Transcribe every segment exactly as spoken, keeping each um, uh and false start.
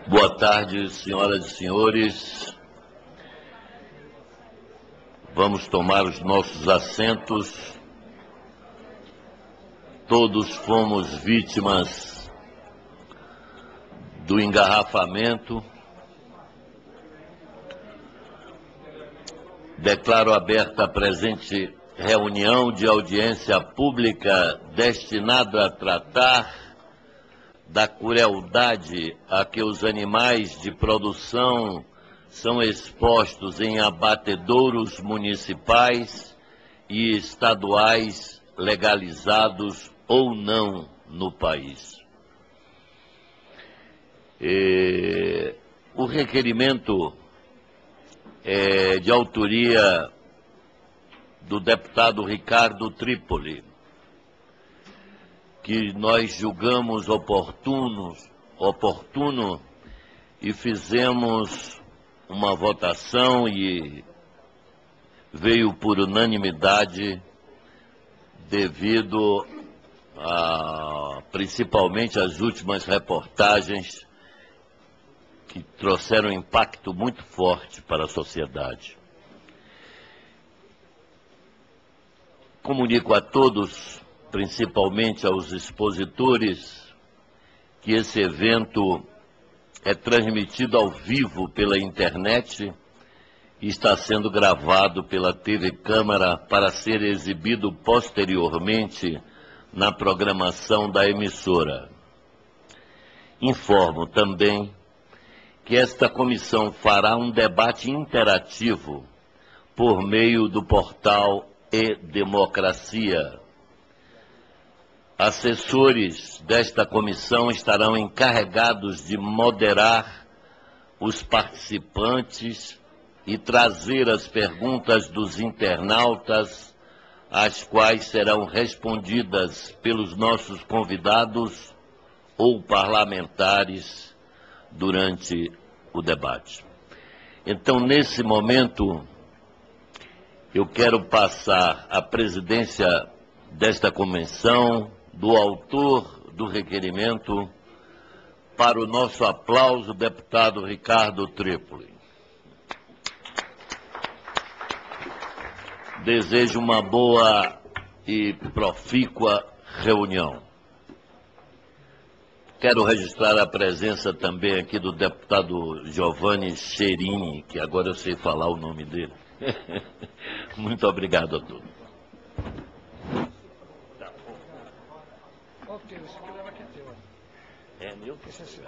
Boa tarde, senhoras e senhores. Vamos tomar os nossos assentos. Todos fomos vítimas do engarrafamento. Declaro aberta a presente reunião de audiência pública destinada a tratar da crueldade a que os animais de produção são expostos em abatedouros municipais e estaduais legalizados ou não no país. E o requerimento é de autoria do deputado Ricardo Trípoli, que nós julgamos oportuno, oportuno e fizemos uma votação e veio por unanimidade devido a, principalmente às últimas reportagens que trouxeram um impacto muito forte para a sociedade. Comunico a todos, principalmente aos expositores, que esse evento é transmitido ao vivo pela internet e está sendo gravado pela T V Câmara para ser exibido posteriormente na programação da emissora. Informo também que esta comissão fará um debate interativo por meio do portal E-Democracia. Assessores desta comissão estarão encarregados de moderar os participantes e trazer as perguntas dos internautas, as quais serão respondidas pelos nossos convidados ou parlamentares durante o debate. Então, nesse momento, eu quero passar a presidência desta comissão, do autor do requerimento, para o nosso aplauso, deputado Ricardo Trípoli. Desejo uma boa e profícua reunião. Quero registrar a presença também aqui do deputado Giovanni Cherini, que agora eu sei falar o nome dele. Muito obrigado a todos. Ok, esse aqui leva aqui teu. É meu? Esse é seu.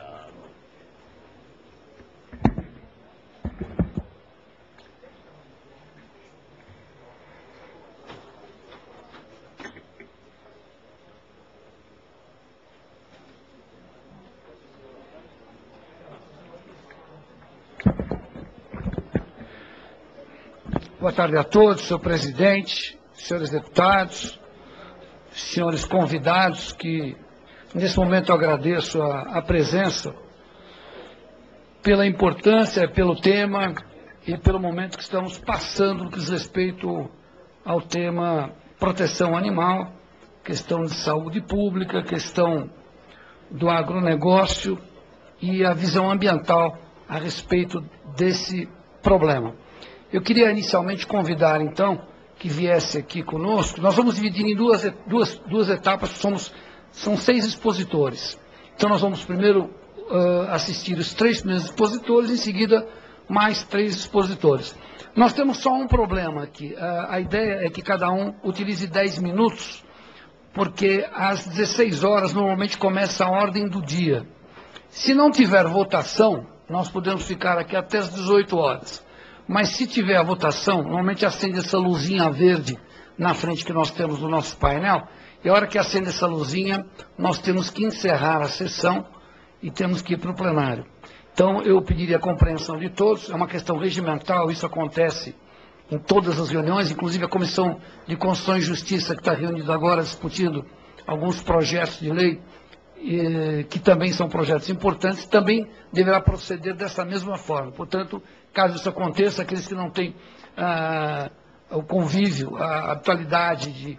Boa tarde a todos, senhor presidente, senhores deputados, senhores convidados, que nesse momento eu agradeço a, a presença pela importância, pelo tema e pelo momento que estamos passando no que diz respeito ao tema proteção animal, questão de saúde pública, questão do agronegócio e a visão ambiental a respeito desse problema. Eu queria inicialmente convidar, então, que viesse aqui conosco. Nós vamos dividir em duas, duas, duas etapas, somos, são seis expositores. Então nós vamos primeiro uh, assistir os três primeiros expositores, em seguida mais três expositores. Nós temos só um problema aqui, uh, a ideia é que cada um utilize dez minutos, porque às dezesseis horas normalmente começa a ordem do dia. Se não tiver votação, nós podemos ficar aqui até as dezoito horas. Mas se tiver a votação, normalmente acende essa luzinha verde na frente que nós temos no nosso painel, e a hora que acende essa luzinha, nós temos que encerrar a sessão e temos que ir para o plenário. Então, eu pediria a compreensão de todos, é uma questão regimental, isso acontece em todas as reuniões, inclusive a Comissão de Constituição e Justiça, que está reunida agora discutindo alguns projetos de lei, e, que também são projetos importantes, também deverá proceder dessa mesma forma. Portanto, caso isso aconteça, aqueles que não têm ah, o convívio, a habitualidade de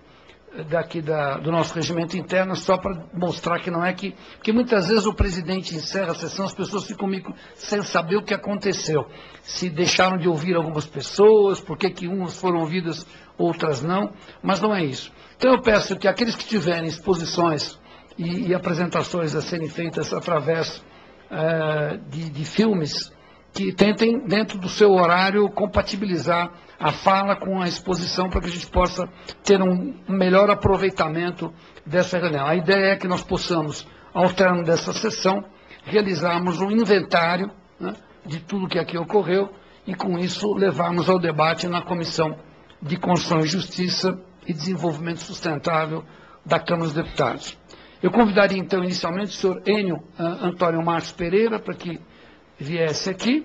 daqui da, do nosso regimento interno, só para mostrar que não é que... Porque muitas vezes o presidente encerra a sessão, as pessoas ficam comigo sem saber o que aconteceu. Se deixaram de ouvir algumas pessoas, por que que umas foram ouvidas, outras não, mas não é isso. Então eu peço que aqueles que tiverem exposições e, e apresentações a serem feitas através uh, de, de filmes, que tentem, dentro do seu horário, compatibilizar a fala com a exposição para que a gente possa ter um, um melhor aproveitamento dessa reunião. A ideia é que nós possamos, ao término dessa sessão, realizarmos um inventário, né, de tudo que aqui ocorreu e, com isso, levarmos ao debate na Comissão de Constituição e Justiça e Desenvolvimento Sustentável da Câmara dos Deputados. Eu convidaria, então, inicialmente, o senhor Enio uh, Antônio Marcos Pereira para que viesse aqui,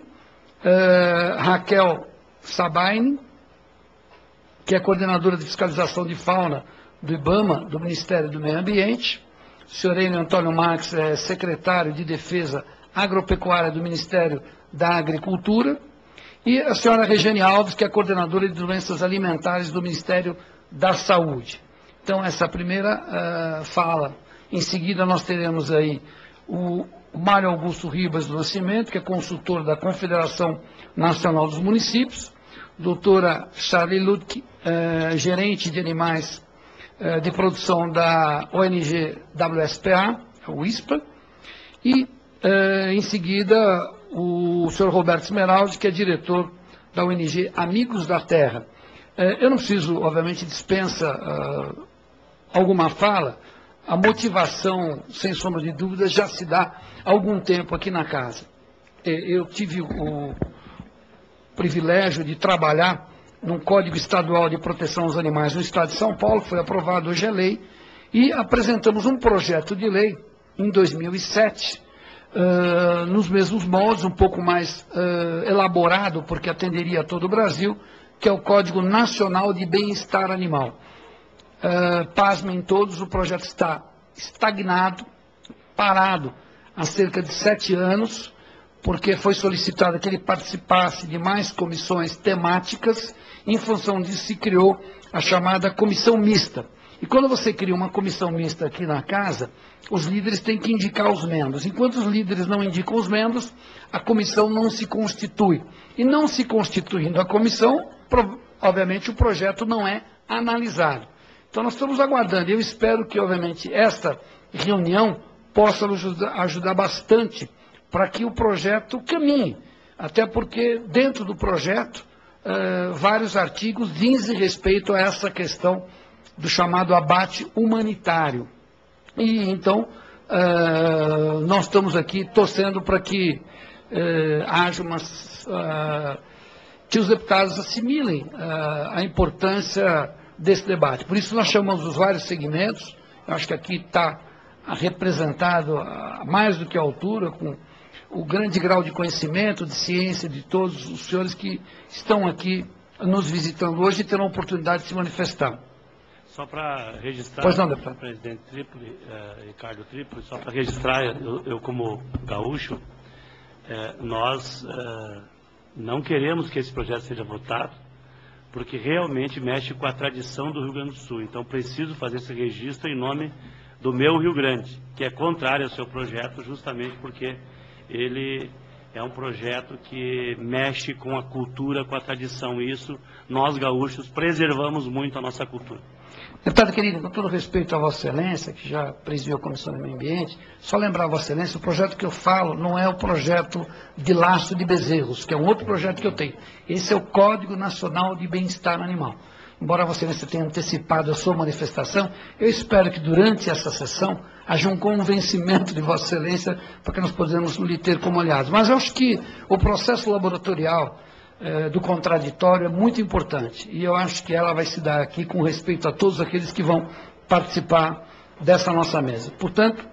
uh, Raquel Sabaini, que é coordenadora de fiscalização de fauna do IBAMA, do Ministério do Meio Ambiente, o senhor Enio Antônio Marques é secretário de Defesa Agropecuária do Ministério da Agricultura, e a senhora Regiane Alves, que é coordenadora de doenças alimentares do Ministério da Saúde. Então, essa primeira uh, fala. Em seguida, nós teremos aí o Mário Augusto Ribas do Nascimento, que é consultor da Confederação Nacional dos Municípios, doutora Charlie Ludke, eh, gerente de animais eh, de produção da O N G W S P A, o I S P A, e, eh, em seguida, o senhor Roberto Esmeraldi, que é diretor da O N G Amigos da Terra. Eh, eu não preciso, obviamente, dispensa uh, alguma fala. A motivação, sem sombra de dúvidas, já se dá há algum tempo aqui na casa. Eu tive o privilégio de trabalhar num Código Estadual de Proteção aos Animais no Estado de São Paulo, que foi aprovado hoje a lei, e apresentamos um projeto de lei em dois mil e sete, uh, nos mesmos moldes, um pouco mais uh, elaborado, porque atenderia a todo o Brasil, que é o Código Nacional de Bem-Estar Animal. Uh, pasmem todos, o projeto está estagnado, parado há cerca de sete anos, porque foi solicitado que ele participasse de mais comissões temáticas, em função disso se criou a chamada comissão mista. E quando você cria uma comissão mista aqui na casa, os líderes têm que indicar os membros. Enquanto os líderes não indicam os membros, a comissão não se constitui. E não se constituindo a comissão, obviamente o projeto não é analisado. Então, nós estamos aguardando. Eu espero que, obviamente, esta reunião possa nos ajudar bastante para que o projeto caminhe. Até porque, dentro do projeto, uh, vários artigos dizem respeito a essa questão do chamado abate humanitário. E, então, uh, nós estamos aqui torcendo para que uh, haja uma... Uh, que os deputados assimilem uh, a importância desse debate. Por isso nós chamamos os vários segmentos, eu acho que aqui está representado a mais do que a altura, com o grande grau de conhecimento, de ciência de todos os senhores que estão aqui nos visitando hoje e terão a oportunidade de se manifestar. Só para registrar, pois não, deputado. Presidente Trípoli, eh, Ricardo Trípoli, só para registrar, eu, eu como gaúcho, eh, nós eh, não queremos que esse projeto seja votado, porque realmente mexe com a tradição do Rio Grande do Sul. Então, preciso fazer esse registro em nome do meu Rio Grande, que é contrário ao seu projeto, justamente porque ele é um projeto que mexe com a cultura, com a tradição. E isso, nós gaúchos, preservamos muito a nossa cultura. Deputado querido, com todo respeito a Vossa Excelência, que já presidiu a Comissão do Meio Ambiente, só lembrar a Vossa Excelência, o projeto que eu falo não é o projeto de laço de bezerros, que é um outro projeto que eu tenho. Esse é o Código Nacional de Bem-Estar Animal. Embora Vossa Excelência tenha antecipado a sua manifestação, eu espero que durante essa sessão haja um convencimento de Vossa Excelência para que nós possamos lhe ter como aliados. Mas eu acho que o processo laboratorial eh, do contraditório é muito importante. E eu acho que ela vai se dar aqui com respeito a todos aqueles que vão participar dessa nossa mesa. Portanto,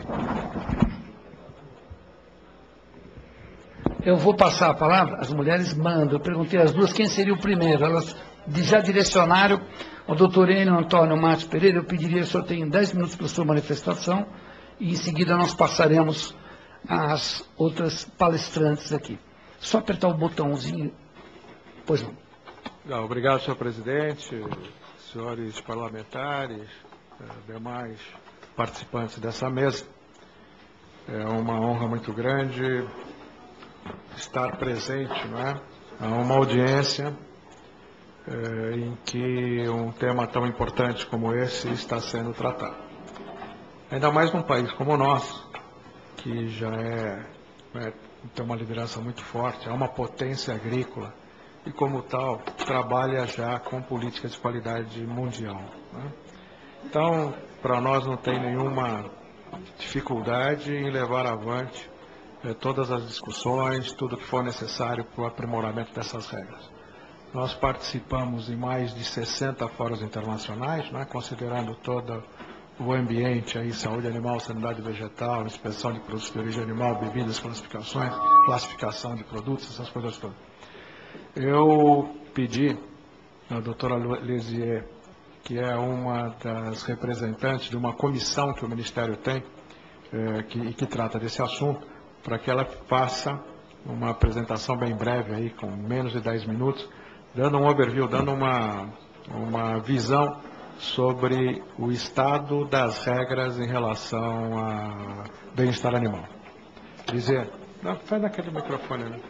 eu vou passar a palavra, as mulheres mandam. Eu perguntei às duas quem seria o primeiro. Elas já direcionaram ao doutor Enio Antônio Marcos Pereira. Eu pediria que o senhor tenha dez minutos para a sua manifestação e em seguida nós passaremos às outras palestrantes aqui. Só apertar o botãozinho. Pois não. Não, obrigado, senhor presidente, senhores parlamentares, demais participantes dessa mesa, é uma honra muito grande estar presente, não é, a uma audiência é, em que um tema tão importante como esse está sendo tratado. Ainda mais num país como o nosso, que já é, é tem uma liderança muito forte, é uma potência agrícola e, como tal, trabalha já com políticas de qualidade mundial, né? Então, para nós não tem nenhuma dificuldade em levar avante eh, todas as discussões, tudo que for necessário para o aprimoramento dessas regras. Nós participamos em mais de sessenta fóruns internacionais, né, considerando todo o ambiente, aí, saúde animal, sanidade vegetal, inspeção de produtos de origem animal, bebidas, classificações, classificação de produtos, essas coisas todas. Eu pedi à doutora Lesier, que é uma das representantes de uma comissão que o Ministério tem, eh, que, que trata desse assunto, para que ela faça uma apresentação bem breve, aí, com menos de dez minutos, dando um overview, dando uma, uma visão sobre o estado das regras em relação a bem-estar animal. Dizer, não, faz naquele microfone, né?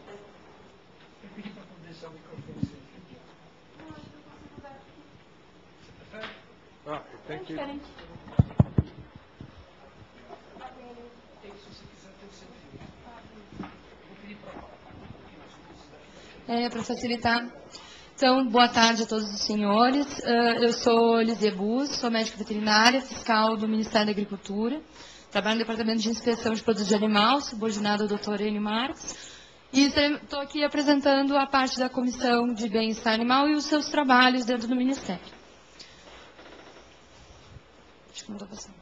Ah, tem que... É, para facilitar. Então, boa tarde a todos os senhores. Uh, eu sou Lisier Bus, sou médica veterinária, fiscal do Ministério da Agricultura. Trabalho no Departamento de Inspeção de Produtos de Animal, subordinado ao doutor Enio Marques. E estou aqui apresentando a parte da Comissão de Bem-Estar Animal e os seus trabalhos dentro do Ministério. Acho que não estou passando.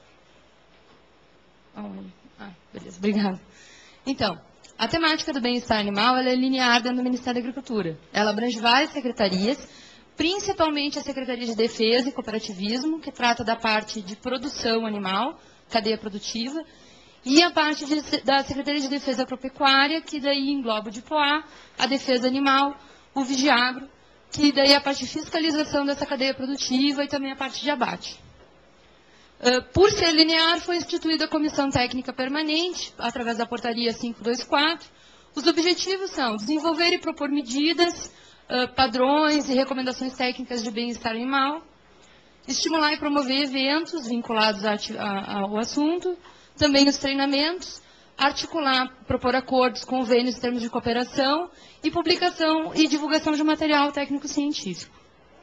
Ah, beleza, obrigada. Então, a temática do bem-estar animal ela é linear dentro do Ministério da Agricultura. Ela abrange várias secretarias, principalmente a Secretaria de Defesa e Cooperativismo, que trata da parte de produção animal, cadeia produtiva, e a parte de, da Secretaria de Defesa Agropecuária, que daí engloba o DIPOA, a defesa animal, o Vigiagro, que daí é a parte de fiscalização dessa cadeia produtiva e também a parte de abate. Uh, por ser linear, foi instituída a Comissão Técnica Permanente, através da Portaria quinhentos e vinte e quatro. Os objetivos são desenvolver e propor medidas, uh, padrões e recomendações técnicas de bem-estar animal, estimular e promover eventos vinculados a, a, ao assunto, também os treinamentos, articular, propor acordos, convênios em termos de cooperação e publicação e divulgação de material técnico-científico.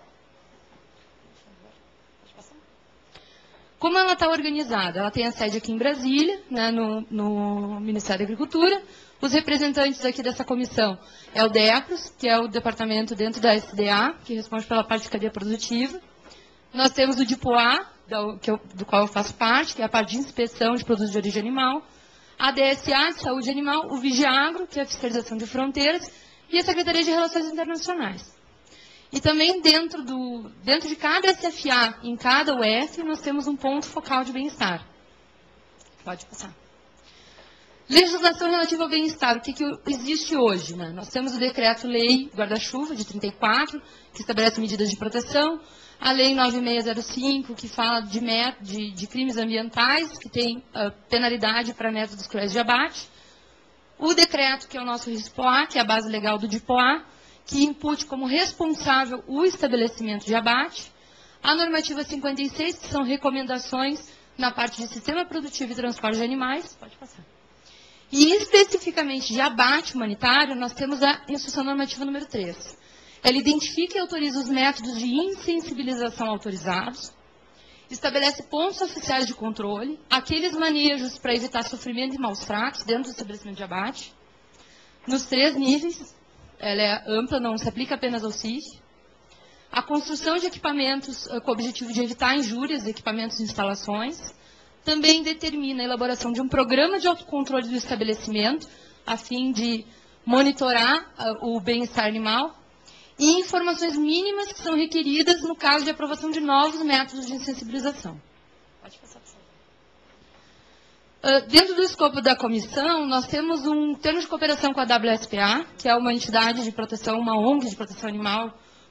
Como ela está organizada? Ela tem a sede aqui em Brasília, né, no, no Ministério da Agricultura. Os representantes aqui dessa comissão é o DEPROS, que é o departamento dentro da S D A, que responde pela parte de cadeia produtiva. Nós temos o DIPOA, do, que eu, do qual eu faço parte, que é a parte de inspeção de produtos de origem animal. A D S A, de saúde animal, o Vigiagro, que é a fiscalização de fronteiras, e a Secretaria de Relações Internacionais. E também dentro, do, dentro de cada S F A, em cada U F, nós temos um ponto focal de bem-estar. Pode passar. Legislação relativa ao bem-estar. O que, que existe hoje? Né? Nós temos o Decreto-Lei Guarda-Chuva, de trinta e quatro, que estabelece medidas de proteção. A Lei nove mil seiscentos e cinco, que fala de, de, de crimes ambientais, que tem uh, penalidade para métodos cruéis de abate. O decreto, que é o nosso RISPOA, que é a base legal do DIPOA, que impute como responsável o estabelecimento de abate, a normativa cinquenta e seis, que são recomendações na parte de sistema produtivo e transporte de animais, pode passar. E especificamente de abate humanitário, nós temos a instrução normativa número três. Ela identifica e autoriza os métodos de insensibilização autorizados, estabelece pontos oficiais de controle, aqueles manejos para evitar sofrimento e maus tratos dentro do estabelecimento de abate, nos três níveis. Ela é ampla, não se aplica apenas ao C I F. A construção de equipamentos uh, com o objetivo de evitar injúrias, equipamentos e instalações. Também determina a elaboração de um programa de autocontrole do estabelecimento, a fim de monitorar uh, o bem-estar animal. E informações mínimas que são requeridas no caso de aprovação de novos métodos de insensibilização. Pode passar, por favor. Uh, dentro do escopo da comissão, nós temos um termo de cooperação com a W S P A, que é uma entidade de proteção, uma O N G de proteção animal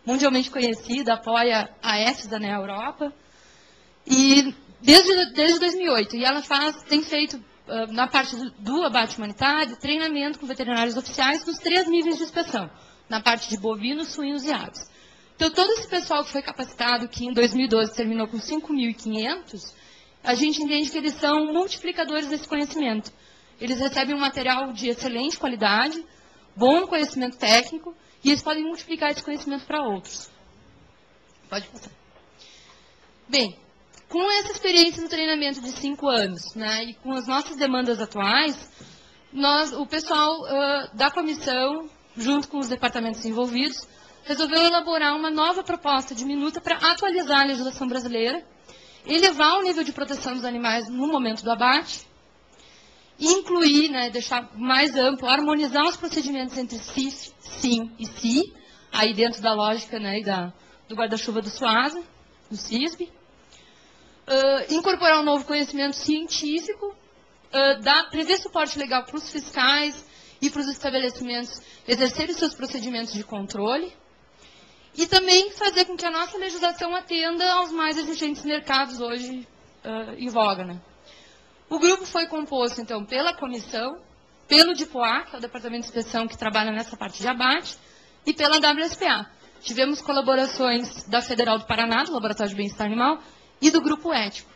mundialmente conhecida, apoia a EFSA, né, a Europa, e desde, desde dois mil e oito. E ela faz, tem feito, uh, na parte do, do abate humanitário, treinamento com veterinários oficiais nos três níveis de inspeção, na parte de bovinos, suínos e aves. Então, todo esse pessoal que foi capacitado, que em dois mil e doze terminou com cinco mil e quinhentos, a gente entende que eles são multiplicadores desse conhecimento. Eles recebem um material de excelente qualidade, bom conhecimento técnico, e eles podem multiplicar esse conhecimento para outros. Pode passar. Bem, com essa experiência no treinamento de cinco anos, né, e com as nossas demandas atuais, nós, o pessoal uh, da comissão, junto com os departamentos envolvidos, resolveu elaborar uma nova proposta de minuta para atualizar a legislação brasileira, elevar o nível de proteção dos animais no momento do abate, incluir, né, deixar mais amplo, harmonizar os procedimentos entre C I F, S I M e C I, aí dentro da lógica, né, e da, do guarda-chuva do SUASA, do C I S B, uh, incorporar um novo conhecimento científico, uh, dar, prever suporte legal para os fiscais e para os estabelecimentos exercerem seus procedimentos de controle, e também fazer com que a nossa legislação atenda aos mais exigentes mercados hoje uh, em voga, né? O grupo foi composto, então, pela comissão, pelo DIPOA, que é o Departamento de Inspeção que trabalha nessa parte de abate, e pela W S P A. Tivemos colaborações da Federal do Paraná, do Laboratório de Bem-Estar Animal, e do Grupo Ético.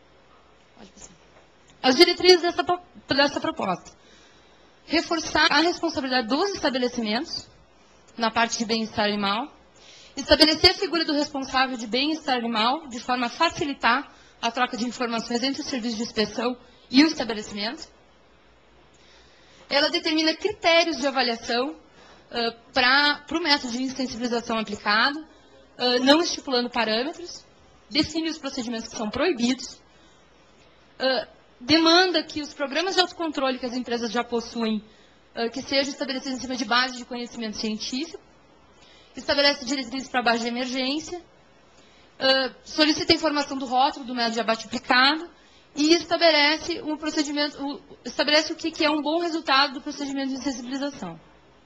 As diretrizes dessa, dessa proposta. Reforçar a responsabilidade dos estabelecimentos na parte de bem-estar animal, estabelecer a figura do responsável de bem-estar animal, de forma a facilitar a troca de informações entre o serviço de inspeção e o estabelecimento. Ela determina critérios de avaliação uh, para o método de insensibilização aplicado, uh, não estipulando parâmetros, define os procedimentos que são proibidos, uh, demanda que os programas de autocontrole que as empresas já possuem, uh, que sejam estabelecidos em cima de base de conhecimento científico, estabelece diretrizes para base de emergência, uh, solicita a informação do rótulo do método de abate aplicado e estabelece um procedimento, uh, estabelece o que, que é um bom resultado do procedimento de insensibilização.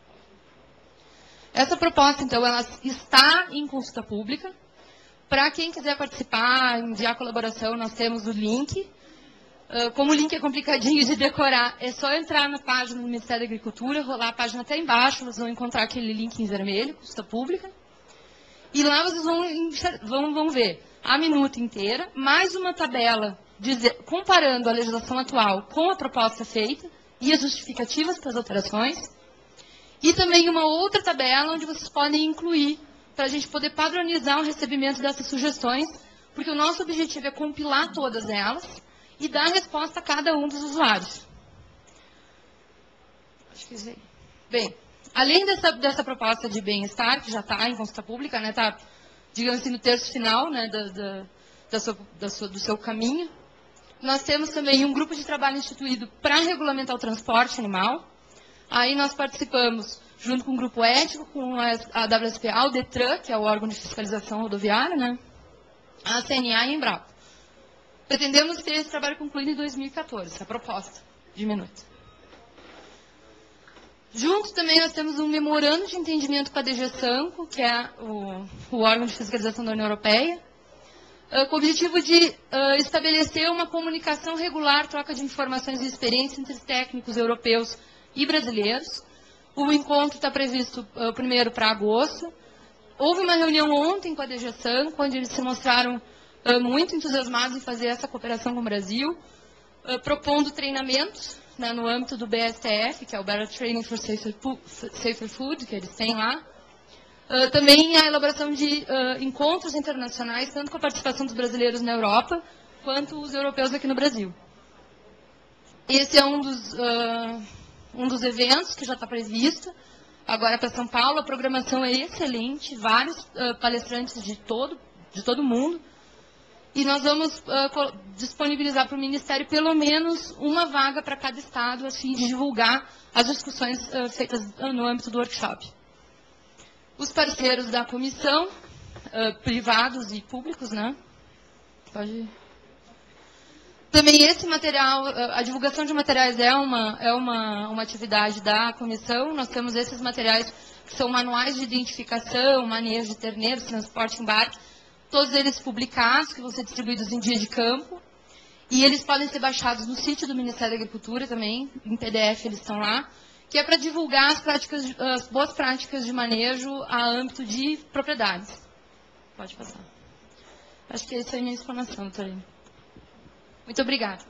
Essa proposta, então, ela está em consulta pública. Para quem quiser participar, enviar colaboração, nós temos o link. Uh, como o link é complicadinho de decorar, é só entrar na página do Ministério da Agricultura, rolar a página até embaixo, vocês vão encontrar aquele link em vermelho, consulta pública. E lá vocês vão, vão, vão ver a minuta inteira, mais uma tabela dizer, comparando a legislação atual com a proposta feita e as justificativas para as alterações. E também uma outra tabela onde vocês podem incluir, para a gente poder padronizar o recebimento dessas sugestões, porque o nosso objetivo é compilar todas elas e dar resposta a cada um dos usuários. Acho que isso aí. Bem, além dessa, dessa proposta de bem-estar, que já está em consulta pública, né, está, digamos assim, no terço final, né, da, da, da sua, da sua, do seu caminho, nós temos também um grupo de trabalho instituído para regulamentar o transporte animal. Aí nós participamos, junto com o grupo ético, com a W S P A, o DETRAN, que é o órgão de fiscalização rodoviária, né, a C N A e a Embrapa. Pretendemos ter esse trabalho concluído em dois mil e quatorze, a proposta de minuto. Junto também nós temos um memorando de entendimento com a D G SANCO, que é o, o órgão de fiscalização da União Europeia, uh, com o objetivo de uh, estabelecer uma comunicação regular, troca de informações e experiências entre técnicos europeus e brasileiros. O encontro está previsto uh, primeiro para agosto. Houve uma reunião ontem com a D G SANCO, onde eles se mostraram uh, muito entusiasmados em fazer essa cooperação com o Brasil, uh, propondo treinamentos, né, no âmbito do B S T F, que é o Better Training for Safer, Safer Food, que eles têm lá. Uh, também a elaboração de uh, encontros internacionais, tanto com a participação dos brasileiros na Europa, quanto os europeus aqui no Brasil. Esse é um dos, uh, um dos eventos que já está previsto, agora para São Paulo. A programação é excelente, vários uh, palestrantes de todo, de todo mundo. E nós vamos uh, disponibilizar para o Ministério pelo menos uma vaga para cada estado, a fim de divulgar as discussões uh, feitas no âmbito do workshop. Os parceiros da comissão, uh, privados e públicos, né? Pode... Também esse material, a divulgação de materiais é uma, é uma, uma atividade da comissão. Nós temos esses materiais que são manuais de identificação, manejo de terneiros, transporte, embarque, todos eles publicados, que vão ser distribuídos em dia de campo. E eles podem ser baixados no sítio do Ministério da Agricultura também, em P D F eles estão lá, que é para divulgar as, práticas, as boas práticas de manejo a âmbito de propriedades. Pode passar. Acho que essa é a minha explanação, doutorina. Muito obrigada.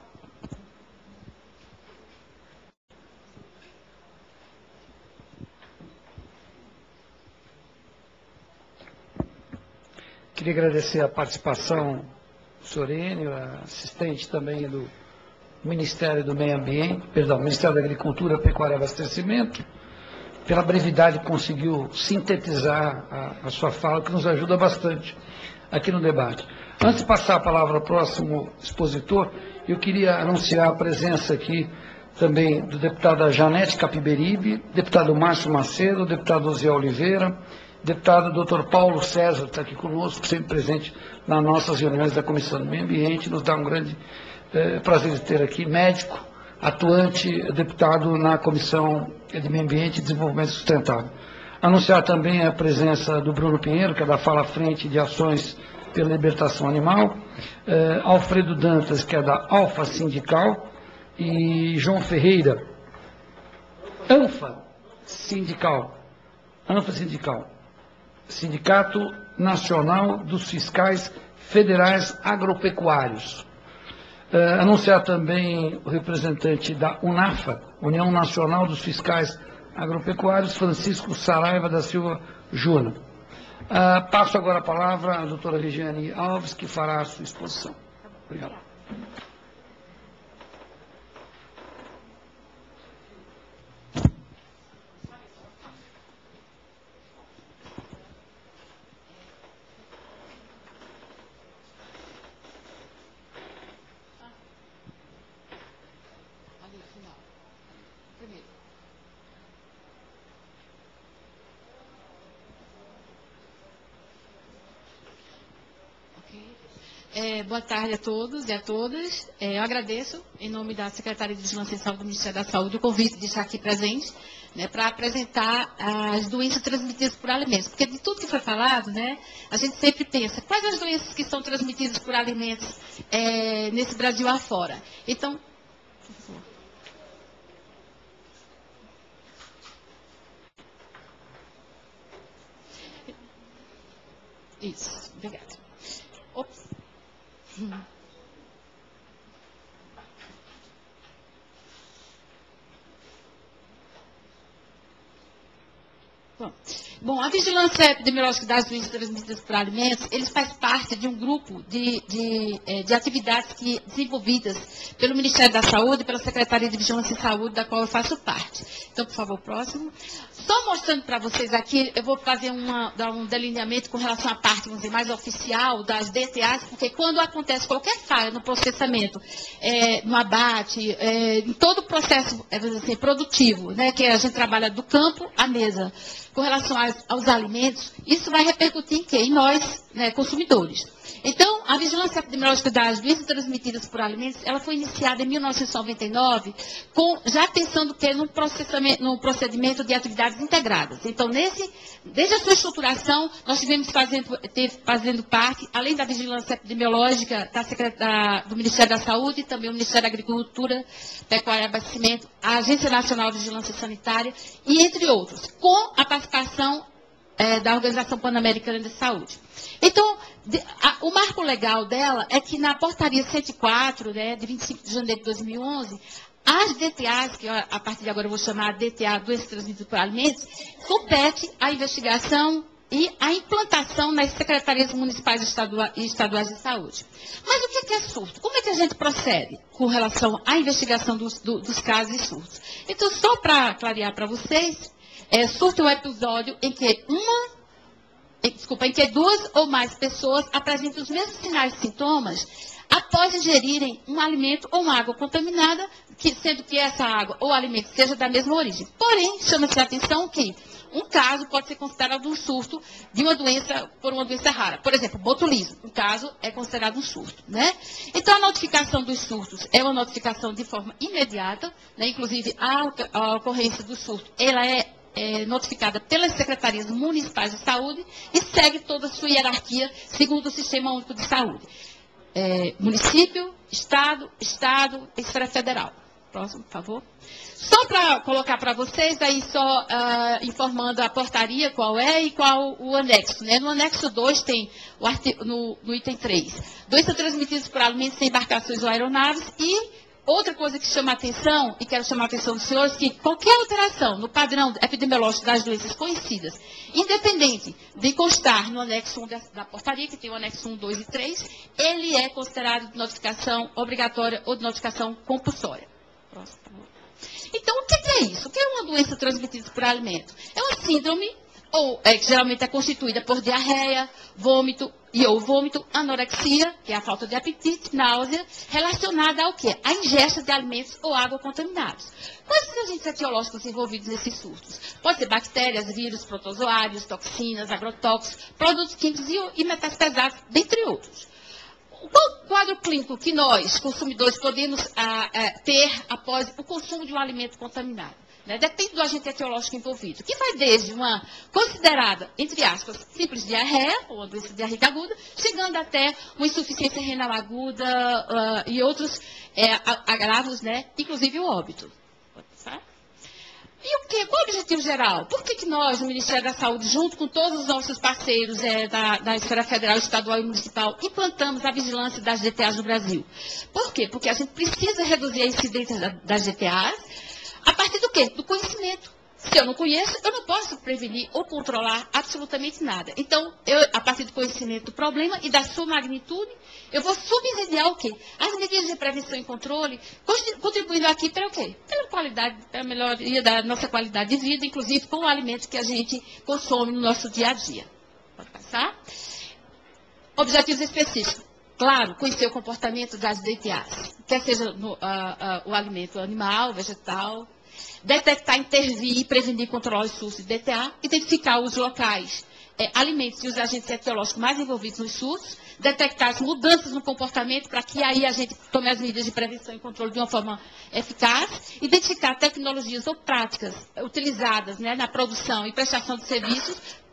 Queria agradecer a participação do senhor Enio, assistente também do Ministério do Meio Ambiente, perdão, Ministério da Agricultura, Pecuária e Abastecimento, pela brevidade que conseguiu sintetizar a, a sua fala, que nos ajuda bastante aqui no debate. Antes de passar a palavra ao próximo expositor, eu queria anunciar a presença aqui também do deputado Janete Capiberibe, deputado Márcio Macedo, deputado Zé Oliveira, deputado doutor Paulo César, está aqui conosco, sempre presente nas nossas reuniões da Comissão do Meio Ambiente, nos dá um grande eh, prazer de ter aqui, médico, atuante, deputado na Comissão de Meio Ambiente e Desenvolvimento Sustentável. Anunciar também a presença do Bruno Pinheiro, que é da Fala Frente de Ações pela Libertação Animal, eh, Alfredo Dantas, que é da Alfa Sindical, e João Ferreira, ANFA Sindical, ANFA Sindical, Sindicato Nacional dos Fiscais Federais Agropecuários. Eh, anunciar também o representante da UNAFA, União Nacional dos Fiscais Agropecuários, Francisco Saraiva da Silva Júnior. Uh, passo agora a palavra à doutora Regiane Alves, que fará a sua exposição. Obrigado. É, boa tarde a todos e a todas. É, eu agradeço, em nome da Secretaria de Vigilância e Saúde do Ministério da Saúde, o convite de estar aqui presente, né, para apresentar as doenças transmitidas por alimentos. Porque de tudo que foi falado, né, a gente sempre pensa, quais as doenças que são transmitidas por alimentos é, nesse Brasil afora? Então, por favor. Isso, obrigada. Ops. Hum. Bom, bom, a vigilância epidemiológica das doenças transmitidas por alimentos, eles faz parte de um grupo de, de, de atividades que, desenvolvidas pelo Ministério da Saúde e pela Secretaria de Vigilância e Saúde, da qual eu faço parte. Então, por favor, próximo. Só mostrando para vocês aqui, eu vou fazer uma, dar um delineamento com relação à parte, vamos dizer, mais oficial das D T As, porque quando acontece qualquer falha no processamento, é, no abate, é, em todo o processo é, assim, produtivo, né, que a gente trabalha do campo à mesa, com relação aos, aos alimentos, isso vai repercutir em quê? Em nós, né, consumidores. Então, a vigilância epidemiológica das doenças transmitidas por alimentos, ela foi iniciada em mil novecentos e noventa e nove, com, já pensando que no, processamento, no procedimento de atividades integradas. Então, nesse, desde a sua estruturação, nós tivemos fazendo, teve, fazendo parte, além da vigilância epidemiológica da Secretaria, do Ministério da Saúde, também o Ministério da Agricultura, Pecuária e Abastecimento, a Agência Nacional de Vigilância Sanitária, e entre outros, com a participação é, da Organização Pan-Americana de Saúde. Então, de, a, o marco legal dela é que na portaria cento e quatro, né, de vinte e cinco de janeiro de dois mil e onze, as D T As, que eu, a partir de agora eu vou chamar D T A, doenças transmitidas por alimentos, compete a investigação e a implantação nas secretarias municipais e estaduais de saúde. Mas o que é surto? Como é que a gente procede com relação à investigação dos, do, dos casos e surtos? Então, só para clarear para vocês, é, surto é um episódio em que uma Desculpa, em que duas ou mais pessoas apresentam os mesmos sinais e sintomas após ingerirem um alimento ou uma água contaminada, que, sendo que essa água ou alimento seja da mesma origem. Porém, chama-se a atenção que um caso pode ser considerado um surto de uma doença, por uma doença rara. Por exemplo, botulismo, um caso é considerado um surto, né? Então, a notificação dos surtos é uma notificação de forma imediata, né? Inclusive, a, a ocorrência do surto, ela é, é notificada pelas secretarias municipais de saúde e segue toda a sua hierarquia segundo o Sistema Único de Saúde. É, município, Estado, Estado, esfera federal. Próximo, por favor. Só para colocar para vocês, aí só uh, informando a portaria qual é e qual o anexo. Né? No anexo dois tem, o artigo, no, no item três, doenças transmitidas por alimentos em embarcações ou aeronaves. E outra coisa que chama a atenção, e quero chamar a atenção dos senhores, que qualquer alteração no padrão epidemiológico das doenças conhecidas, independente de constar no anexo um da, da portaria, que tem o anexo um, dois e três, ele é considerado de notificação obrigatória ou de notificação compulsória. Próximo, por favor. Então, o que é isso? O que é uma doença transmitida por alimento? É uma síndrome, ou é, que geralmente é constituída por diarreia, vômito e ou vômito, anorexia, que é a falta de apetite, náusea, relacionada ao quê? A ingesta de alimentos ou água contaminados. Quais os agentes etiológicos envolvidos nesses surtos? Pode ser bactérias, vírus, protozoários, toxinas, agrotóxicos, produtos químicos e, e metais pesados, dentre outros. Qual quadro clínico que nós, consumidores, podemos ah, ah, ter após o consumo de um alimento contaminado? Né? Depende do agente etiológico envolvido, que vai desde uma considerada, entre aspas, simples diarreia, ou uma doença diarreica aguda, chegando até uma insuficiência renal aguda uh, e outros é, agravos, né? Inclusive o óbito. Pode passar? E o quê? Qual é o objetivo geral? Por que, que nós, no Ministério da Saúde, junto com todos os nossos parceiros é, da, da esfera federal, estadual e municipal, implantamos a vigilância das G T As no Brasil? Por quê? Porque a gente precisa reduzir a incidência da, das G T As a partir do quê? Do conhecimento. Se eu não conheço, eu não posso prevenir ou controlar absolutamente nada. Então, eu, a partir do conhecimento do problema e da sua magnitude, eu vou subsidiar o quê? As medidas de prevenção e controle, contribuindo aqui para o quê? Pela qualidade, pela melhoria da nossa qualidade de vida, inclusive com o alimento que a gente consome no nosso dia a dia. Pode passar? Objetivos específicos. Claro, conhecer o comportamento das D T As, quer seja no, uh, uh, o alimento animal, vegetal, detectar, intervir, prevenir e controlar os surtos de D T A, identificar os locais, é, alimentos e os agentes etiológicos mais envolvidos nos surtos, detectar as mudanças no comportamento para que aí a gente tome as medidas de prevenção e controle de uma forma eficaz, identificar tecnologias ou práticas utilizadas, né, na produção e prestação de serviços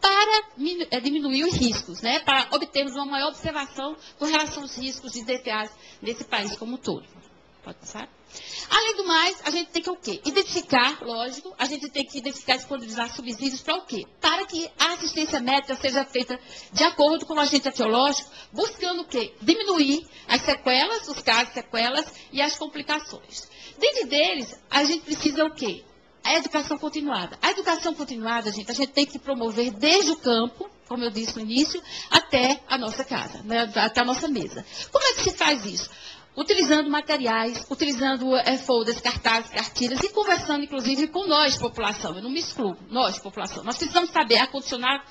para diminuir os riscos, né, para obtermos uma maior observação com relação aos riscos de D T As nesse país como um todo. Pode passar? Além do mais, a gente tem que o quê? Identificar, lógico, a gente tem que identificar e disponibilizar subsídios para o quê? Para que a assistência médica seja feita de acordo com o agente etiológico, buscando o quê? Diminuir as sequelas, os casos de sequelas e as complicações. Dentro deles, a gente precisa o quê? A educação continuada. A educação continuada, gente, a gente tem que promover desde o campo, como eu disse no início, até a nossa casa, né? Até a nossa mesa. Como é que se faz isso? Utilizando materiais, utilizando é, folders, cartazes, cartilhas e conversando, inclusive, com nós, população. Eu não me excluo, nós, população. Nós precisamos saber acondicionar,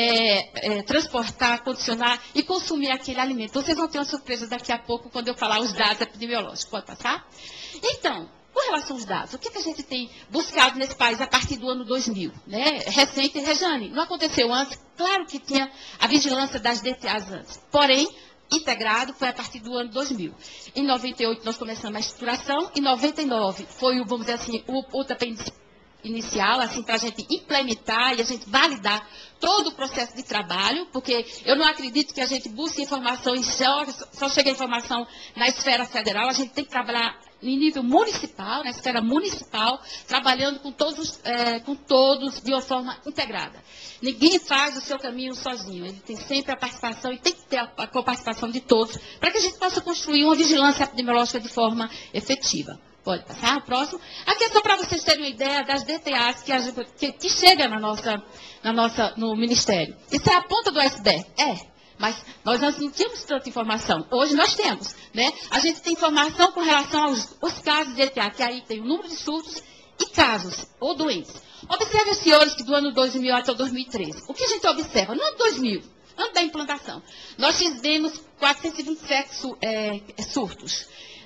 é, é, transportar, acondicionar e consumir aquele alimento. Vocês vão ter uma surpresa daqui a pouco quando eu falar os dados epidemiológicos. Pode passar? Então, com relação aos dados, o que, que a gente tem buscado nesse país a partir do ano dois mil? Né? Recente, Rejane, não aconteceu antes? Claro que tinha a vigilância das D T As antes. Porém, integrado foi a partir do ano dois mil. Em noventa e oito nós começamos a estruturação, em noventa e nove foi, o, vamos dizer assim, o pontapé inicial, assim, para a gente implementar e a gente validar todo o processo de trabalho, porque eu não acredito que a gente busque informação e só, só chega a informação na esfera federal, a gente tem que trabalhar em nível municipal, na esfera municipal, trabalhando com todos, é, com todos de uma forma integrada. Ninguém faz o seu caminho sozinho, ele tem sempre a participação e tem que ter a, a participação de todos, para que a gente possa construir uma vigilância epidemiológica de forma efetiva. Pode passar, o próximo. Aqui é só para vocês terem uma ideia das D T As que, que, que chega na nossa, na nossa, no Ministério. Isso é a ponta do iceberg? É. Mas nós não tínhamos tanta informação. Hoje nós temos, né? A gente tem informação com relação aos, aos casos de D T A, que aí tem o número de surtos e casos ou doentes. Observe os senhores que do ano dois mil até o dois mil e treze. O que a gente observa? No ano dois mil, ano da implantação, nós tivemos quatrocentos e vinte e sete é, surtos.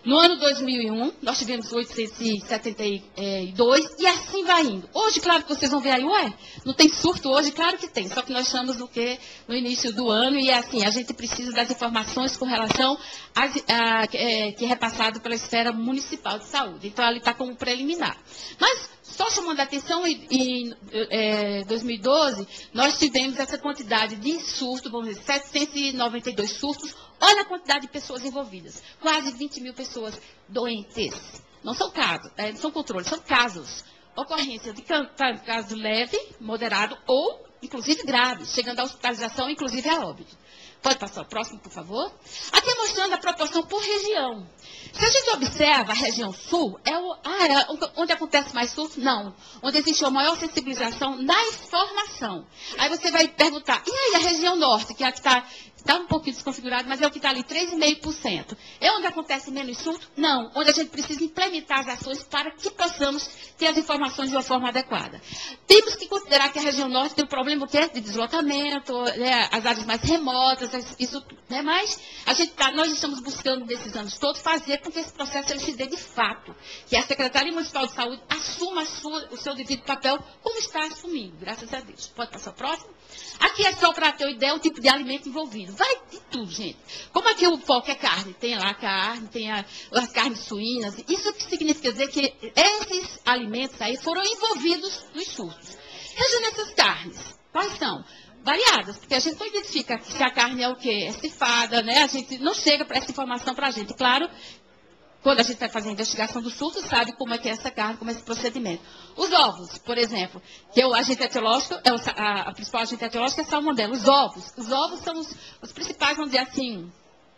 No ano dois mil e um, nós tivemos oitocentos e setenta e dois, e assim vai indo. Hoje, claro que vocês vão ver aí, ué, não tem surto hoje? Claro que tem, só que nós estamos no, que, no início do ano, e é assim, a gente precisa das informações com relação a, a, a é, que é repassado pela esfera municipal de saúde. Então, ali está como preliminar. Mas, só chamando a atenção, em, em é, dois mil e doze, nós tivemos essa quantidade de surtos, vamos dizer, setecentos e noventa e dois surtos. Olha a quantidade de pessoas envolvidas. Quase vinte mil pessoas doentes. Não são casos, é, não são controles, são casos. Ocorrência de caso leve, moderado ou, inclusive, grave, chegando à hospitalização, inclusive a óbito. Pode passar o próximo, por favor? Aqui mostrando a proporção por região. Se a gente observa a região sul, é, o, ah, é onde acontece mais surto? Não. Onde existe a maior sensibilização na informação. Aí você vai perguntar, e aí a região norte, que é a que está Está um pouquinho desconfigurado, mas é o que está ali, três vírgula cinco por cento. É onde acontece menos surto? Não. Onde a gente precisa implementar as ações para que possamos ter as informações de uma forma adequada. Temos que considerar que a região norte tem um problema que é de deslocamento, né, as áreas mais remotas, isso, né, mas a gente tá, nós estamos buscando, nesses anos todos, fazer com que esse processo ele se dê de fato. Que a Secretaria Municipal de Saúde assuma a sua, o seu devido papel, como está assumindo, graças a Deus. Pode passar o próximo? Aqui é só para ter uma ideia, o tipo de alimento envolvido. Vai de tudo, gente. Como aqui o foco é carne, tem lá a carne, tem a, as carnes suínas. Isso que significa dizer que esses alimentos aí foram envolvidos nos surtos. Vejam essas carnes. Quais são? Variadas, porque a gente não identifica se a carne é o quê? É cifada, né? A gente não chega para essa informação para a gente. Claro, quando a gente vai fazer a investigação do surto, sabe como é que é essa carne, como é esse procedimento. Os ovos, por exemplo, que é o agente etiológico, é o, a, a principal agente etiológica é a salmonela. Os ovos, os ovos são os, os principais, vamos dizer assim,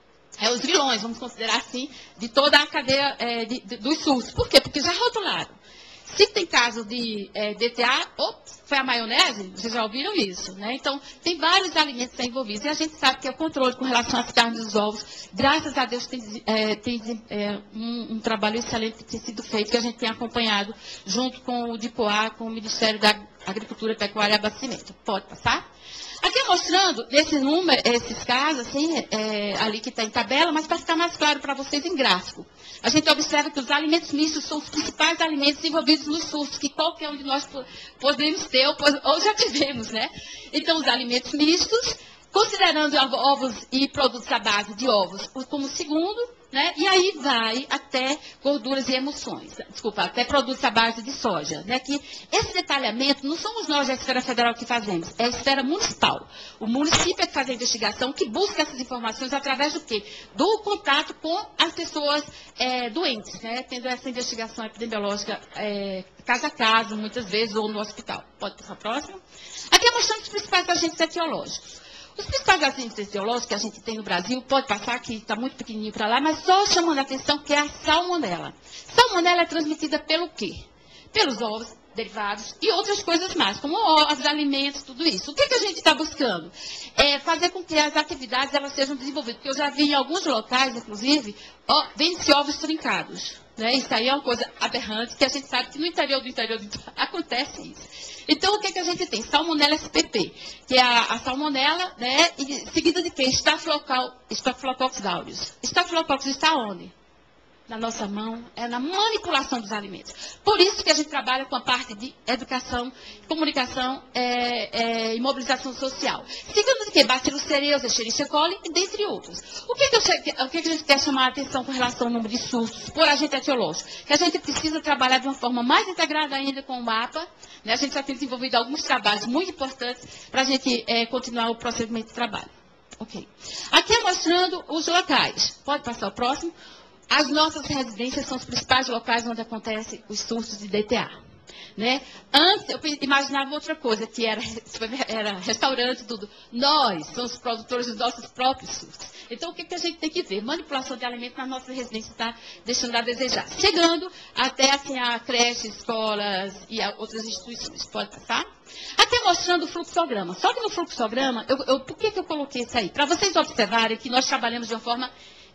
é os vilões, vamos considerar assim, de toda a cadeia é, de, de, dos surtos. Por quê? Porque já rotularam. Se tem caso de é, D T A, ops, foi a maionese, vocês já ouviram isso, né? Então, tem vários alimentos envolvidos. E a gente sabe que é o controle com relação às carnes dos ovos. Graças a Deus tem, é, tem é, um, um trabalho excelente que tem sido feito, que a gente tem acompanhado junto com o DIPOA, com o Ministério da Agricultura, Pecuária e Abastecimento. Pode passar? Aqui mostrando esse número, esses casos, assim, é, ali que está em tabela, mas para ficar mais claro para vocês em gráfico. A gente observa que os alimentos mistos são os principais alimentos envolvidos nos surtos, que qualquer um de nós podemos ter ou, ou já tivemos, né? Então, os alimentos mistos, considerando ovos e produtos à base de ovos como segundo, né? E aí vai até gorduras e emulsões, desculpa, até produtos à base de soja, né? Que esse detalhamento não somos nós da esfera federal que fazemos, é a esfera municipal. O município é que faz a investigação, que busca essas informações através do quê? Do contato com as pessoas é, doentes, né? Tendo essa investigação epidemiológica é, caso a caso, muitas vezes, ou no hospital. Pode passar próximo? Aqui é mostrando os principais agentes etiológicos. Os principais agentes etiológicos que a gente tem no Brasil, pode passar, que está muito pequenininho para lá, mas só chamando a atenção que é a salmonela. Salmonela é transmitida pelo quê? Pelos ovos, derivados e outras coisas mais, como ovos, alimentos, tudo isso. O que, que a gente está buscando? É fazer com que as atividades elas sejam desenvolvidas. Porque eu já vi em alguns locais, inclusive, ó, vende-se ovos trincados. Né? Isso aí é uma coisa aberrante, que a gente sabe que no interior do interior do... acontece isso. Então, o que, que a gente tem? Salmonella S P P, que é a, a salmonela, né? E seguida de quê? Staphylococcus aureus. Staphylococcus está onde? Na nossa mão, é na manipulação dos alimentos. Por isso que a gente trabalha com a parte de educação, comunicação é, é, e mobilização social. Segundo de quê? Bacillus cereus, Escherichia coli, e dentre outros. O que, que, eu, o que, que a gente quer chamar a atenção com relação ao número de surtos por agente etiológico? Que a gente precisa trabalhar de uma forma mais integrada ainda com o mapa. Né? A gente já tem desenvolvido alguns trabalhos muito importantes para a gente é, continuar o procedimento de trabalho. Ok. Aqui é mostrando os locais. Pode passar o próximo. As nossas residências são os principais locais onde acontecem os surtos de D T A. Né? Antes, eu imaginava outra coisa, que era, era restaurante, tudo. Nós somos produtores dos nossos próprios surtos. Então, o que, que a gente tem que ver? Manipulação de alimentos nas nossas residências está deixando a desejar. Chegando até assim, a creches, escolas e a outras instituições. Pode passar? Até mostrando o fluxograma. Só que no fluxograma, eu, eu, por que, que eu coloquei isso aí? Para vocês observarem que nós trabalhamos de uma forma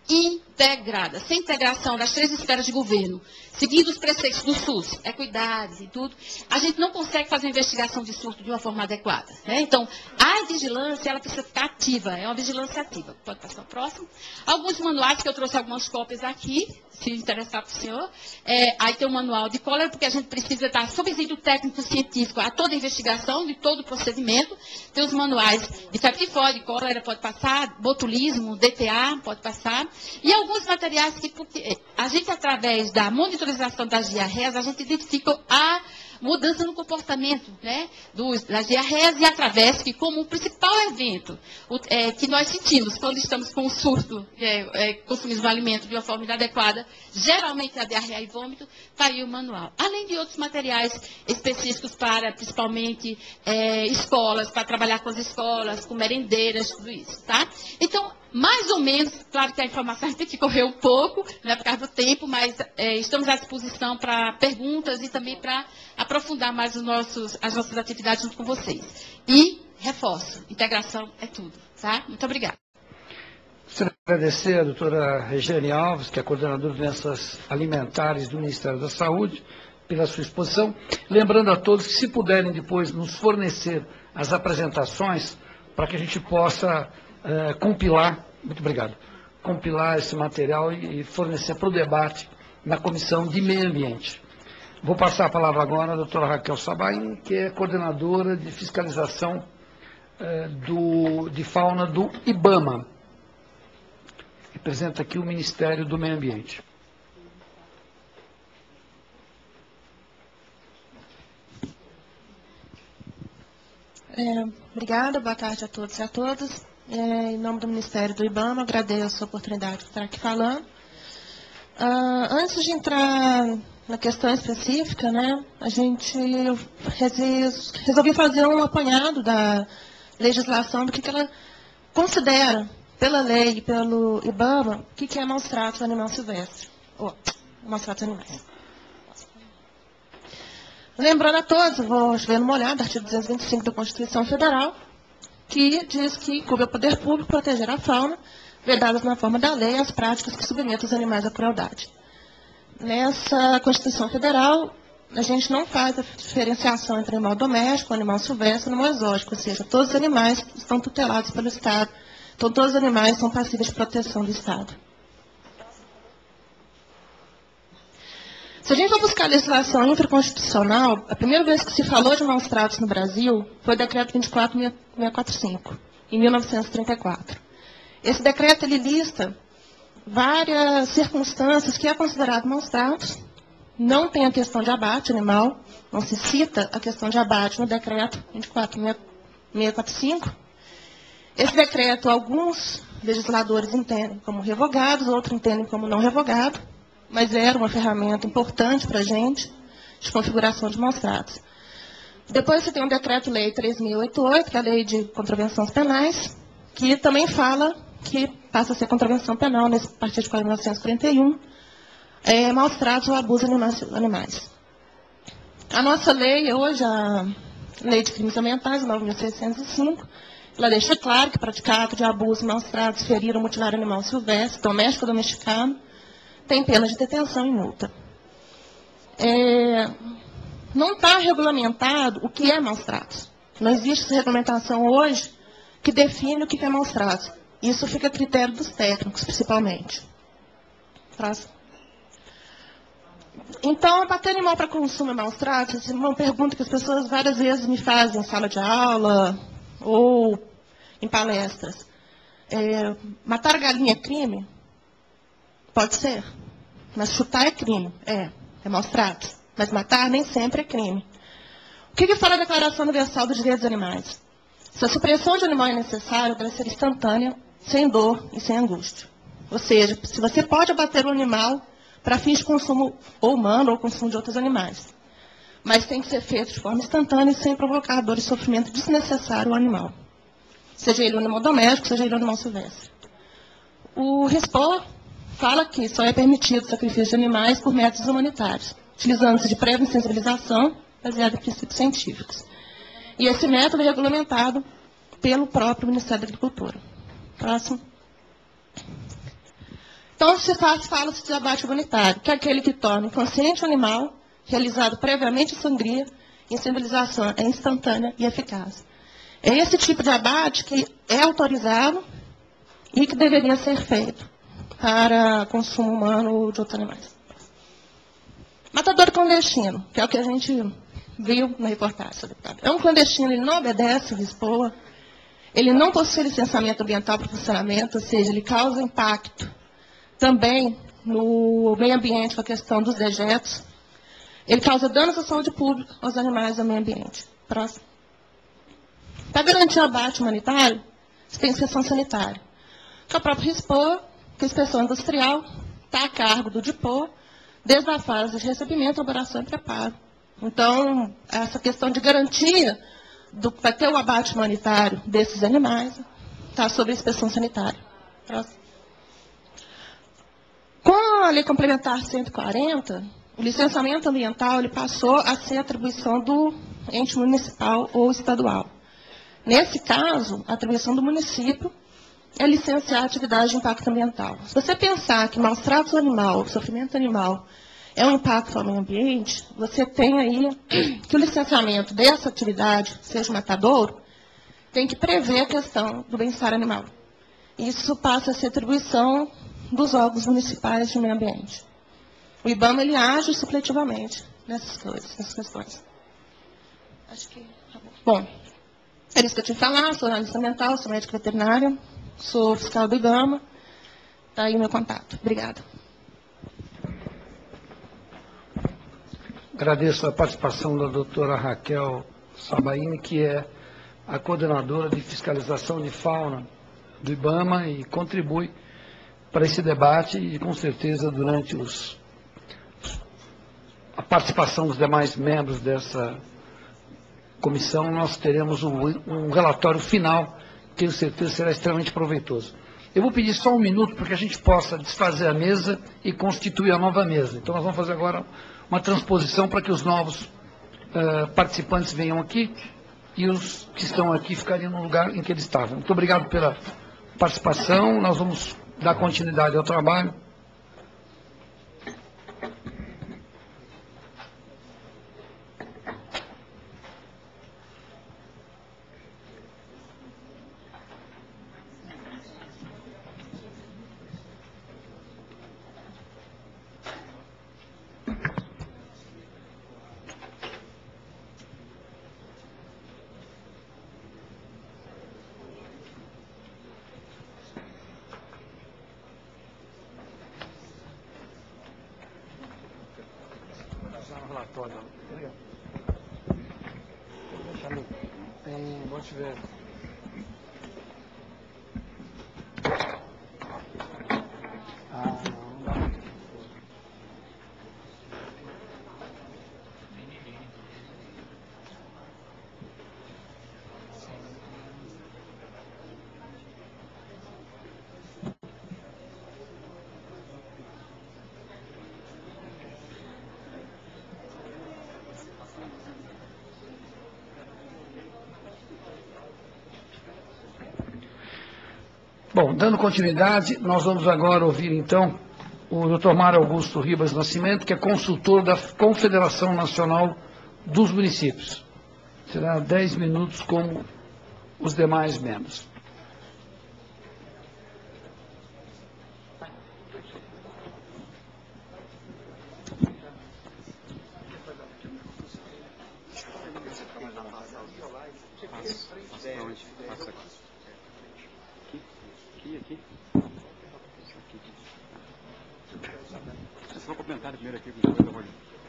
integrada, sem integração das três esferas de governo, seguindo os preceitos do SUS, equidade e tudo, a gente não consegue fazer uma investigação de surto de uma forma adequada, né? Então, a vigilância, ela precisa ficar ativa, é uma vigilância ativa. Pode passar o próximo. Alguns manuais, que eu trouxe algumas cópias aqui, se interessar para o senhor. É, aí tem um manual de cólera, porque a gente precisa dar subsídio técnico-científico a toda investigação, de todo o procedimento. Tem os manuais de febre tifoide, cólera, pode passar, botulismo, D T A, pode passar. E alguns materiais que, porque a gente, através da monitorização das diarreias, a gente identifica a mudança no comportamento, né, dos, das diarreias e através que, como o principal evento o, é, que nós sentimos quando estamos com o surto, é, é, consumimos um alimento de uma forma inadequada, geralmente a diarreia e vômito, está aí o manual. Além de outros materiais específicos para, principalmente, é, escolas, para trabalhar com as escolas, com merendeiras, tudo isso, tá? Então, mais ou menos, claro que a informação tem que correr um pouco, né, por causa do tempo, mas é, estamos à disposição para perguntas e também para aprofundar mais os nossos, as nossas atividades junto com vocês. E, reforço, integração é tudo, tá? Muito obrigada. Gostaria de agradecer a doutora Regiane Alves, que é coordenadora de doenças alimentares do Ministério da Saúde, pela sua exposição. Lembrando a todos que, se puderem depois nos fornecer as apresentações, para que a gente possa é, compilar, muito obrigado, compilar esse material e, e fornecer para o debate na Comissão de Meio Ambiente. Vou passar a palavra agora à doutora Raquel Sabain, que é coordenadora de fiscalização é, do, de fauna do IBAMA. Representa aqui o Ministério do Meio Ambiente. É, obrigada, boa tarde a todos e a todas. É, em nome do Ministério do IBAMA, agradeço a oportunidade de estar aqui falando. Ah, antes de entrar na questão específica, né, a gente resolvi fazer um apanhado da legislação do que, que ela considera, pela lei e pelo IBAMA, o que, que é maus tratos ao animal silvestre, ou maus tratos animais. Lembrando a todos, vou dando uma olhada, artigo duzentos e vinte e cinco da Constituição Federal, que diz que coube ao poder público proteger a fauna, vedadas na forma da lei as práticas que submetem os animais à crueldade. Nessa Constituição Federal, a gente não faz a diferenciação entre animal doméstico, animal silvestre e animal exótico, ou seja, todos os animais estão tutelados pelo Estado, então todos os animais são passíveis de proteção do Estado. Se a gente for buscar a legislação infraconstitucional, a primeira vez que se falou de maus tratos no Brasil foi o decreto vinte e quatro mil seiscentos e quarenta e cinco, em mil novecentos e trinta e quatro. Esse decreto ele lista várias circunstâncias que é considerado maus tratos. Não tem a questão de abate animal, não se cita a questão de abate no decreto vinte e quatro mil seiscentos e quarenta e cinco. Esse decreto, alguns legisladores entendem como revogado, outros entendem como não revogado, mas era uma ferramenta importante para a gente de configuração de maus tratos. Depois você tem o decreto-lei três mil e oitenta e oito, que é a lei de contravenções penais, que também fala que passa a ser contravenção penal, nesse, a partir de mil novecentos e quarenta e um, é, maus tratos ou abuso de animais. A nossa lei, hoje, a Lei de Crimes Ambientais, nove mil seiscentos e cinco, ela deixa claro que praticar ato de abuso, maus tratos, ferir ou mutilar animal silvestre, doméstico ou domesticado, tem pena de detenção e multa. É, não está regulamentado o que é maus tratos. Não existe essa regulamentação hoje que define o que é maus tratos. Isso fica a critério dos técnicos, principalmente. Próximo. Então, abater animal para consumo é maus tratos? É uma pergunta que as pessoas várias vezes me fazem em sala de aula ou em palestras. É, matar galinha é crime? Pode ser. Mas chutar é crime. É, é maus tratos. Mas matar nem sempre é crime. O que, que fala a Declaração Universal dos Direitos dos Animais? Se a supressão de animal é necessária, deve ser instantânea, sem dor e sem angústia. Ou seja, se você pode abater um animal para fins de consumo ou humano ou consumo de outros animais, mas tem que ser feito de forma instantânea e sem provocar dor e sofrimento desnecessário ao animal. Seja ele um animal doméstico, seja ele um animal silvestre. O RESPOR fala que só é permitido o sacrifício de animais por métodos humanitários, utilizando-se de prévia sensibilização baseada em princípios científicos. E esse método é regulamentado pelo próprio Ministério da Agricultura. Próximo. Então, se faz, fala-se de abate humanitário, que é aquele que torna inconsciente o animal, realizado previamente em sangria, em civilização é instantânea e eficaz. É esse tipo de abate que é autorizado e que deveria ser feito para consumo humano de outros animais. Matador clandestino, que é o que a gente viu na reportagem, deputado. É um clandestino, ele não obedece o RISPOA, ele não possui licenciamento ambiental para funcionamento, ou seja, ele causa impacto também no meio ambiente com a questão dos dejetos. Ele causa danos à saúde pública, aos animais e ao meio ambiente. Próximo. Para garantir o abate humanitário, você tem inspeção sanitária. Que é o próprio RISPOA, que a inspeção industrial está a cargo do DIPOA, desde a fase de recebimento, elaboração e preparo. Então, essa questão de garantia para ter o abate humanitário desses animais está sob a inspeção sanitária. Próximo. Com a Lei Complementar cento e quarenta, o licenciamento ambiental ele passou a ser atribuição do ente municipal ou estadual. Nesse caso, a atribuição do município é licenciar a atividade de impacto ambiental. Se você pensar que maus tratos animal, sofrimento animal, é um impacto ao meio ambiente, você tem aí que o licenciamento dessa atividade, seja o matadouro, tem que prever a questão do bem-estar animal. Isso passa a ser atribuição dos órgãos municipais de meio ambiente. O IBAMA ele age supletivamente nessas coisas, nessas questões. Acho que tá bom. Bom, era isso que eu tinha que falar. Sou analista ambiental, sou médica veterinária, sou fiscal do IBAMA. Está aí o meu contato. Obrigada. Agradeço a participação da doutora Raquel Sabaini, que é a coordenadora de fiscalização de fauna do IBAMA e contribui para esse debate e, com certeza, durante os, a participação dos demais membros dessa comissão, nós teremos um, um relatório final, que tenho certeza será extremamente proveitoso. Eu vou pedir só um minuto para que a gente possa desfazer a mesa e constituir a nova mesa. Então, nós vamos fazer agora uma transposição para que os novos uh, participantes venham aqui e os que estão aqui ficariam no lugar em que eles estavam. Muito obrigado pela participação. Nós vamos dar continuidade ao trabalho. Relatório. Obrigado. Deixa ali. Tem, vamos ver. Ah, não dá. Bom, dando continuidade, nós vamos agora ouvir, então, o doutor Mário Augusto Ribas Nascimento, que é consultor da Confederação Nacional dos Municípios. Será dez minutos como os demais membros. Aqui. Só um comentário primeiro aqui, por favor.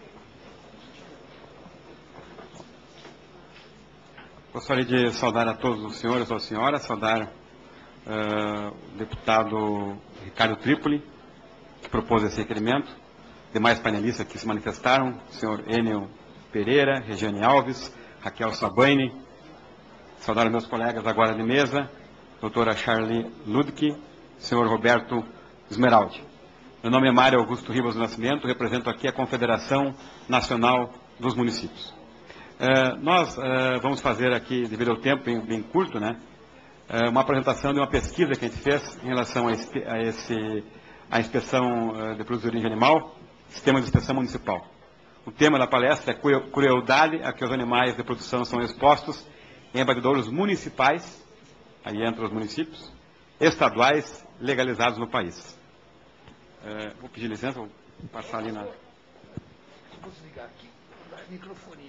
Gostaria de saudar a todos os senhores ou senhoras, saudar uh, o deputado Ricardo Trípoli, que propôs esse requerimento, demais panelistas que se manifestaram, o senhor Enel Pereira, Regiane Alves, Raquel Sabaini, saudar meus colegas agora de mesa, doutora Charlie Ludke, senhor Roberto Esmeraldi. Meu nome é Mário Augusto Ribas do Nascimento, represento aqui a Confederação Nacional dos Municípios. Uh, nós uh, vamos fazer aqui, devido ao tempo bem, bem curto, né, uh, uma apresentação de uma pesquisa que a gente fez em relação a esse, a esse a inspeção uh, de produtos de origem animal, sistema de inspeção municipal. O tema da palestra é crueldade a que os animais de produção são expostos em abatedouros municipais, aí entram os municípios, estaduais legalizados no país. Uh, vou pedir licença, vou passar ali na... Vou desligar aqui, o microfone.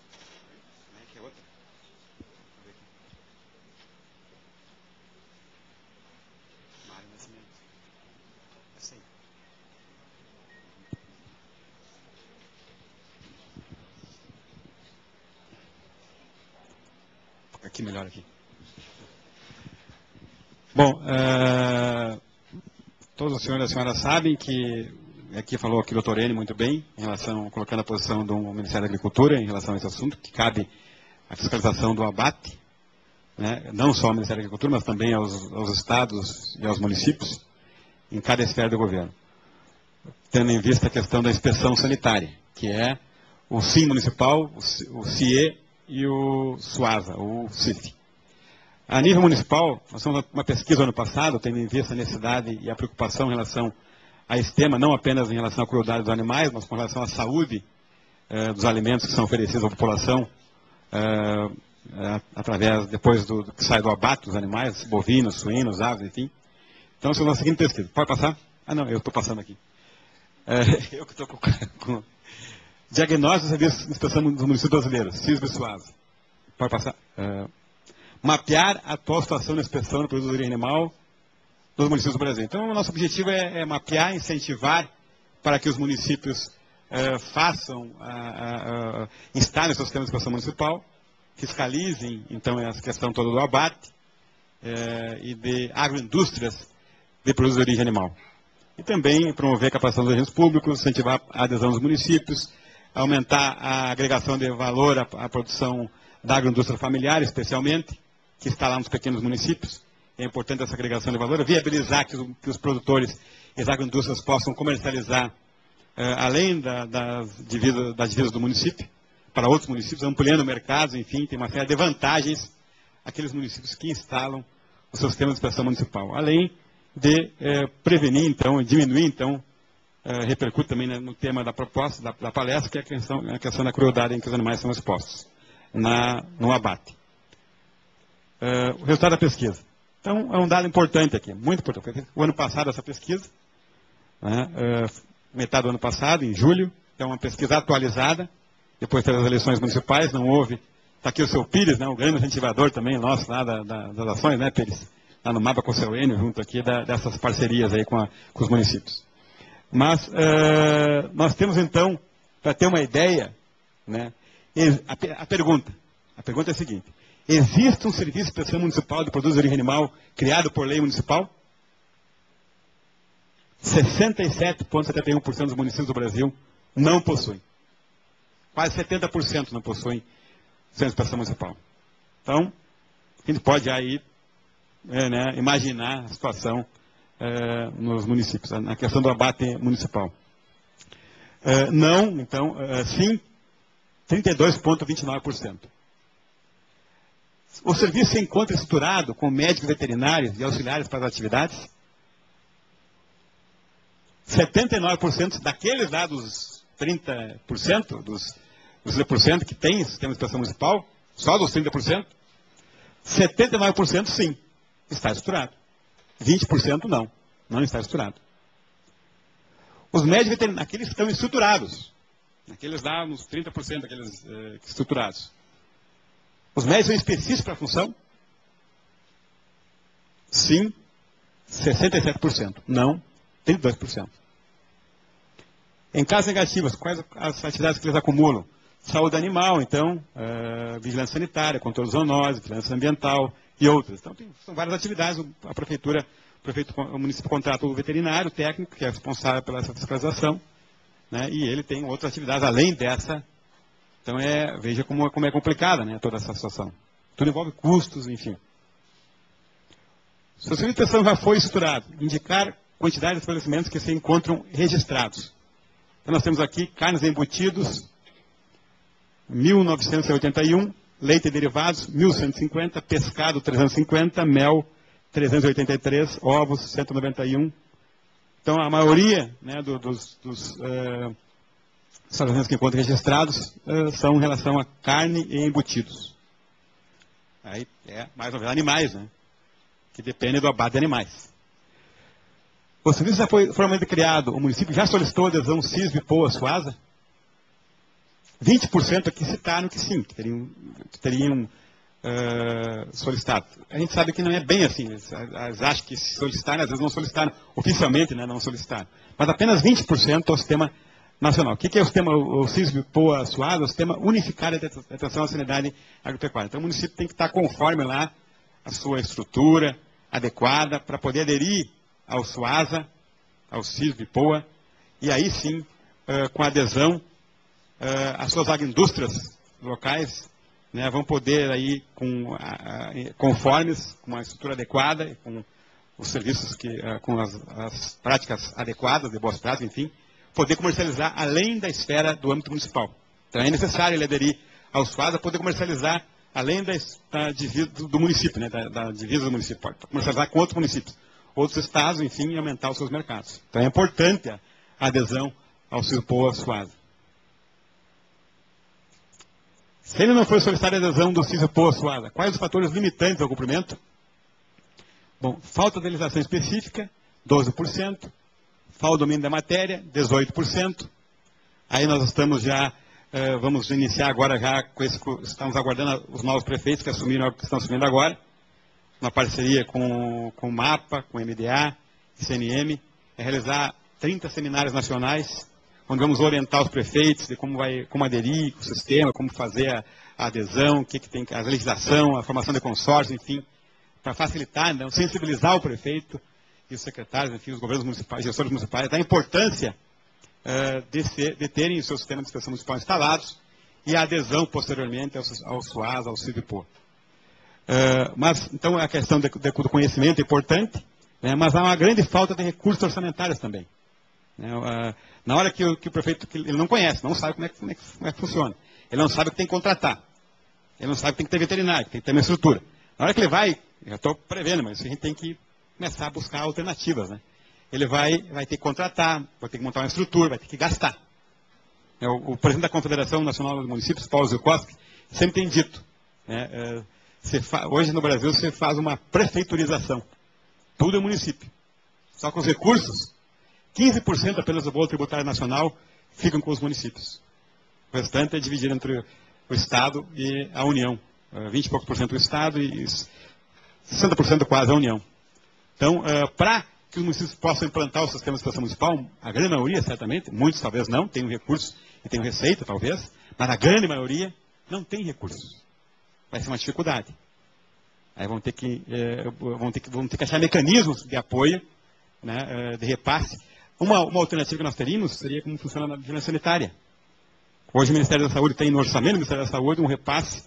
Aqui, melhor aqui. Bom, uh, todos os senhores e as senhoras sabem que, aqui falou aqui o doutor N muito bem, em relação, colocando a posição do Ministério da Agricultura em relação a esse assunto, que cabe a fiscalização do abate, né, não só ao Ministério da Agricultura, mas também aos, aos estados e aos municípios, em cada esfera do governo. Tendo em vista a questão da inspeção sanitária, que é o S I M municipal, o C I E e o SUASA, o C I F. A nível municipal, nós fizemos uma pesquisa ano passado, tendo em vista a necessidade e a preocupação em relação a esse tema, não apenas em relação à crueldade dos animais, mas com relação à saúde eh, dos alimentos que são oferecidos à população, eh, eh, através, depois do, do que sai do abate dos animais, bovinos, suínos, aves, enfim. Então, fizemos a seguinte pesquisa. Pode passar? Ah, não, eu estou passando aqui. Eh, eu que estou com... com Diagnóstico dos serviços de inspeção dos municípios brasileiros, C I S B e SUASA. Pode passar. Uh, mapear a atual situação da inspeção do produto de origem animal dos municípios do Brasil. Então, o nosso objetivo é, é mapear, incentivar para que os municípios uh, façam, uh, uh, uh, instalem o seu sistema de inspeção municipal, fiscalizem, então, essa questão toda do abate uh, e de agroindústrias de produtos de origem animal. E também promover a capacitação dos agentes públicos, incentivar a adesão dos municípios, aumentar a agregação de valor à, à produção da agroindústria familiar, especialmente, que está lá nos pequenos municípios. É importante essa agregação de valor, viabilizar que os, que os produtores e as agroindústrias possam comercializar, eh, além da, das, divisas, das divisas do município, para outros municípios, ampliando mercados, enfim, tem uma série de vantagens aqueles municípios que instalam o seu sistema de inspeção municipal. Além de eh, prevenir, então, diminuir, então, Uh, repercute também, né, no tema da proposta, da, da palestra, que é a questão, a questão da crueldade em que os animais são expostos na, no abate. Uh, o resultado da pesquisa. Então, é um dado importante aqui, muito importante. O ano passado, essa pesquisa, né, uh, metade do ano passado, em julho, é uma pesquisa atualizada, depois das eleições municipais, não houve... Está aqui o seu Pires, né, o grande incentivador também nosso lá da, da, das ações, né, Pires? Lá no mapa com o seu Enio, junto aqui da, dessas parcerias aí com, a, com os municípios. Mas uh, nós temos então, para ter uma ideia, né, a, a pergunta, a pergunta é a seguinte: existe um serviço de inspeção municipal de produtos de origem animal criado por lei municipal? sessenta e sete vírgula setenta e um por cento dos municípios do Brasil não possuem. Quase setenta por cento não possuem centro de inspeção municipal. Então, a gente pode aí é, né, imaginar a situação Uh, nos municípios, na questão do abate municipal. Uh, não, então, uh, sim, trinta e dois vírgula vinte e nove por cento. O serviço se encontra estruturado com médicos veterinários e auxiliares para as atividades? setenta e nove por cento daqueles lá dos trinta por cento, dos, dos trinta por cento que tem sistema de inspeção municipal, só dos trinta por cento, setenta e nove por cento sim, está estruturado. vinte por cento não, não está estruturado. Os médicos veterinários, aqueles que estão estruturados, aqueles lá nos trinta por cento daqueles eh, estruturados. Os médicos são específicos para a função? Sim, sessenta e sete por cento. Não, trinta e dois por cento. Em casos negativos, quais as atividades que eles acumulam? Saúde animal, então, uh, vigilância sanitária, controle de zoonose, vigilância ambiental e outras. Então, tem, são várias atividades. A prefeitura, o, prefeito, o município contrata o veterinário, o técnico, que é responsável pela essa fiscalização, né, e ele tem outras atividades além dessa. Então, é, veja como, como é complicada, né, toda essa situação. Tudo envolve custos, enfim. Se o serviço de inspeção já foi estruturado, indicar quantidade de estabelecimentos que se encontram registrados. Então, nós temos aqui carnes embutidos, mil novecentos e oitenta e um, leite e derivados, mil cento e cinquenta, pescado, trezentos e cinquenta, mel, trezentos e oitenta e três, ovos, cento e noventa e um, Então, a maioria, né, do, dos, dos uh, estabelecimentos que encontram registrados uh, são em relação a carne e embutidos. Aí é, mais ou menos, animais, né, que dependem do abate de animais. O serviço já foi formalmente criado, o município já solicitou adesão CISV, POA, SUASA. vinte por cento aqui citaram que sim, que teriam, que teriam uh, solicitado. A gente sabe que não é bem assim, eles, eles acham que se solicitaram, às vezes não solicitaram, oficialmente, né, não solicitaram. Mas apenas vinte por cento é o sistema nacional. O que é o sistema, o CISV, POA, SUASA? É o sistema unificado de atenção à sanidade agropecuária. Então o município tem que estar conforme lá a sua estrutura adequada para poder aderir ao SUASA, ao CISV, POA, e aí sim, uh, com adesão, Uh, as suas agroindústrias locais, né, vão poder, aí, com, uh, conformes, com uma estrutura adequada, com os serviços, que, uh, com as, as práticas adequadas, de boas práticas, enfim, poder comercializar além da esfera do âmbito municipal. Então é necessário ele aderir ao SUASA, poder comercializar além da, da divisa do, do município, né, da, da divisa do município, pode comercializar com outros municípios, outros estados, enfim, e aumentar os seus mercados. Então é importante a, a adesão ao CISV-POA SUASA. Se ele não for solicitar a adesão do CISV-POA SUASA, quais os fatores limitantes ao cumprimento? Bom, falta de legislação específica, doze por cento. Falta do domínio da matéria, dezoito por cento. Aí nós estamos já, uh, vamos iniciar agora já, com esse, estamos aguardando os novos prefeitos que assumiram, que estão assumindo agora, uma parceria com, com o MAPA, com o M D A, C N M, é realizar trinta seminários nacionais, onde vamos orientar os prefeitos de como, vai, como aderir com o sistema, como fazer a, a adesão, o que, que tem, a legislação, a formação de consórcio, enfim, para facilitar, então, sensibilizar o prefeito e os secretários, enfim, os governos municipais, gestores municipais, da importância uh, de, ser, de terem o seu sistema de inspeção municipal instalados e a adesão, posteriormente, ao, ao SUASA, ao CISV-POA. Uh, mas, então, a questão de, de, do conhecimento é importante, né, mas há uma grande falta de recursos orçamentários também. Né, uh, na hora que o, que o prefeito, que ele não conhece, não sabe como é, que, como, é que, como é que funciona. Ele não sabe que tem que contratar. Ele não sabe que tem que ter veterinário, que tem que ter uma estrutura. Na hora que ele vai, eu estou prevendo, mas a gente tem que começar a buscar alternativas. Né? Ele vai, vai ter que contratar, vai ter que montar uma estrutura, vai ter que gastar. É, o, o presidente da Confederação Nacional dos Municípios, Paulo Zilkowski, sempre tem dito, né, é, você fa, hoje no Brasil você faz uma prefeiturização. Tudo é município. Só com os recursos, quinze por cento apenas do bolo tributário nacional ficam com os municípios. O restante é dividido entre o Estado e a União. vinte e poucos por cento do Estado e sessenta por cento quase a União. Então, para que os municípios possam implantar o sistema de inspeção municipal, a grande maioria, certamente, muitos talvez não, tem recursos e tem receita, talvez, mas a grande maioria não tem recursos. Vai ser uma dificuldade. Aí vão ter que, vão ter que, vão ter que achar mecanismos de apoio, né, de repasse. Uma, uma alternativa que nós teríamos seria como funciona a vigilância sanitária. Hoje o Ministério da Saúde tem no orçamento do Ministério da Saúde um repasse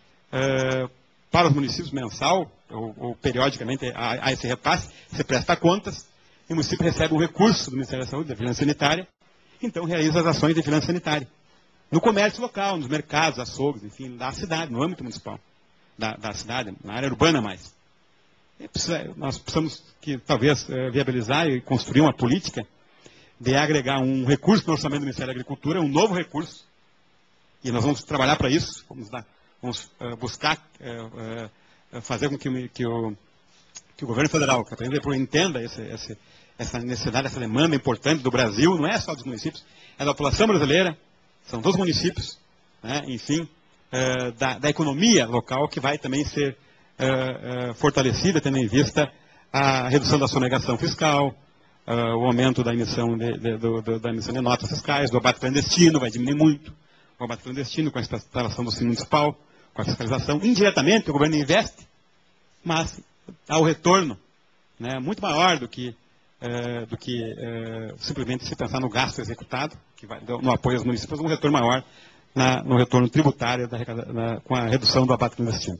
uh, para os municípios mensal, ou, ou periodicamente a, a esse repasse, você presta contas, e o município recebe um recurso do Ministério da Saúde, da vigilância sanitária, então realiza as ações de vigilância sanitária. No comércio local, nos mercados, açougues, enfim, da cidade, no âmbito municipal, da, da cidade, na área urbana mais. Precisa, nós precisamos que, talvez, uh, viabilizar e construir uma política de agregar um recurso no orçamento do Ministério da Agricultura, um novo recurso, e nós vamos trabalhar para isso, vamos, dar, vamos uh, buscar uh, uh, fazer com que, que, o, que o governo federal, que a presidência da República, entenda esse, esse, essa necessidade, essa demanda importante do Brasil, não é só dos municípios, é da população brasileira, são dos municípios, né, enfim, uh, da, da economia local, que vai também ser uh, uh, fortalecida, tendo em vista a redução da sonegação fiscal, Uh, o aumento da emissão de, de, do, do, da emissão de notas fiscais, do abate clandestino, vai diminuir muito. O abate clandestino com a instalação do Cine Municipal, com a fiscalização. Indiretamente, o governo investe, mas há o retorno, né, muito maior do que, uh, do que uh, simplesmente se pensar no gasto executado, que vai, no apoio aos municípios, um retorno maior na, no retorno tributário da, na, com a redução do abate clandestino.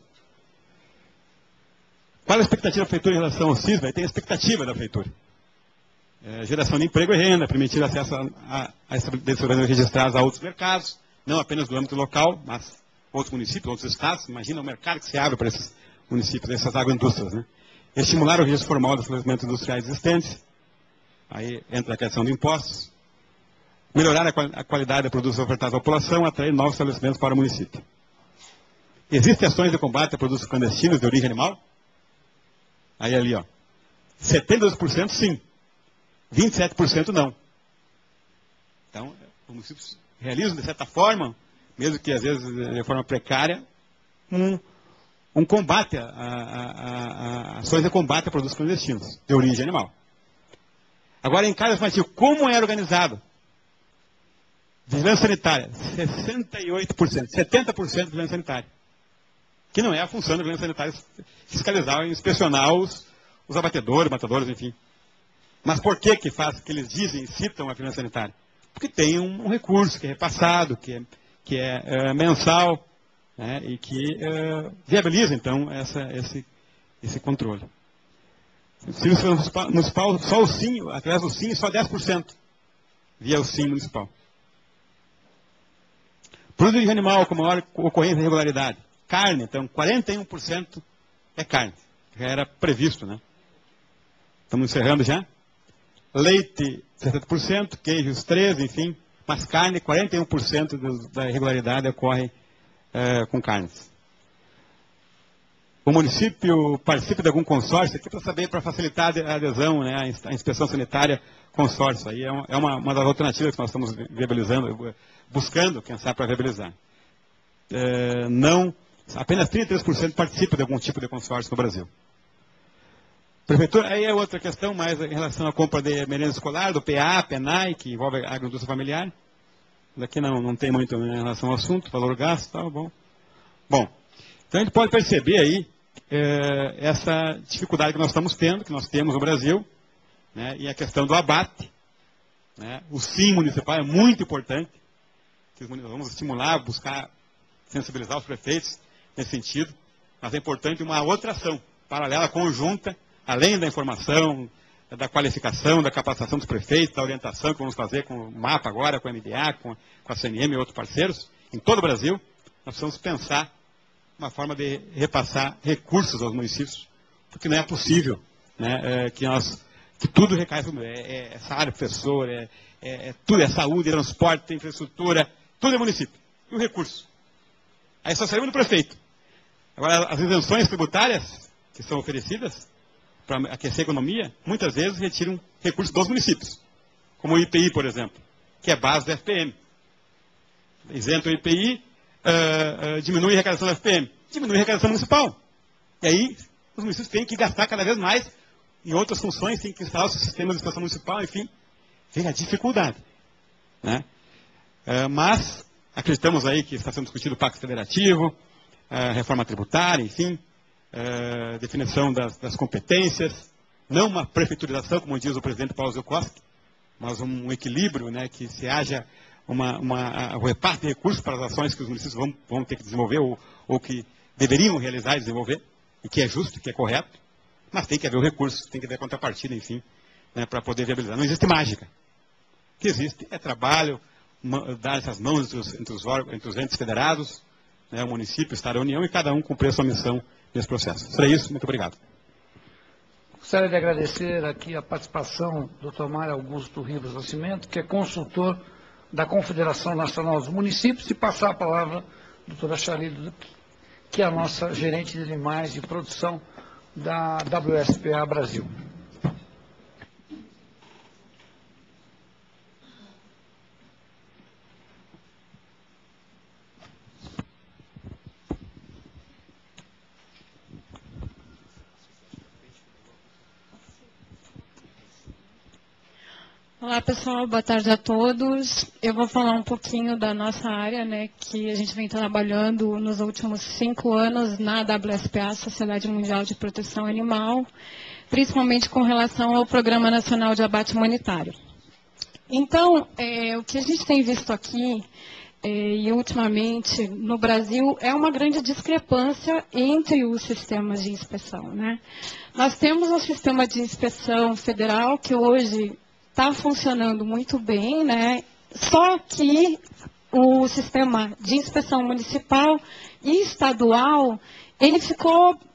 Qual a expectativa da Prefeitura em relação ao CISV? Tem a expectativa da Prefeitura. É, geração de emprego e renda, permitir acesso a, a, a estabelecimentos registrados a outros mercados, não apenas do âmbito local, mas outros municípios, outros estados. Imagina o mercado que se abre para esses municípios, essas agroindústrias. Né? Estimular o registro formal dos estabelecimentos industriais existentes, Aí entra a questão de impostos. Melhorar a, qual, a qualidade da produtos ofertados à população, atrair novos estabelecimentos para o município. Existem ações de combate a produtos clandestinos de origem animal? Aí ali, ó. setenta e dois por cento sim. vinte e sete por cento não. Então, os municípios realizam, de certa forma, mesmo que às vezes de forma precária, um, um combate, a, a, a, a ações de combate a produtos clandestinos, de origem animal. Agora, em cada afirmativo, como é organizado? Vigilância sanitária, sessenta e oito por cento, setenta por cento de vigilância sanitária. Que não é a função da vigilância sanitária fiscalizar e inspecionar os, os abatedores, matadores, enfim. Mas por que que faz, que eles dizem, citam a vigilância sanitária? Porque tem um, um recurso que é repassado, que é, que é, é mensal, né, e que é, viabiliza, então, essa, esse, esse controle. O Serviço Municipal, só o Sim, através do Sim, só dez por cento via o Sim Municipal. Produto de animal com maior ocorrência de irregularidade. Carne, então, quarenta e um por cento é carne. Já era previsto, né? Estamos encerrando já. Leite, sessenta por cento, queijos, treze por cento, enfim. Mas carne, quarenta e um por cento da irregularidade ocorre é, com carnes. O município participa de algum consórcio, aqui para saber, para facilitar a adesão, né, a inspeção sanitária, consórcio. Aí é uma, uma das alternativas que nós estamos viabilizando, buscando, quem sabe, para viabilizar. É, não, apenas trinta e três por cento participa de algum tipo de consórcio no Brasil. Prefeitura, aí é outra questão, mais em relação à compra de merenda escolar, do P A, PENAI, que envolve a agroindústria familiar. Daqui não, não tem muito, né, em relação ao assunto, valor gasto e tal, bom. Bom, então a gente pode perceber aí é, essa dificuldade que nós estamos tendo, que nós temos no Brasil, né, e a questão do abate. Né, o Sim municipal é muito importante, que vamos estimular, buscar sensibilizar os prefeitos nesse sentido, mas é importante uma outra ação paralela, conjunta, além da informação, da qualificação, da capacitação dos prefeitos, da orientação que vamos fazer com o MAPA agora, com a M D A, com a C N M e outros parceiros, em todo o Brasil, nós precisamos pensar uma forma de repassar recursos aos municípios, porque não é possível, né, é, que, nós, que tudo recai sobre é, é salário do professor, é, é, é tudo, é saúde, é transporte, é infraestrutura, tudo é município. E o recurso? Aí só saímos do prefeito. Agora, as isenções tributárias que são oferecidas para aquecer a economia, muitas vezes retiram recursos dos municípios. Como o I P I, por exemplo, que é base do F P M. Isenta o I P I, uh, uh, diminui a arrecadação do F P M. Diminui a arrecadação municipal. E aí, os municípios têm que gastar cada vez mais em outras funções, têm que instalar os sistemas de educação municipal, enfim. Vem a dificuldade. Né? Uh, mas, acreditamos aí que está sendo discutido o Pacto Federativo, uh, reforma tributária, enfim, uh, definição das, das competências, não uma prefeiturização, como diz o presidente Paulo Zukoski, mas um equilíbrio, né, que se haja uma, uma, um reparto de recursos para as ações que os municípios vão, vão ter que desenvolver ou, ou que deveriam realizar e desenvolver, e que é justo, que é correto, mas tem que haver o recurso, tem que haver a contrapartida, enfim, né, para poder viabilizar. Não existe mágica. O que existe é trabalho, dar essas mãos entre os, entre os, órgãos, entre os entes federados, né, o município, o Estado e a União, e cada um cumprir a sua missão nesse processo. Será isso, muito obrigado. Gostaria de agradecer aqui a participação do doutor Mário Augusto Ribas Nascimento, que é consultor da Confederação Nacional dos Municípios, e passar a palavra à doutora Charlene, que é a nossa gerente de animais de produção da W S P A Brasil. Olá, pessoal, boa tarde a todos. Eu vou falar um pouquinho da nossa área, né, que a gente vem trabalhando nos últimos cinco anos na W S P A, Sociedade Mundial de Proteção Animal, principalmente com relação ao Programa Nacional de Abate Humanitário. Então, é, o que a gente tem visto aqui, é, e ultimamente no Brasil, é uma grande discrepância entre os sistemas de inspeção, né? Nós temos um sistema de inspeção federal que hoje está funcionando muito bem, né? Só que o sistema de inspeção municipal e estadual, ele ficou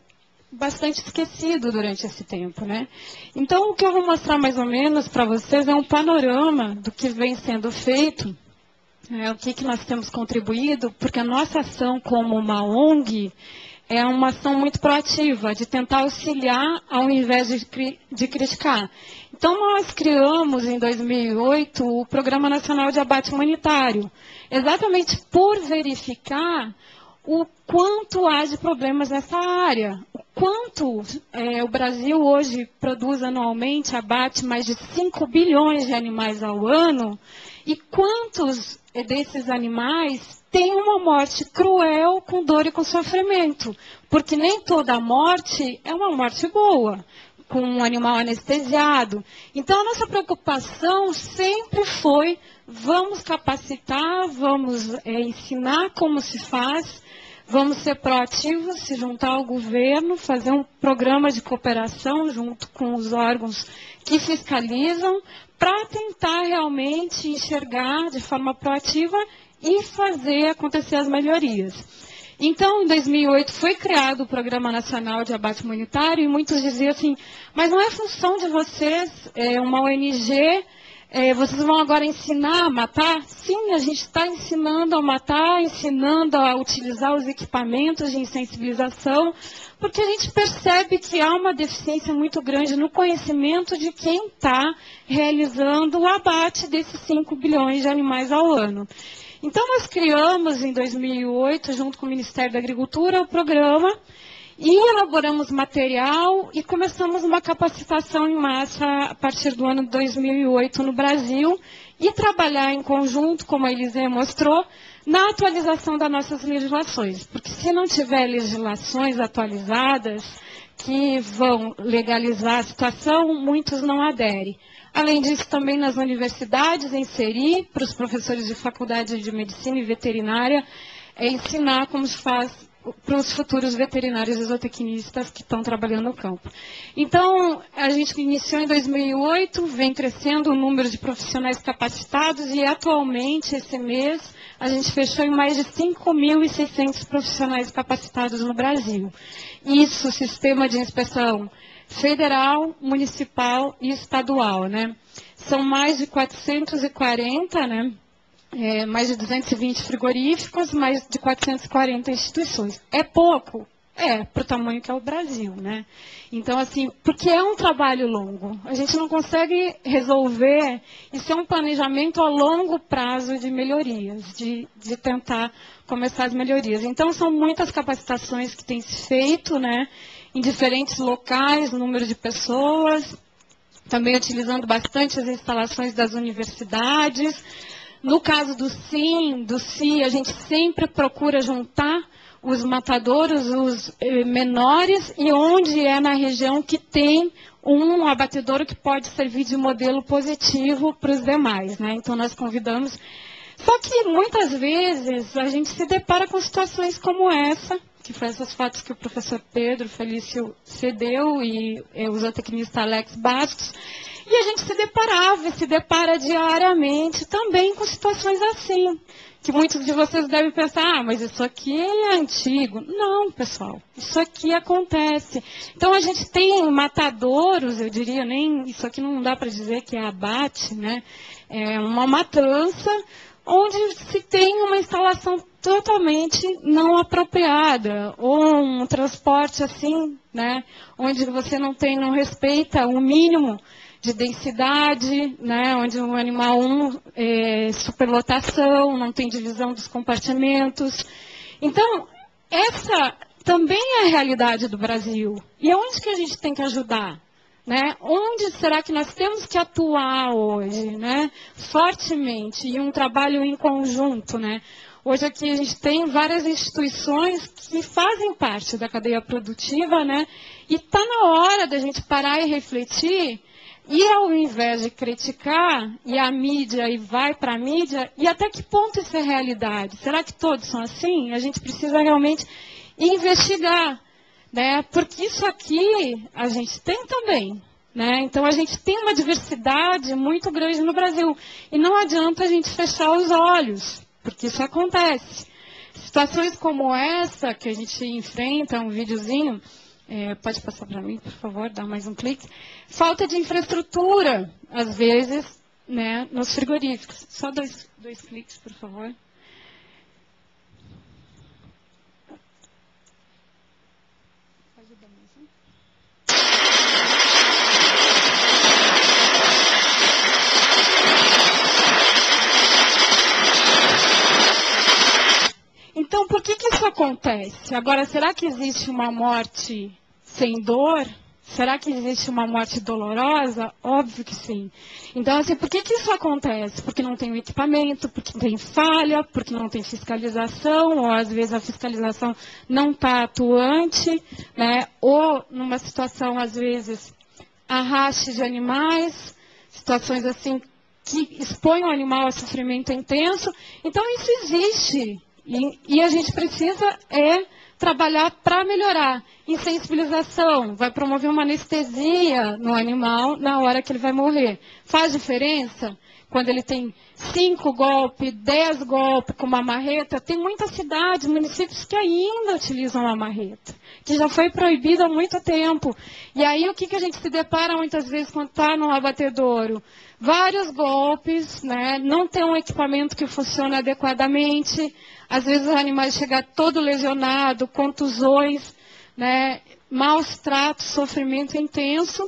bastante esquecido durante esse tempo, né? Então, o que eu vou mostrar mais ou menos para vocês é um panorama do que vem sendo feito, é, o que, que nós temos contribuído, porque a nossa ação como uma O N G é uma ação muito proativa, de tentar auxiliar ao invés de, cri de criticar. Então, nós criamos, em dois mil e oito, o Programa Nacional de Abate Humanitário, exatamente por verificar o quanto há de problemas nessa área, o quanto é, o Brasil hoje produz anualmente, abate mais de cinco bilhões de animais ao ano, e quantos desses animais têm uma morte cruel, com dor e com sofrimento, porque nem toda morte é uma morte boa, com um animal anestesiado. Então, a nossa preocupação sempre foi, vamos capacitar, vamos é, ensinar como se faz, vamos ser proativos, se juntar ao governo, fazer um programa de cooperação junto com os órgãos que fiscalizam, para tentar realmente enxergar de forma proativa e fazer acontecer as melhorias. Então, em dois mil e oito, foi criado o Programa Nacional de Abate Humanitário, e muitos diziam assim, mas não é função de vocês, é uma O N G, é, vocês vão agora ensinar a matar? Sim, a gente está ensinando a matar, ensinando a utilizar os equipamentos de insensibilização, porque a gente percebe que há uma deficiência muito grande no conhecimento de quem está realizando o abate desses cinco bilhões de animais ao ano. Então, nós criamos, em dois mil e oito, junto com o Ministério da Agricultura, o programa, e elaboramos material e começamos uma capacitação em massa a partir do ano dois mil e oito no Brasil, e trabalhar em conjunto, como a Elisê mostrou, na atualização das nossas legislações. Porque se não tiver legislações atualizadas que vão legalizar a situação, muitos não aderem. Além disso, também nas universidades, inserir para os professores de faculdade de medicina e veterinária, é ensinar como se faz para os futuros veterinários e zootecnistas que estão trabalhando no campo. Então, a gente iniciou em dois mil e oito, vem crescendo o número de profissionais capacitados, e atualmente, esse mês, a gente fechou em mais de cinco mil e seiscentos profissionais capacitados no Brasil. Isso, sistema de inspeção federal, municipal e estadual, né? São mais de quatrocentos e quarenta, né? É, mais de duzentos e vinte frigoríficos, mais de quatrocentas e quarenta instituições. É pouco? É, para o tamanho que é o Brasil, né? Então, assim, porque é um trabalho longo. A gente não consegue resolver, isso é um planejamento a longo prazo de melhorias, de, de tentar começar as melhorias. Então, são muitas capacitações que têm se feito, né? Em diferentes locais, número de pessoas, também utilizando bastante as instalações das universidades. No caso do SIM, do C I, a gente sempre procura juntar os matadouros, os eh, menores, e onde é na região que tem um abatedouro que pode servir de modelo positivo para os demais, né? Então, nós convidamos. Só que, muitas vezes, a gente se depara com situações como essa, que foi essas fotos que o professor Pedro Felício cedeu, e, e o zootecnista Alex Bastos, e a gente se deparava e se depara diariamente também com situações assim, que muitos de vocês devem pensar, ah, mas isso aqui é antigo. Não, pessoal, isso aqui acontece. Então, a gente tem matadouros, eu diria, nem isso aqui não dá para dizer que é abate, né? É uma matança onde se tem uma instalação totalmente não apropriada, ou um transporte assim, né? Onde você não tem, não respeita o mínimo de densidade, né, onde o animal um é superlotação, não tem divisão dos compartimentos. Então, essa também é a realidade do Brasil. E onde que a gente tem que ajudar? Né? Onde será que nós temos que atuar hoje, né? Fortemente, e um trabalho em conjunto, né? Hoje aqui a gente tem várias instituições que fazem parte da cadeia produtiva, né? E está na hora da gente parar e refletir. E ao invés de criticar, e a mídia, e vai para a mídia, e até que ponto isso é realidade? Será que todos são assim? A gente precisa realmente investigar, né? Porque isso aqui a gente tem também, né? Então, a gente tem uma diversidade muito grande no Brasil. E não adianta a gente fechar os olhos, porque isso acontece. Situações como essa que a gente enfrenta, um videozinho, É, pode passar para mim, por favor, dá mais um clique. Falta de infraestrutura, às vezes, né, nos frigoríficos. Só dois, dois cliques, por favor. Pode dar mais um? Então, por que que isso acontece? Agora, será que existe uma morte sem dor? Será que existe uma morte dolorosa? Óbvio que sim. Então, assim, por que que isso acontece? Porque não tem o equipamento, porque tem falha, porque não tem fiscalização, ou às vezes a fiscalização não está atuante, né? Ou numa situação, às vezes, arraste de animais, situações assim que expõem o animal a sofrimento intenso. Então, isso existe. E, e a gente precisa é trabalhar para melhorar. Insensibilização, vai promover uma anestesia no animal na hora que ele vai morrer. Faz diferença? Quando ele tem cinco golpes, dez golpes com uma marreta, tem muitas cidades, municípios que ainda utilizam a marreta, que já foi proibido há muito tempo. E aí o que, que a gente se depara muitas vezes quando está no abatedouro? Vários golpes, né? Não tem um equipamento que funcione adequadamente. Às vezes os animais chegam todo lesionado, contusões, né? Maus tratos, sofrimento intenso.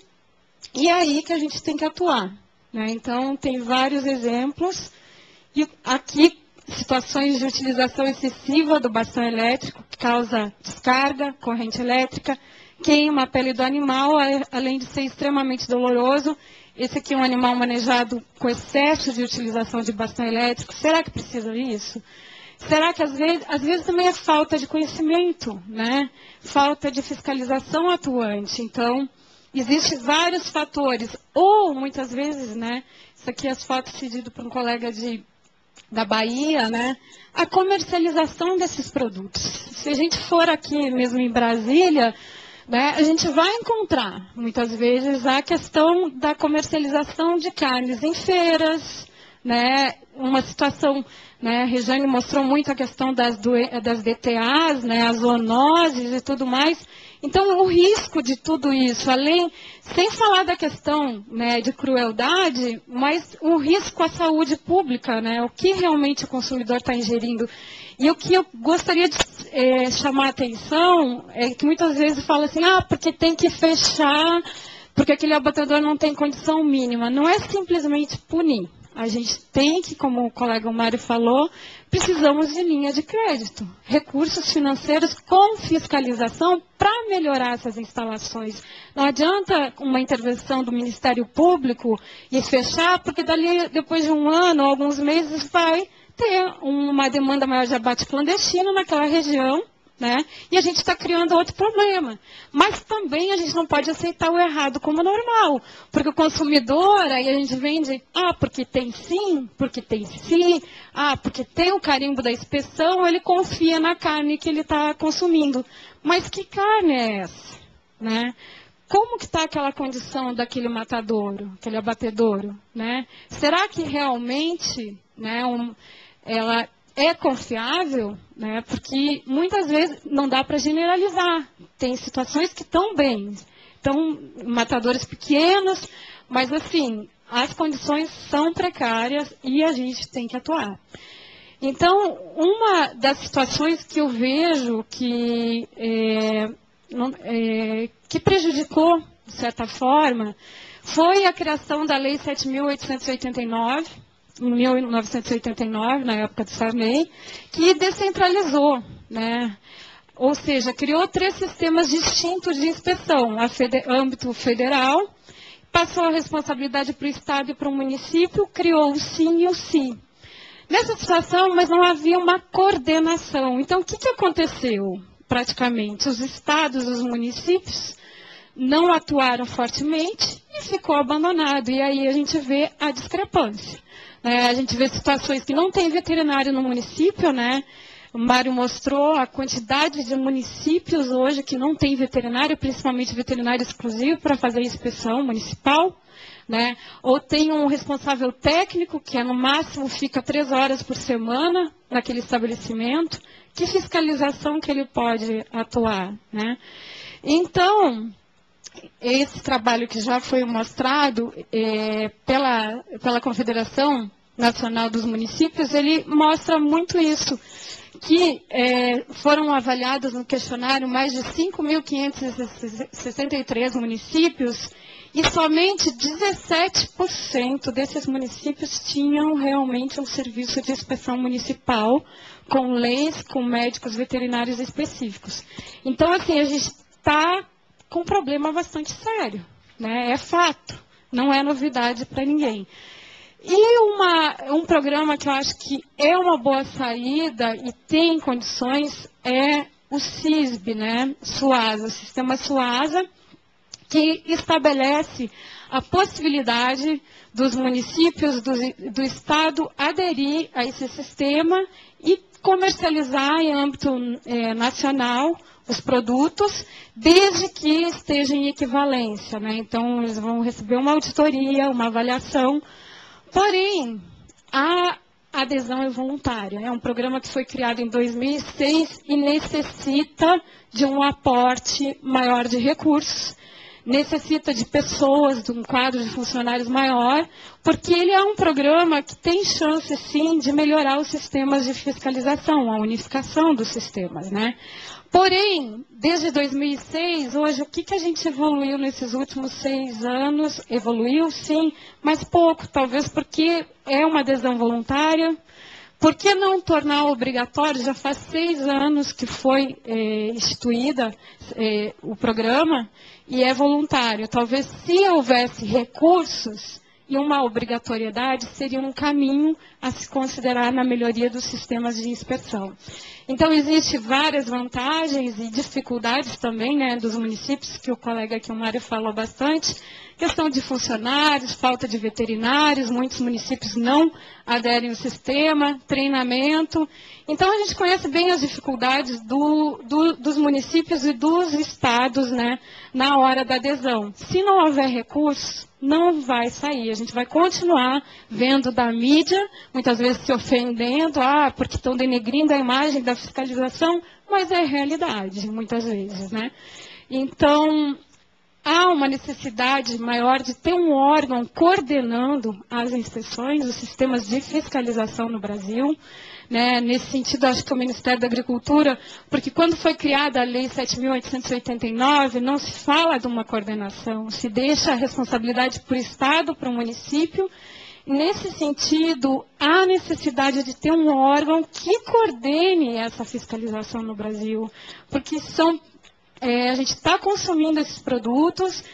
E é aí que a gente tem que atuar, né? Então, tem vários exemplos. E aqui, situações de utilização excessiva do bastão elétrico, que causa descarga, corrente elétrica, queima a pele do animal, além de ser extremamente doloroso. Esse aqui é um animal manejado com excesso de utilização de bastão elétrico. Será que precisa disso? Será que às vezes, às vezes também é falta de conhecimento, né? Falta de fiscalização atuante. Então, existem vários fatores. Ou, muitas vezes, né? Isso aqui é as fotos cedidas por um colega de, da Bahia, né? A comercialização desses produtos. Se a gente for aqui mesmo em Brasília, né, a gente vai encontrar, muitas vezes, a questão da comercialização de carnes em feiras, né, uma situação, né, a Regiane mostrou muito a questão das, das D T As, né, as zoonoses e tudo mais. Então, o risco de tudo isso, além, sem falar da questão, né, de crueldade, mas o risco à saúde pública, né, o que realmente o consumidor está ingerindo. E o que eu gostaria de é, chamar a atenção é que muitas vezes fala assim, ah, porque tem que fechar, porque aquele abatedor não tem condição mínima. Não é simplesmente punir. A gente tem que, como o colega Mário falou, precisamos de linha de crédito, recursos financeiros com fiscalização para melhorar essas instalações. Não adianta uma intervenção do Ministério Público e fechar, porque dali, depois de um ano, alguns meses, vai ter uma demanda maior de abate clandestino naquela região, né? E a gente está criando outro problema. Mas também a gente não pode aceitar o errado como normal, porque o consumidor, aí a gente vende, ah, porque tem sim, porque tem sim, ah, porque tem o carimbo da inspeção, ele confia na carne que ele está consumindo. Mas que carne é essa, né? Como que está aquela condição daquele matadouro, aquele abatedouro, né? Será que realmente, né, um, ela é confiável, né? Porque muitas vezes não dá para generalizar. Tem situações que estão bem, estão matadores pequenos, mas assim, as condições são precárias e a gente tem que atuar. Então, uma das situações que eu vejo que, é, não, é, que prejudicou, de certa forma, foi a criação da Lei sete mil oitocentos e oitenta e nove, em mil novecentos e oitenta e nove, na época do Sarney, que descentralizou, né? Ou seja, criou três sistemas distintos de inspeção, a fede- âmbito federal, passou a responsabilidade para o Estado e para o município, criou o SIM e o SI. Nessa situação, mas não havia uma coordenação. Então, o que, que aconteceu, praticamente? Os estados, os municípios, não atuaram fortemente e ficou abandonado. E aí a gente vê a discrepância. É, a gente vê situações que não tem veterinário no município, né? O Mário mostrou a quantidade de municípios hoje que não tem veterinário, principalmente veterinário exclusivo para fazer a inspeção municipal, né? Ou tem um responsável técnico, que é, no máximo fica três horas por semana naquele estabelecimento. Que fiscalização que ele pode atuar, né? Então, esse trabalho que já foi mostrado é, pela, pela Confederação Nacional dos Municípios, ele mostra muito isso, que é, foram avaliados no questionário mais de cinco mil quinhentos e sessenta e três municípios, e somente dezessete por cento desses municípios tinham realmente um serviço de inspeção municipal, com leis, com médicos veterinários específicos. Então, assim, a gente está com um problema bastante sério, né? É fato, não é novidade para ninguém. E uma, um programa que eu acho que é uma boa saída e tem condições é o SISB, né? SUASA, o Sistema SUASA, que estabelece a possibilidade dos municípios do, do Estado aderir a esse sistema e comercializar em âmbito é, nacional os produtos, desde que estejam em equivalência, né? Então, eles vão receber uma auditoria, uma avaliação. Porém, a adesão é voluntária. É um programa que foi criado em dois mil e seis e necessita de um aporte maior de recursos, necessita de pessoas, de um quadro de funcionários maior, porque ele é um programa que tem chance, sim, de melhorar os sistemas de fiscalização, a unificação dos sistemas, né? Porém, desde dois mil e seis, hoje, o que, que a gente evoluiu nesses últimos seis anos? Evoluiu, sim, mas pouco, talvez porque é uma adesão voluntária. Por que não tornar obrigatório? Já faz seis anos que foi é, instituída é, o programa e é voluntário. Talvez, se houvesse recursos e uma obrigatoriedade, seria um caminho a se considerar na melhoria dos sistemas de inspeção. Então, existem várias vantagens e dificuldades também, né, dos municípios, que o colega aqui, o Mário, falou bastante. Questão de funcionários, falta de veterinários, muitos municípios não aderem ao sistema, treinamento. Então, a gente conhece bem as dificuldades do, do, dos municípios e dos estados, né, na hora da adesão. Se não houver recursos, não vai sair. A gente vai continuar vendo da mídia, muitas vezes se ofendendo, ah, porque estão denegrindo a imagem da fiscalização, mas é realidade, muitas vezes, né? Então, há uma necessidade maior de ter um órgão coordenando as inspeções, os sistemas de fiscalização no Brasil. Né? Nesse sentido, acho que o Ministério da Agricultura, porque quando foi criada a Lei sete mil oitocentos e oitenta e nove, não se fala de uma coordenação, se deixa a responsabilidade para o Estado, para o município. Nesse sentido, há necessidade de ter um órgão que coordene essa fiscalização no Brasil, porque são, é, a gente está consumindo esses produtos,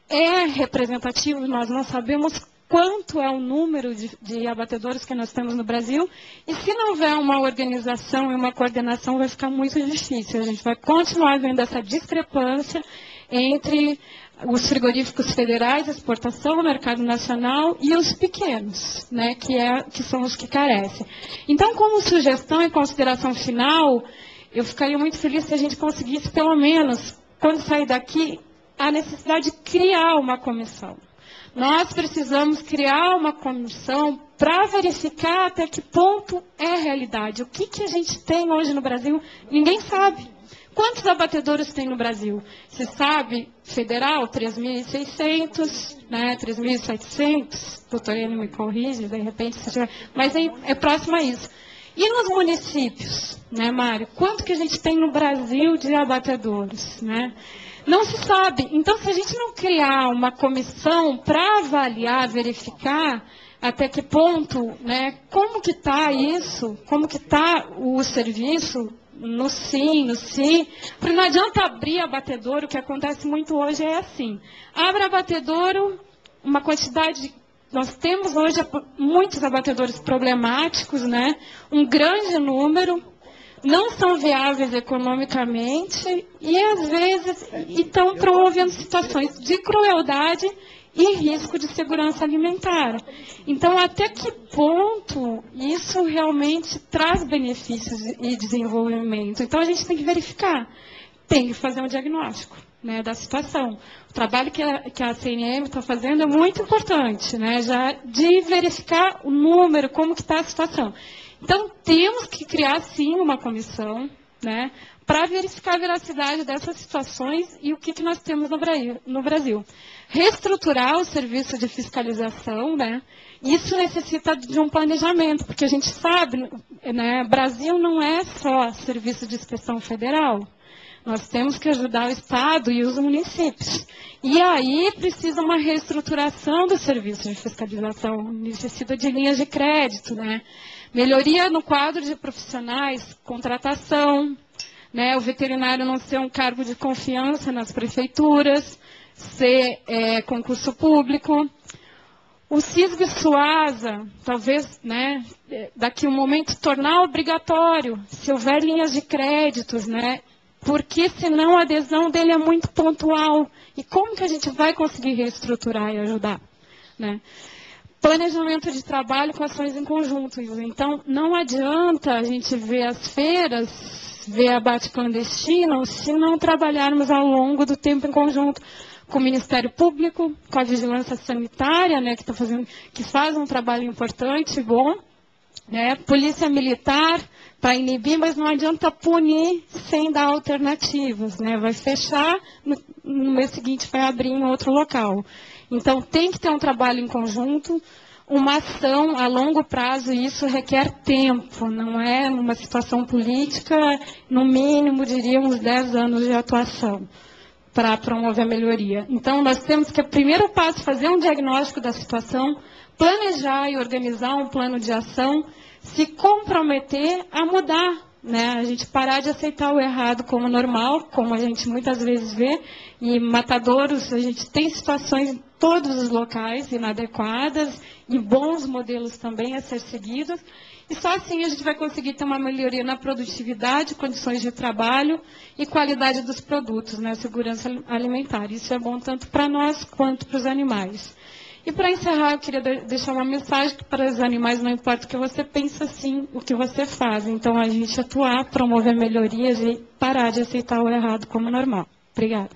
é representativo, nós não sabemos quanto é o número de, de abatedouros que nós temos no Brasil, e se não houver uma organização e uma coordenação, vai ficar muito difícil. A gente vai continuar vendo essa discrepância entre os frigoríficos federais, exportação, mercado nacional, e os pequenos, né, que, é, que são os que carecem. Então, como sugestão e consideração final, eu ficaria muito feliz se a gente conseguisse, pelo menos, quando sair daqui, a necessidade de criar uma comissão. Nós precisamos criar uma comissão para verificar até que ponto é realidade. O que, que a gente tem hoje no Brasil, ninguém sabe. Quantos abatedouros tem no Brasil? Se sabe, federal, três mil e seiscentos, né, três mil e setecentos, doutor Enio me corrige, de repente, se tiver, mas é, é próximo a isso. E nos municípios, né, Mário? Quanto que a gente tem no Brasil de abatedouros, né? Não se sabe. Então, se a gente não criar uma comissão para avaliar, verificar até que ponto, né, como que está isso, como que está o serviço no SIM, no SIM, porque não adianta abrir abatedouro, o que acontece muito hoje é assim. Abre abatedouro, uma quantidade, nós temos hoje muitos abatedouros problemáticos, né, um grande número, não são viáveis economicamente e, às vezes, estão promovendo situações de crueldade e risco de segurança alimentar. Então, até que ponto isso realmente traz benefícios e desenvolvimento? Então, a gente tem que verificar, tem que fazer um diagnóstico, né, da situação. O trabalho que a, que a C N M está fazendo é muito importante, né, já de verificar o número, como que está a situação. Então, temos que criar, sim, uma comissão, né, para verificar a veracidade dessas situações e o que, que nós temos no Brasil, no Brasil. Reestruturar o serviço de fiscalização, né, isso necessita de um planejamento, porque a gente sabe, né, Brasil não é só serviço de inspeção federal. Nós temos que ajudar o Estado e os municípios. E aí precisa uma reestruturação do serviço de fiscalização, necessita de linhas de crédito, né? Melhoria no quadro de profissionais, contratação, né? O veterinário não ser um cargo de confiança nas prefeituras, ser é, concurso público. O SISB e SUASA, talvez, né, daqui a um momento, tornar obrigatório, se houver linhas de créditos, né? Porque senão a adesão dele é muito pontual. E como que a gente vai conseguir reestruturar e ajudar, né? Planejamento de trabalho com ações em conjunto. Então, não adianta a gente ver as feiras, ver abate clandestino, se não trabalharmos ao longo do tempo em conjunto com o Ministério Público, com a Vigilância Sanitária, né, que, tá fazendo, que faz um trabalho importante e bom, né? Polícia Militar, para inibir, mas não adianta punir sem dar alternativas, né? Vai fechar, no, no mês seguinte vai abrir em outro local. Então, tem que ter um trabalho em conjunto, uma ação a longo prazo, e isso requer tempo, não é uma situação política, no mínimo, diria, uns dez anos de atuação para promover a melhoria. Então, nós temos que, o primeiro passo, fazer um diagnóstico da situação, planejar e organizar um plano de ação, se comprometer a mudar, né? A gente parar de aceitar o errado como normal, como a gente muitas vezes vê, e matadouros, a gente tem situações em todos os locais inadequadas, e bons modelos também a ser seguidos, e só assim a gente vai conseguir ter uma melhoria na produtividade, condições de trabalho e qualidade dos produtos, né? Segurança alimentar. Isso é bom tanto para nós quanto para os animais. E para encerrar, eu queria deixar uma mensagem que para os animais não importa o que você pensa, sim o que você faz. Então, a gente atuar, promover melhorias e parar de aceitar o errado como normal. Obrigada.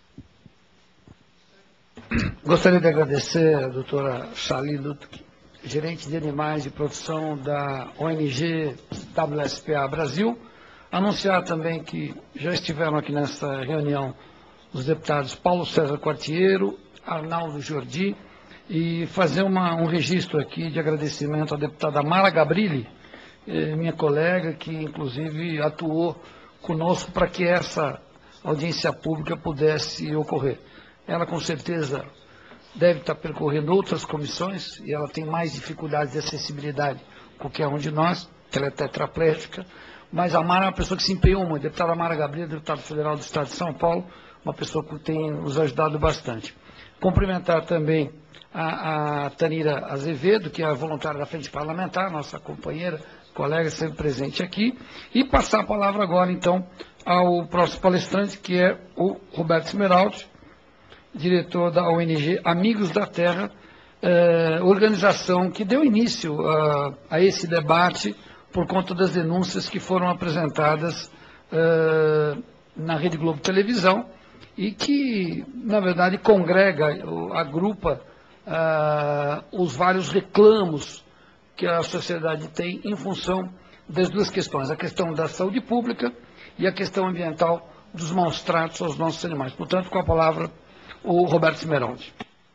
Gostaria de agradecer a doutora Shali Lutke, gerente de animais de produção da O N G W S P A Brasil. Anunciar também que já estiveram aqui nesta reunião os deputados Paulo César Quartiero, Arnaldo Jordi, e fazer uma, um registro aqui de agradecimento à deputada Mara Gabrilli, eh, minha colega, que inclusive atuou conosco para que essa audiência pública pudesse ocorrer. Ela com certeza deve estar percorrendo outras comissões, e ela tem mais dificuldades de acessibilidade que qualquer um de nós, que ela é tetraplégica, mas a Mara é uma pessoa que se empenhou muito. A deputada Mara Gabrilli, deputada federal do Estado de São Paulo, uma pessoa que tem nos ajudado bastante. Cumprimentar também a, a Tanira Azevedo, que é a voluntária da Frente Parlamentar, nossa companheira, colega sempre presente aqui, e passar a palavra agora, então, ao próximo palestrante, que é o Roberto Smeraldi, diretor da O N G Amigos da Terra, eh, organização que deu início a, a esse debate por conta das denúncias que foram apresentadas eh, na Rede Globo Televisão, e que, na verdade, congrega, agrupa uh, os vários reclamos que a sociedade tem em função das duas questões, a questão da saúde pública e a questão ambiental dos maus tratos aos nossos animais. Portanto, com a palavra, o Roberto Smeraldi.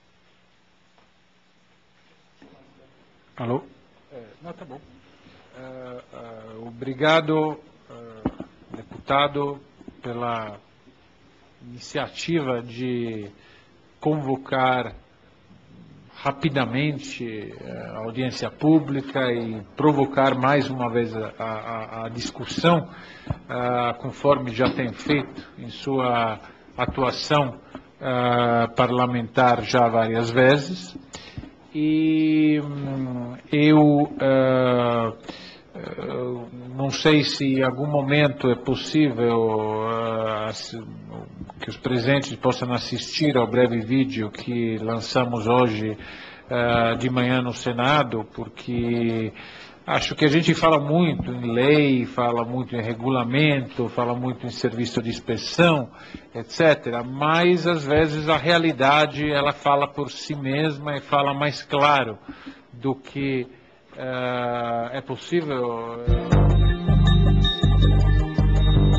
Alô? É, não, tá bom. Uh, uh, obrigado, uh, deputado, pela iniciativa de convocar rapidamente a audiência pública e provocar mais uma vez a, a, a discussão, uh, conforme já tem feito em sua atuação uh, parlamentar já várias vezes. E um, eu uh, uh, não sei se em algum momento é possível uh, que os presentes possam assistir ao breve vídeo que lançamos hoje uh, de manhã no Senado, porque acho que a gente fala muito em lei, fala muito em regulamento, fala muito em serviço de inspeção, etcétera, mas às vezes a realidade ela fala por si mesma e fala mais claro do que uh, é possível.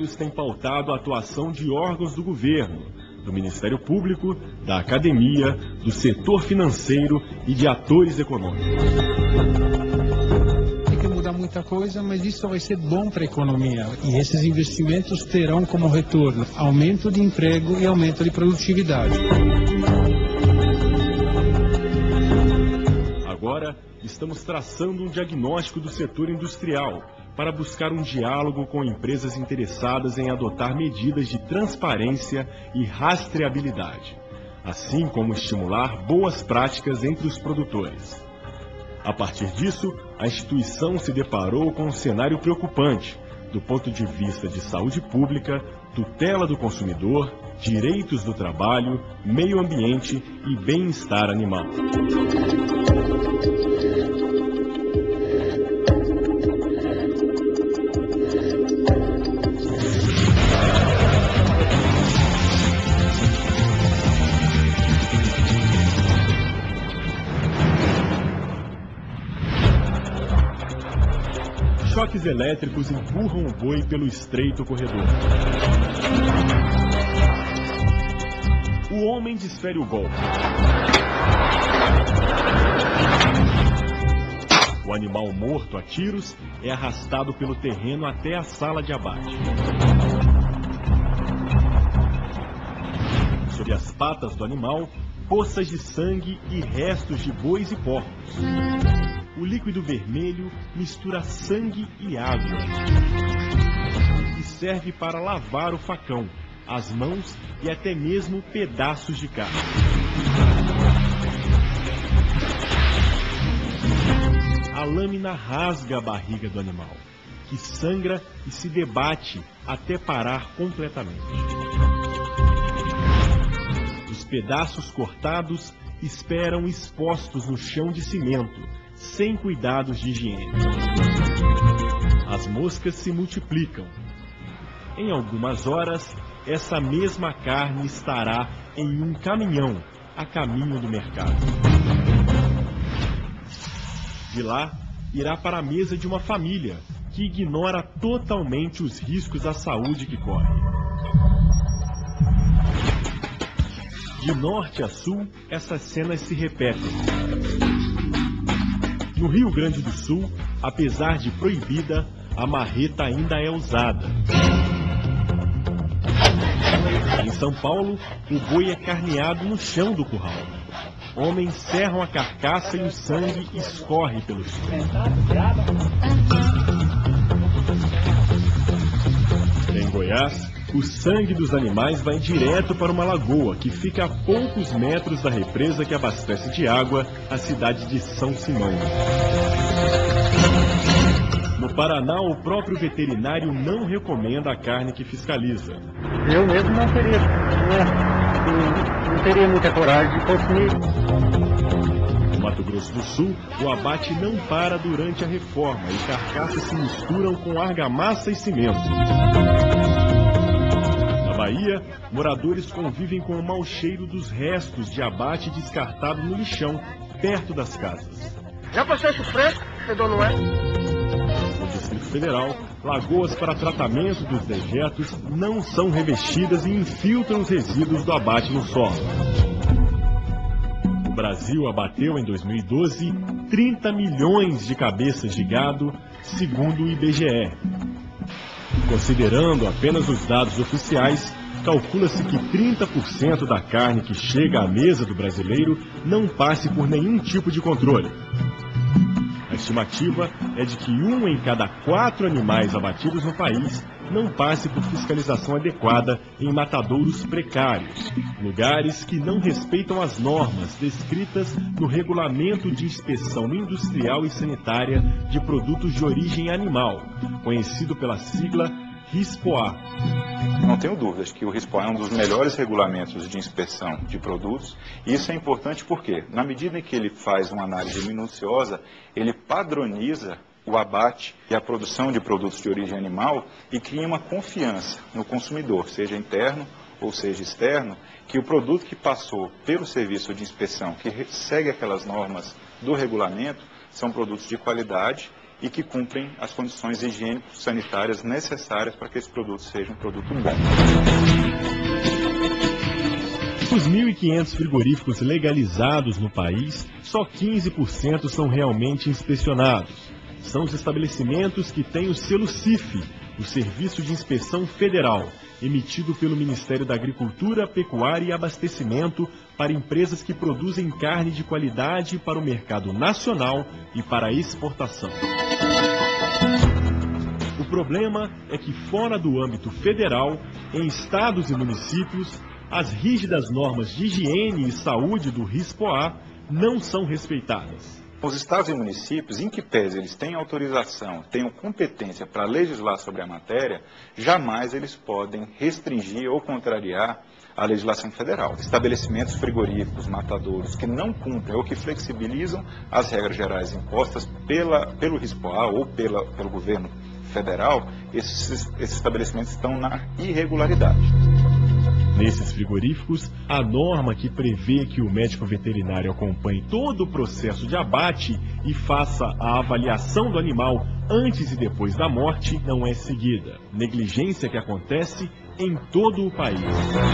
trabalhos têm pautado a atuação de órgãos do governo, do Ministério Público, da academia, do setor financeiro e de atores econômicos. Tem que mudar muita coisa, mas isso vai ser bom para a economia. E esses investimentos terão como retorno aumento de emprego e aumento de produtividade. Agora, estamos traçando um diagnóstico do setor industrial para buscar um diálogo com empresas interessadas em adotar medidas de transparência e rastreabilidade, assim como estimular boas práticas entre os produtores. A partir disso, a instituição se deparou com um cenário preocupante, do ponto de vista de saúde pública, tutela do consumidor, direitos do trabalho, meio ambiente e bem-estar animal. Choques elétricos empurram o boi pelo estreito corredor. O homem desfere o golpe. O animal morto a tiros é arrastado pelo terreno até a sala de abate. Sob as patas do animal, poças de sangue e restos de bois e porcos. O líquido vermelho mistura sangue e água e serve para lavar o facão, as mãos e até mesmo pedaços de carne. A lâmina rasga a barriga do animal, que sangra e se debate até parar completamente. Os pedaços cortados esperam expostos no chão de cimento, sem cuidados de higiene. As moscas se multiplicam. Em algumas horas, essa mesma carne estará em um caminhão a caminho do mercado. De lá, irá para a mesa de uma família que ignora totalmente os riscos à saúde que corre. De norte a sul, essas cenas se repetem. No Rio Grande do Sul, apesar de proibida, a marreta ainda é usada. Em São Paulo, o boi é carneado no chão do curral. Homens serram a carcaça e o sangue escorre pelo chão. Em Goiás, o sangue dos animais vai direto para uma lagoa que fica a poucos metros da represa que abastece de água a cidade de São Simão. No Paraná, o próprio veterinário não recomenda a carne que fiscaliza. Eu mesmo não teria, não, não teria muita coragem de consumir. No Mato Grosso do Sul, o abate não para durante a reforma e carcaças se misturam com argamassa e cimento. Na Bahia, moradores convivem com o mau cheiro dos restos de abate descartado no lixão, perto das casas. Já passou isso fresco, fedor não é? No Distrito Federal, lagoas para tratamento dos dejetos não são revestidas e infiltram os resíduos do abate no solo. O Brasil abateu em dois mil e doze trinta milhões de cabeças de gado, segundo o I B G E. Considerando apenas os dados oficiais, calcula-se que trinta por cento da carne que chega à mesa do brasileiro não passe por nenhum tipo de controle. A estimativa é de que um em cada quatro animais abatidos no país não passe por fiscalização adequada em matadouros precários, lugares que não respeitam as normas descritas no Regulamento de Inspeção Industrial e Sanitária de Produtos de Origem Animal, conhecido pela sigla RISPOA. Não tenho dúvidas que o RISPOA é um dos melhores regulamentos de inspeção de produtos. E isso é importante porque, na medida em que ele faz uma análise minuciosa, ele padroniza o abate e a produção de produtos de origem animal e cria uma confiança no consumidor, seja interno ou seja externo, que o produto que passou pelo serviço de inspeção, que segue aquelas normas do regulamento, são produtos de qualidade e que cumprem as condições higiênico-sanitárias necessárias para que esse produto seja um produto bom. Dos mil e quinhentos frigoríficos legalizados no país, só quinze por cento são realmente inspecionados. São os estabelecimentos que têm o selo C I F, o Serviço de Inspeção Federal, emitido pelo Ministério da Agricultura, Pecuária e Abastecimento para empresas que produzem carne de qualidade para o mercado nacional e para exportação. O problema é que fora do âmbito federal, em estados e municípios, as rígidas normas de higiene e saúde do RISPOA não são respeitadas. Os estados e municípios, em que pese eles têm autorização, tenham competência para legislar sobre a matéria, jamais eles podem restringir ou contrariar a legislação federal. Estabelecimentos frigoríficos, matadouros, que não cumprem ou que flexibilizam as regras gerais impostas pela, pelo RISPOA ou pela, pelo governo federal, esses, esses estabelecimentos estão na irregularidade. Nesses frigoríficos, a norma que prevê que o médico veterinário acompanhe todo o processo de abate e faça a avaliação do animal antes e depois da morte não é seguida. Negligência que acontece em todo o país.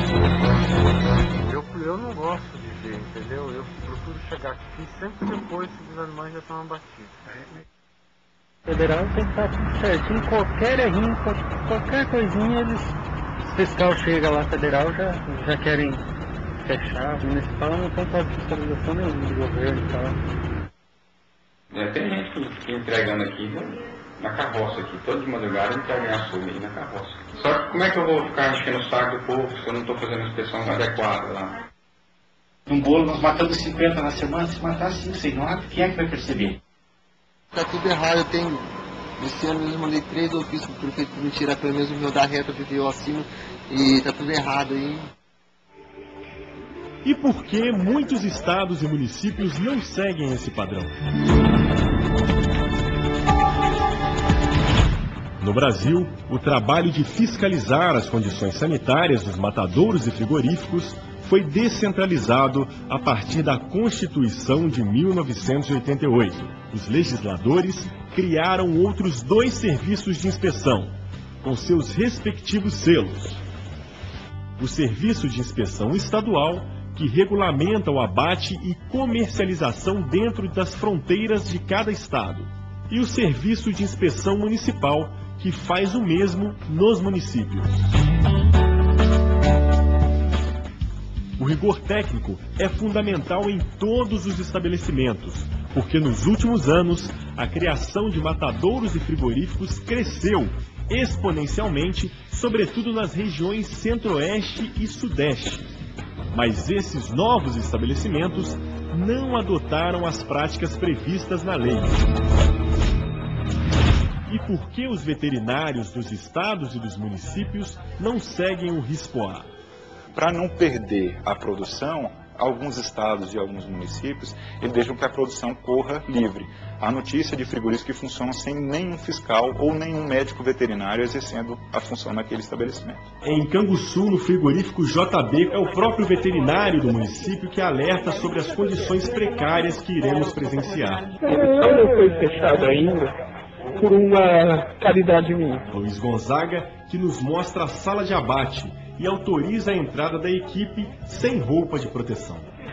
Eu, eu não gosto de ver, entendeu? Eu procuro chegar aqui sempre depois que os animais já estão abatidos. Federal tem que estar tudo certinho, qualquer errinho, qualquer coisinha eles... O fiscal chega lá federal, já, já querem fechar. O municipal não tem quase fiscalização nenhuma do governo e tal. É, tem gente que, que entregando aqui na carroça, aqui, todo de madrugada entrega açougue aí na carroça. Só que como é que eu vou ficar enchendo o saco do povo se eu não estou fazendo a inspeção adequada lá? Num bolo nós matamos cinquenta na semana, se matar cinco, seis nove, quem é que vai perceber? Tá tudo errado, eu tenho... Esse ano eu mandei três ofícios pro prefeito para me tirar pelo menos o meu da reta, porque eu assino e tá tudo errado aí. E por que muitos estados e municípios não seguem esse padrão? No Brasil, o trabalho de fiscalizar as condições sanitárias dos matadouros e frigoríficos foi descentralizado a partir da Constituição de mil novecentos e oitenta e oito. Os legisladores criaram outros dois serviços de inspeção, com seus respectivos selos. O Serviço de Inspeção Estadual, que regulamenta o abate e comercialização dentro das fronteiras de cada estado, e o Serviço de Inspeção Municipal, que faz o mesmo nos municípios. O rigor técnico é fundamental em todos os estabelecimentos, porque nos últimos anos a criação de matadouros e frigoríficos cresceu exponencialmente, sobretudo nas regiões centro-oeste e sudeste. Mas esses novos estabelecimentos não adotaram as práticas previstas na lei. E por que os veterinários dos estados e dos municípios não seguem o RISPOA? Para não perder a produção, alguns estados e alguns municípios, eles deixam que a produção corra livre. Há notícia de frigoríficos que funcionam sem nenhum fiscal ou nenhum médico veterinário exercendo a função naquele estabelecimento. Em Canguçu, no frigorífico J B, é o próprio veterinário do município que alerta sobre as condições precárias que iremos presenciar. Ele não foi fechado ainda por uma caridade minha. Luiz Gonzaga, que nos mostra a sala de abate e autoriza a entrada da equipe sem roupa de proteção.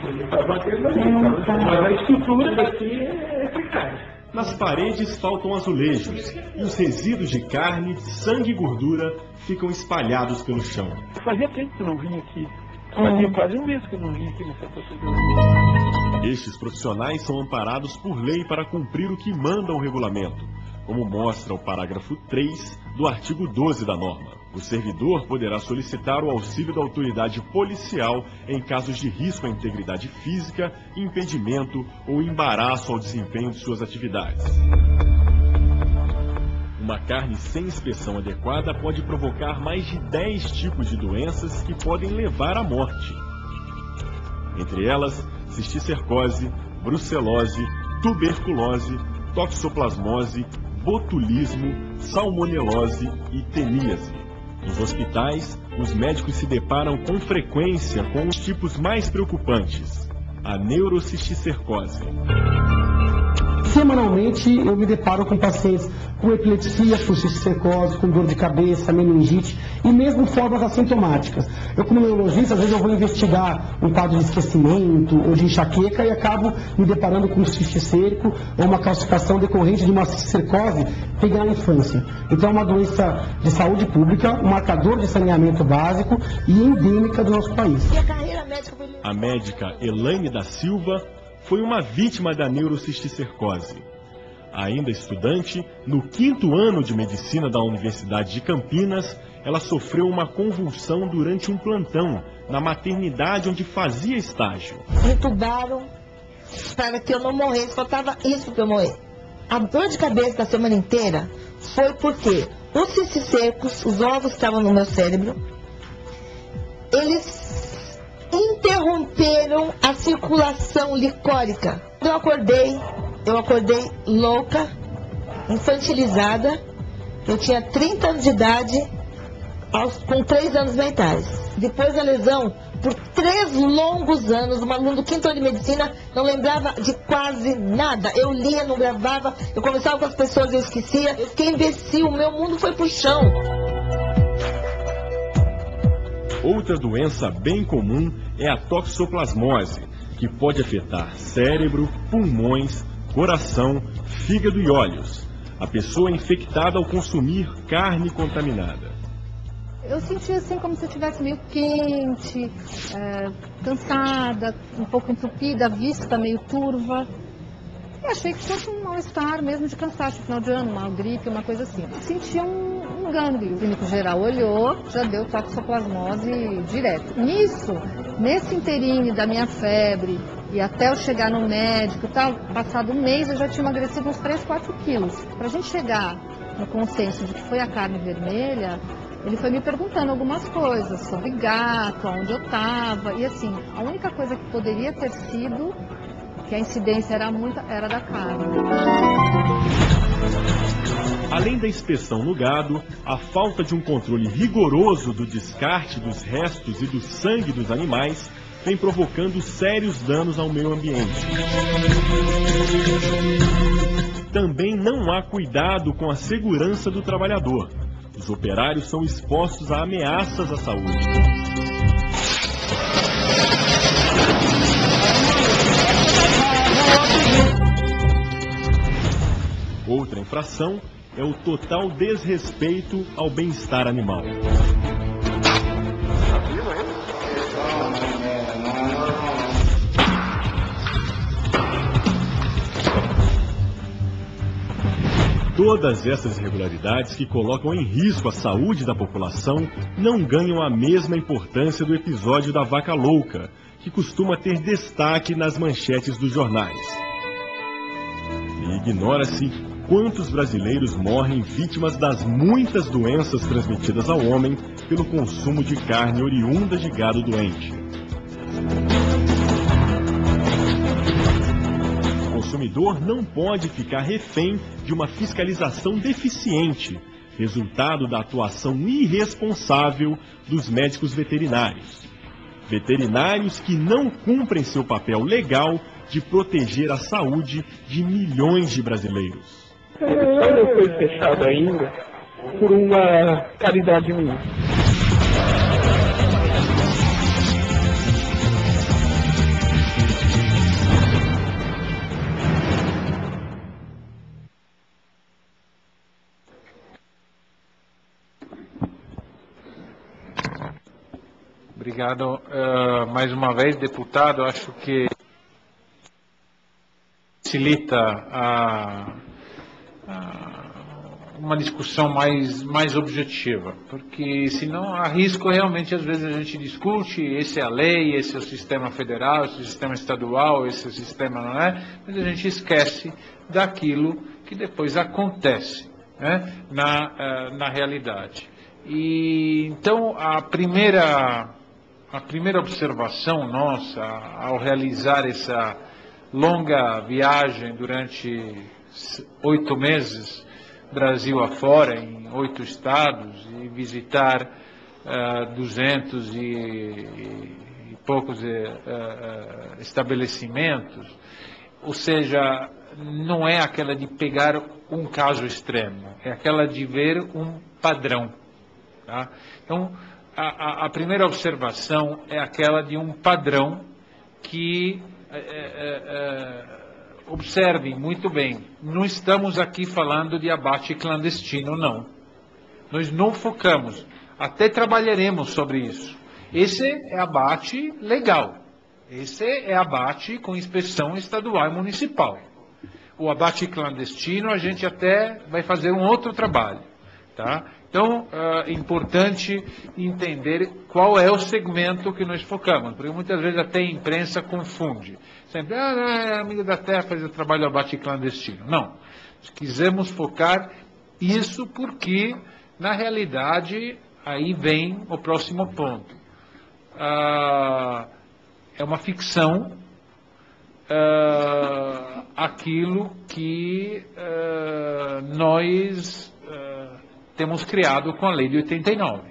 Mas a estrutura daqui é precária. Nas paredes faltam azulejos e os resíduos de carne, sangue e gordura ficam espalhados pelo chão. Fazia tempo que eu não vim aqui. Fazia quase um mês que eu não vim aqui nessa procedura. Estes profissionais são amparados por lei para cumprir o que manda o regulamento, como mostra o parágrafo três do artigo doze da norma. O servidor poderá solicitar o auxílio da autoridade policial em casos de risco à integridade física, impedimento ou embaraço ao desempenho de suas atividades. Uma carne sem inspeção adequada pode provocar mais de dez tipos de doenças que podem levar à morte. Entre elas, cisticercose, brucelose, tuberculose, toxoplasmose, botulismo, salmonelose e teníase. Nos hospitais, os médicos se deparam com frequência com os tipos mais preocupantes: a neurocisticercose, semanalmente eu me deparo com pacientes com epilepsia, com cisticercose, com dor de cabeça, meningite e mesmo formas assintomáticas. Eu, como neurologista, às vezes eu vou investigar um quadro de esquecimento ou de enxaqueca e acabo me deparando com um cisticérco ou uma calcificação decorrente de uma cisticercose pegar na infância. Então é uma doença de saúde pública, um marcador de saneamento básico e endêmica do nosso país. A médica Elaine da Silva foi uma vítima da neurocisticercose. Ainda estudante, no quinto ano de medicina da Universidade de Campinas, ela sofreu uma convulsão durante um plantão na maternidade onde fazia estágio. Me entubaram para que eu não morresse, faltava isso para eu morrer. A dor de cabeça da semana inteira foi porque os cisticercos, os ovos que estavam no meu cérebro, eles interromperam a circulação licórica. Eu acordei, eu acordei louca, infantilizada. Eu tinha trinta anos de idade, aos, com três anos mentais. Depois da lesão, por três longos anos, uma aluna do quinto ano de medicina não lembrava de quase nada. Eu lia, não gravava, eu conversava com as pessoas, eu esquecia. Eu fiquei imbecil, o meu mundo foi pro chão. Outra doença bem comum é a toxoplasmose, que pode afetar cérebro, pulmões, coração, fígado e olhos. A pessoa é infectada ao consumir carne contaminada. Eu senti assim como se eu estivesse meio quente, é, cansada, um pouco entupida, a vista meio turva. E achei que fosse um mal-estar mesmo de cansaço, final de ano, uma gripe, uma coisa assim. Eu senti um, um gânglio. O clínico geral olhou, já deu toxoplasmose direto. Nisso, nesse inteirinho da minha febre e até eu chegar no médico e tal, passado um mês eu já tinha emagrecido uns três, quatro quilos. Para a gente chegar no consenso de que foi a carne vermelha, ele foi me perguntando algumas coisas sobre gato, onde eu estava, e assim, a única coisa que poderia ter sido, que a incidência era muito, era da carne. Além da inspeção no gado, a falta de um controle rigoroso do descarte dos restos e do sangue dos animais vem provocando sérios danos ao meio ambiente. Também não há cuidado com a segurança do trabalhador. Os operários são expostos a ameaças à saúde. Outra infração é o total desrespeito ao bem-estar animal. Todas essas irregularidades que colocam em risco a saúde da população não ganham a mesma importância do episódio da vaca louca, que costuma ter destaque nas manchetes dos jornais. E ignora-se quantos brasileiros morrem vítimas das muitas doenças transmitidas ao homem pelo consumo de carne oriunda de gado doente. O consumidor não pode ficar refém de uma fiscalização deficiente, resultado da atuação irresponsável dos médicos veterinários. Veterinários que não cumprem seu papel legal de proteger a saúde de milhões de brasileiros. Não foi fechado ainda por uma caridade minha. Obrigado. Uh, mais uma vez, deputado, acho que facilita a, a uma discussão mais, mais objetiva, porque senão há risco realmente, às vezes a gente discute, esse é a lei, esse é o sistema federal, esse é o sistema estadual, esse é o sistema, não é? Mas a gente esquece daquilo que depois acontece, né, na, uh, na realidade. E então a primeira... A primeira observação nossa, ao realizar essa longa viagem durante oito meses, Brasil afora, em oito estados, e visitar uh, duzentos e, e poucos uh, uh, estabelecimentos, ou seja, não é aquela de pegar um caso extremo, é aquela de ver um padrão. Tá? Então, a, a, a primeira observação é aquela de um padrão que, é, é, é, observem muito bem, não estamos aqui falando de abate clandestino, não. Nós não focamos, até trabalharemos sobre isso. Esse é abate legal, esse é abate com inspeção estadual e municipal. O abate clandestino, a gente até vai fazer um outro trabalho. Tá? Então, é importante entender qual é o segmento que nós focamos, porque muitas vezes até a imprensa confunde. Sempre, ah, não, é amigo da terra fazer o trabalho do abate clandestino. Não. Nós quisemos focar isso porque, na realidade, aí vem o próximo ponto. Ah, é uma ficção ah, aquilo que ah, nós ah, temos criado com a lei de oitenta e nove.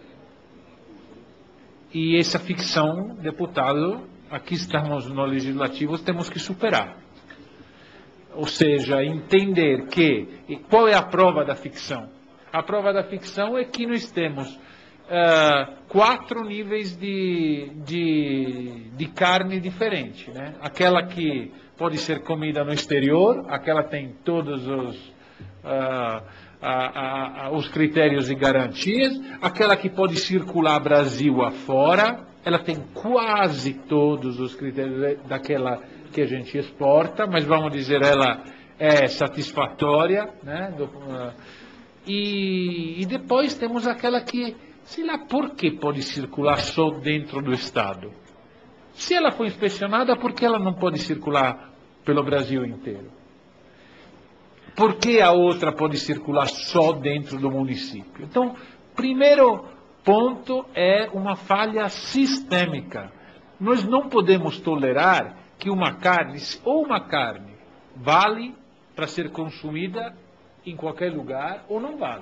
E essa ficção, deputado, aqui estamos no Legislativo, temos que superar. Ou seja, entender que, e qual é a prova da ficção? A prova da ficção é que nós temos uh, quatro níveis de, de, de carne diferente, né? Aquela que pode ser comida no exterior, aquela tem todos os, uh, a, a, a, os critérios e garantias, aquela que pode circular Brasil afora, ela tem quase todos os critérios daquela que a gente exporta, mas vamos dizer, ela é satisfatória, né? Do, uh, e, e depois temos aquela que, sei lá, por que pode circular só dentro do Estado? Se ela foi inspecionada, por que ela não pode circular pelo Brasil inteiro? Por que a outra pode circular só dentro do município? Então, primeiro ponto é uma falha sistêmica. Nós não podemos tolerar que uma carne, ou uma carne, vale para ser consumida em qualquer lugar, ou não vale.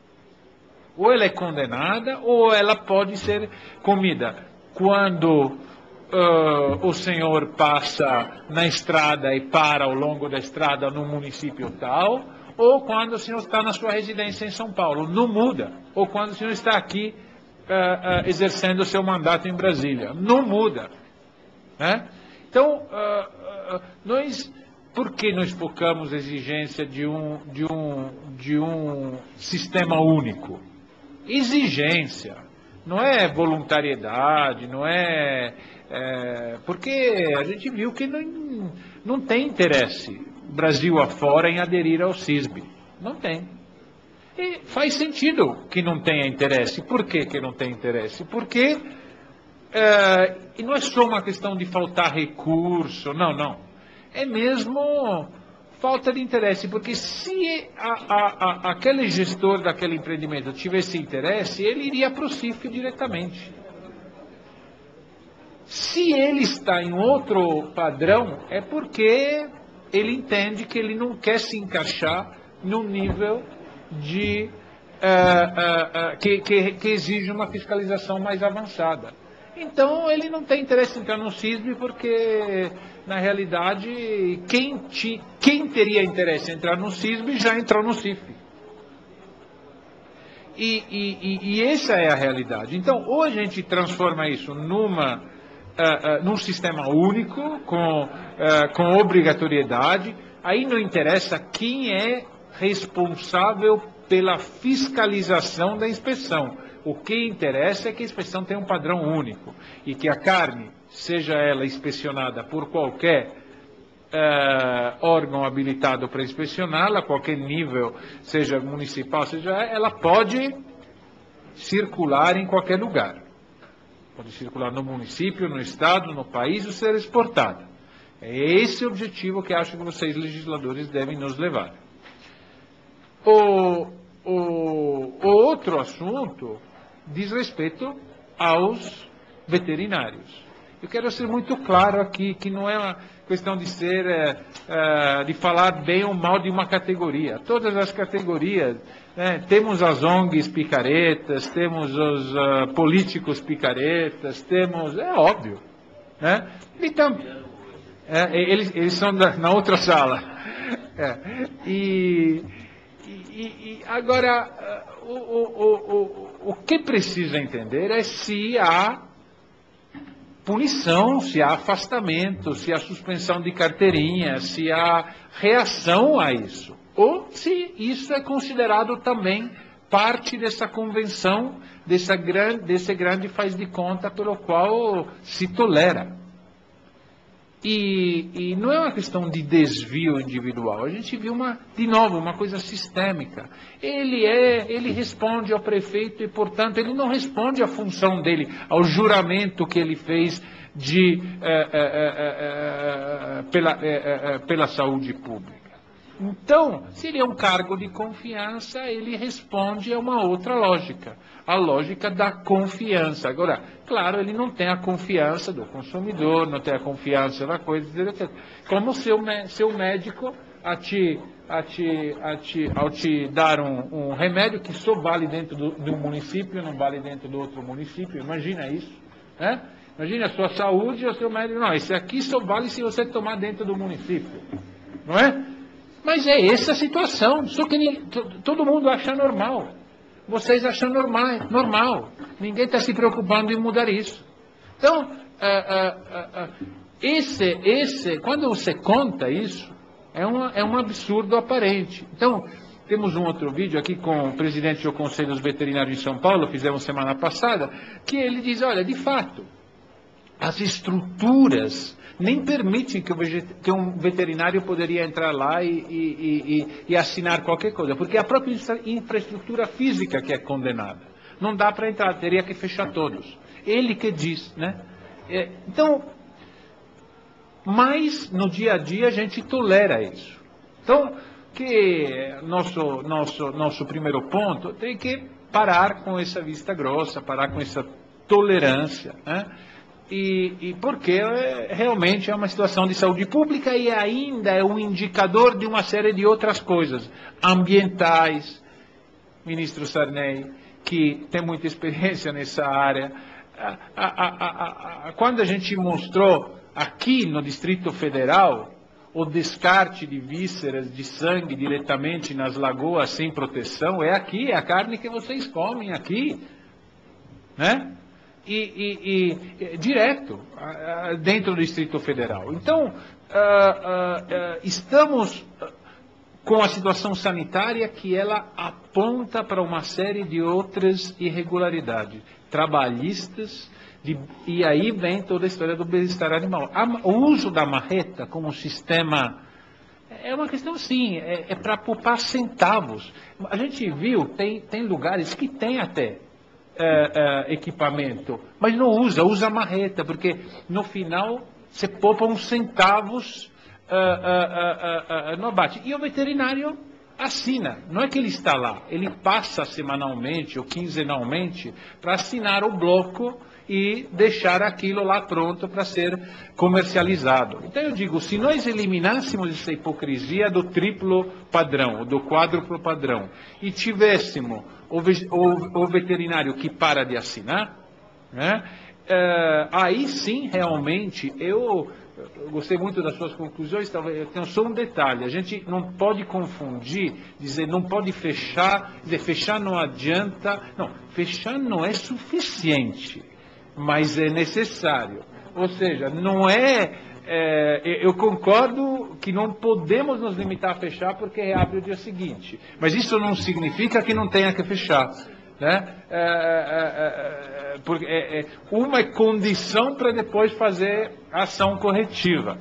Ou ela é condenada, ou ela pode ser comida. Quando uh, o senhor passa na estrada e para ao longo da estrada no município tal, ou quando o senhor está na sua residência em São Paulo, não muda. Ou quando o senhor está aqui uh, uh, exercendo o seu mandato em Brasília, não muda. Né? Então, uh, uh, nós, por que nós focamos a exigência de um, de um, de um sistema único? Exigência, não é voluntariedade, não é, é... Porque a gente viu que não, não tem interesse Brasil afora em aderir ao CISB. Não tem. E faz sentido que não tenha interesse. Por que que não tem interesse? Porque... É, e não é só uma questão de faltar recurso, não, não. É mesmo falta de interesse, porque se a, a, a, aquele gestor daquele empreendimento tivesse interesse, ele iria para o C I F diretamente. Se ele está em outro padrão, é porque ele entende que ele não quer se encaixar num nível de, uh, uh, uh, que, que, que exige uma fiscalização mais avançada. Então, ele não tem interesse em entrar no CISB porque, na realidade, quem, ti, quem teria interesse em entrar no CISB já entrou no C I F. E, e, e, e essa é a realidade. Então, ou a gente transforma isso numa, uh, uh, num sistema único, com, uh, com obrigatoriedade, aí não interessa quem é responsável pela fiscalização da inspeção. O que interessa é que a inspeção tenha um padrão único e que a carne, seja ela inspecionada por qualquer uh, órgão habilitado para inspecioná-la, a qualquer nível, seja municipal, seja ela pode circular em qualquer lugar. Pode circular no município, no estado, no país ou ser exportada. É esse o objetivo que acho que vocês, legisladores, devem nos levar. O, o, o outro assunto diz respeito aos veterinários. Eu quero ser muito claro aqui que não é uma questão de ser, é, é, de falar bem ou mal de uma categoria. Todas as categorias, né, temos as O N Gs picaretas, temos os uh, políticos picaretas, temos, é óbvio, né? Então, É, eles, eles são da, na outra sala. É, e, e, e agora, o, o, o, o que precisa entender é se há punição, se há afastamento, se há suspensão de carteirinha, se há reação a isso. Ou se isso é considerado também parte dessa convenção, dessa grande, desse grande faz de conta pelo qual se tolera. E, e não é uma questão de desvio individual. A gente viu, uma, de novo, uma coisa sistêmica. Ele, é, ele responde ao prefeito e, portanto, ele não responde à função dele, ao juramento que ele fez de, eh, eh, eh, pela, eh, eh, pela saúde pública. Então, se ele é um cargo de confiança, ele responde a uma outra lógica, a lógica da confiança. Agora, claro, ele não tem a confiança do consumidor, não tem a confiança da coisa, etcétera. Como seu, seu médico, a te, a te, a te, ao te dar um, um remédio que só vale dentro do, do município, não vale dentro do outro município, imagina isso, né? Imagina a sua saúde e o seu médico, não, esse aqui só vale se você tomar dentro do município, não é? Mas é essa a situação, só que todo mundo acha normal. Vocês acham normal, normal. Ninguém está se preocupando em mudar isso. Então, ah, ah, ah, esse, esse, quando você conta isso, é, uma, é um absurdo aparente. Então, temos um outro vídeo aqui com o presidente do Conselho dos Veterinários de São Paulo, fizemos semana passada, que ele diz, olha, de fato, as estruturas nem permitem que, o que um veterinário poderia entrar lá e, e, e, e assinar qualquer coisa, porque é a própria infraestrutura física que é condenada. Não dá para entrar, teria que fechar todos. Ele que diz, né? É, então, mas no dia a dia a gente tolera isso. Então, que nosso, nosso, nosso primeiro ponto tem que parar com essa vista grossa, parar com essa tolerância, né? E, e porque é, realmente é uma situação de saúde pública e ainda é um indicador de uma série de outras coisas, ambientais, ministro Sarney, que tem muita experiência nessa área. A, a, a, a, quando a gente mostrou aqui no Distrito Federal o descarte de vísceras, de sangue diretamente nas lagoas sem proteção, é aqui, é a carne que vocês comem aqui, né? E, e, e direto uh, dentro do Distrito Federal. Então, uh, uh, uh, estamos com a situação sanitária que ela aponta para uma série de outras irregularidades trabalhistas, de, e aí vem toda a história do bem-estar animal. A, o uso da marreta como sistema é uma questão, sim, é, é para poupar centavos. A gente viu, tem, tem lugares que tem até É, é, equipamento, mas não usa, usa marreta, porque no final você poupa uns centavos é, é, é, é, no abate. E o veterinário assina, não é que ele está lá, ele passa semanalmente ou quinzenalmente para assinar o bloco e deixar aquilo lá pronto para ser comercializado. Então eu digo, se nós eliminássemos essa hipocrisia do triplo padrão, do quádruplo padrão, e tivéssemos o, o, o veterinário que para de assinar, né, é, aí sim, realmente, eu, eu gostei muito das suas conclusões, talvez tem só um detalhe, a gente não pode confundir, dizer, não pode fechar, dizer, fechar não adianta, não, fechar não é suficiente, mas é necessário. Ou seja, não é, é... Eu concordo que não podemos nos limitar a fechar porque reabre o dia seguinte. Mas isso não significa que não tenha que fechar, né? É, é, é, porque é, é, uma é condição para depois fazer ação corretiva.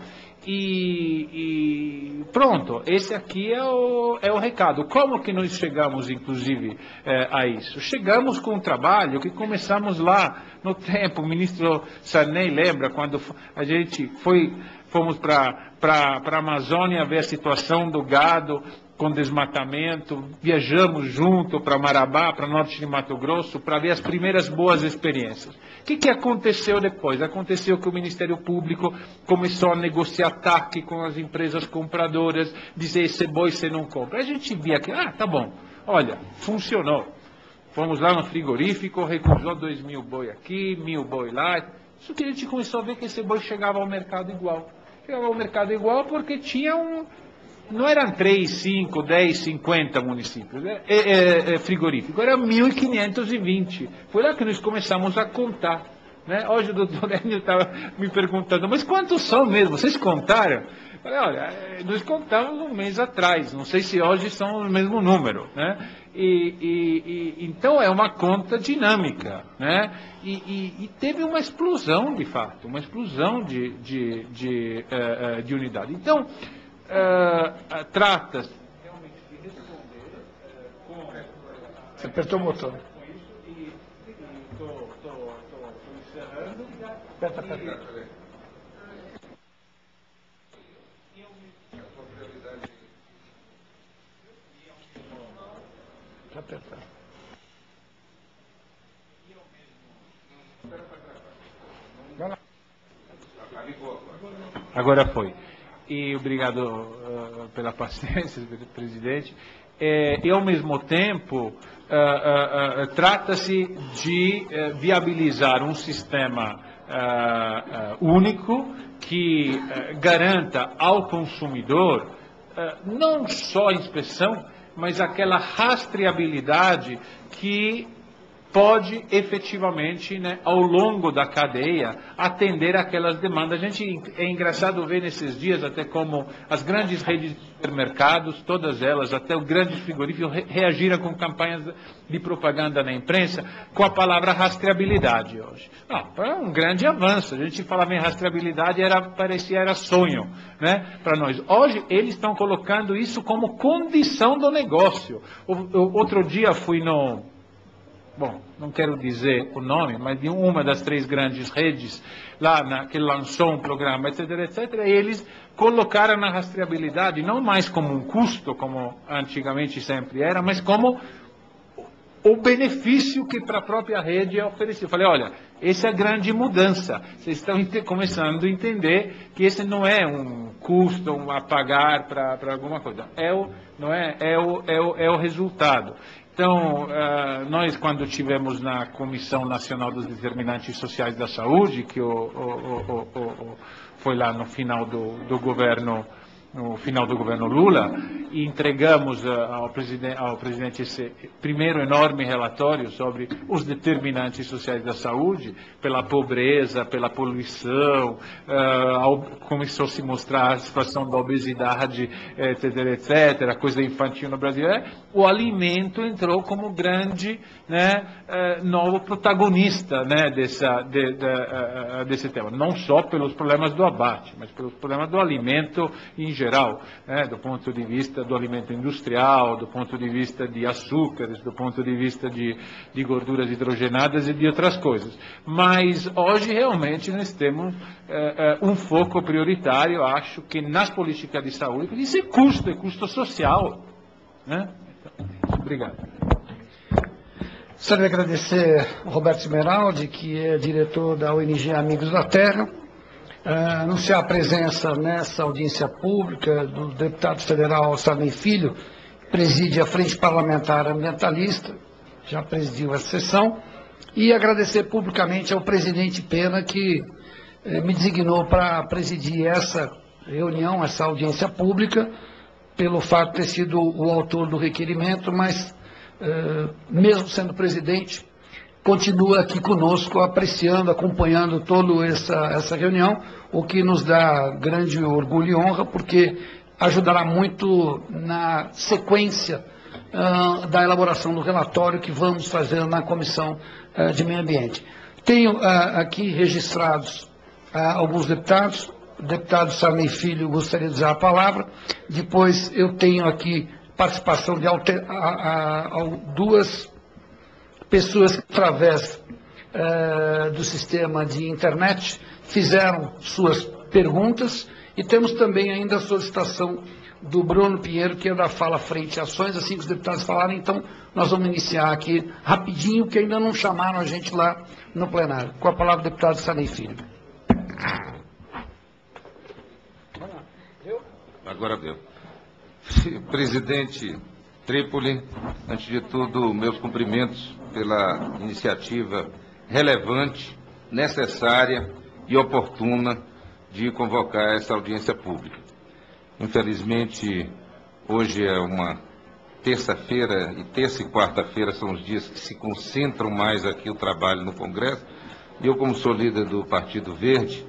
E, e pronto, esse aqui é o, é o recado. Como que nós chegamos, inclusive, é, a isso? Chegamos com um trabalho que começamos lá no tempo. O ministro Sarney lembra quando a gente foi, fomos para a Amazônia ver a situação do gado com desmatamento, viajamos junto para Marabá, para norte de Mato Grosso, para ver as primeiras boas experiências. O que, que aconteceu depois? Aconteceu que o Ministério Público começou a negociar ataque com as empresas compradoras, dizer, esse boi você não compra. A gente via que, ah, tá bom, olha, funcionou. Fomos lá no frigorífico, recusou dois mil boi aqui, mil boi lá. Isso que a gente começou a ver que esse boi chegava ao mercado igual. chegava ao mercado igual porque tinha um... Não eram três, cinco, dez, cinquenta municípios, é, é, é, frigorífico, era mil quinhentos e vinte. Foi lá que nós começamos a contar. Né? Hoje o doutor Enio estava me perguntando, mas quantos são mesmo? Vocês contaram? Eu falei, olha, nós contamos um mês atrás, não sei se hoje são o mesmo número. Né? E, e, e, então é uma conta dinâmica. Né? E, e, e teve uma explosão, de fato, uma explosão de, de, de, uh, de unidade. Então, uh, trata-se realmente de responder uh, com... Você apertou o botão. Aperta, aperta. Apertar. Agora foi. E obrigado uh, pela paciência, presidente. É, e, ao mesmo tempo, uh, uh, uh, trata-se de uh, viabilizar um sistema uh, uh, único que uh, garanta ao consumidor uh, não só a inspeção, mas aquela rastreabilidade que pode efetivamente, né, ao longo da cadeia, atender aquelas demandas. A gente, é engraçado ver nesses dias até como as grandes redes de supermercados, todas elas, até o grande frigorífico, re reagiram com campanhas de propaganda na imprensa com a palavra rastreabilidade hoje. Não, é um grande avanço. A gente falava em rastreabilidade, era, parecia era sonho, né, para nós. Hoje eles estão colocando isso como condição do negócio. O, o, outro dia fui no... Bom, não quero dizer o nome, mas de uma das três grandes redes lá na, que lançou um programa, etc, etc, e eles colocaram na rastreabilidade não mais como um custo, como antigamente sempre era, mas como o benefício que para a própria rede é oferecido. Eu falei, olha, essa é a grande mudança. Vocês estão começando a entender que esse não é um custo um a pagar para alguma coisa. É o, não é, é o, é o, é o resultado. Então, uh, nós, quando tivemos na Comissão Nacional dos Determinantes Sociais da Saúde, que o, o, o, o, foi lá no final do, do governo, no final do governo Lula, e entregamos uh, ao, presidente, ao presidente esse primeiro enorme relatório sobre os determinantes sociais da saúde, pela pobreza, pela poluição, uh, ao, começou a se mostrar a situação da obesidade, etc, etc, a coisa infantil no Brasil. É, o alimento entrou como grande, né, uh, novo protagonista, né, dessa, de, de, uh, desse tema. Não só pelos problemas do abate, mas pelos problemas do alimento em geral, né, do ponto de vista do alimento industrial, do ponto de vista de açúcares, do ponto de vista de, de gorduras hidrogenadas e de outras coisas. Mas hoje realmente nós temos é, é, um foco prioritário, acho que nas políticas de saúde, porque isso é custo, é custo social. Né? Então, obrigado. Gostaria de agradecer ao Roberto Esmeraldi, que é diretor da O N G Amigos da Terra, uh, anunciar a presença nessa audiência pública do deputado federal Sarney Filho, que preside a Frente Parlamentar Ambientalista, já presidiu essa sessão, e agradecer publicamente ao presidente Pena, que eh, me designou para presidir essa reunião, essa audiência pública, pelo fato de ter sido o autor do requerimento, mas, eh, mesmo sendo presidente, continua aqui conosco, apreciando, acompanhando toda essa, essa reunião, o que nos dá grande orgulho e honra, porque ajudará muito na sequência uh, da elaboração do relatório que vamos fazer na Comissão uh, de Meio Ambiente. Tenho uh, aqui registrados uh, alguns deputados. O deputado Sarney Filho gostaria de usar a palavra. Depois eu tenho aqui participação de alter, a, a, a, duas pessoas que, através uh, do sistema de internet, fizeram suas perguntas, e temos também ainda a solicitação do Bruno Pinheiro, que é da Fala Frente Ações. Assim que os deputados falarem, então nós vamos iniciar aqui rapidinho, que ainda não chamaram a gente lá no plenário. Com a palavra o deputado Sarney Filho. Agora deu. Presidente Trípoli, antes de tudo, meus cumprimentos pela iniciativa relevante, necessária e oportuna de convocar essa audiência pública. Infelizmente, hoje é uma terça-feira, e terça e quarta-feira são os dias que se concentram mais aqui o trabalho no Congresso, e eu, como sou líder do Partido Verde,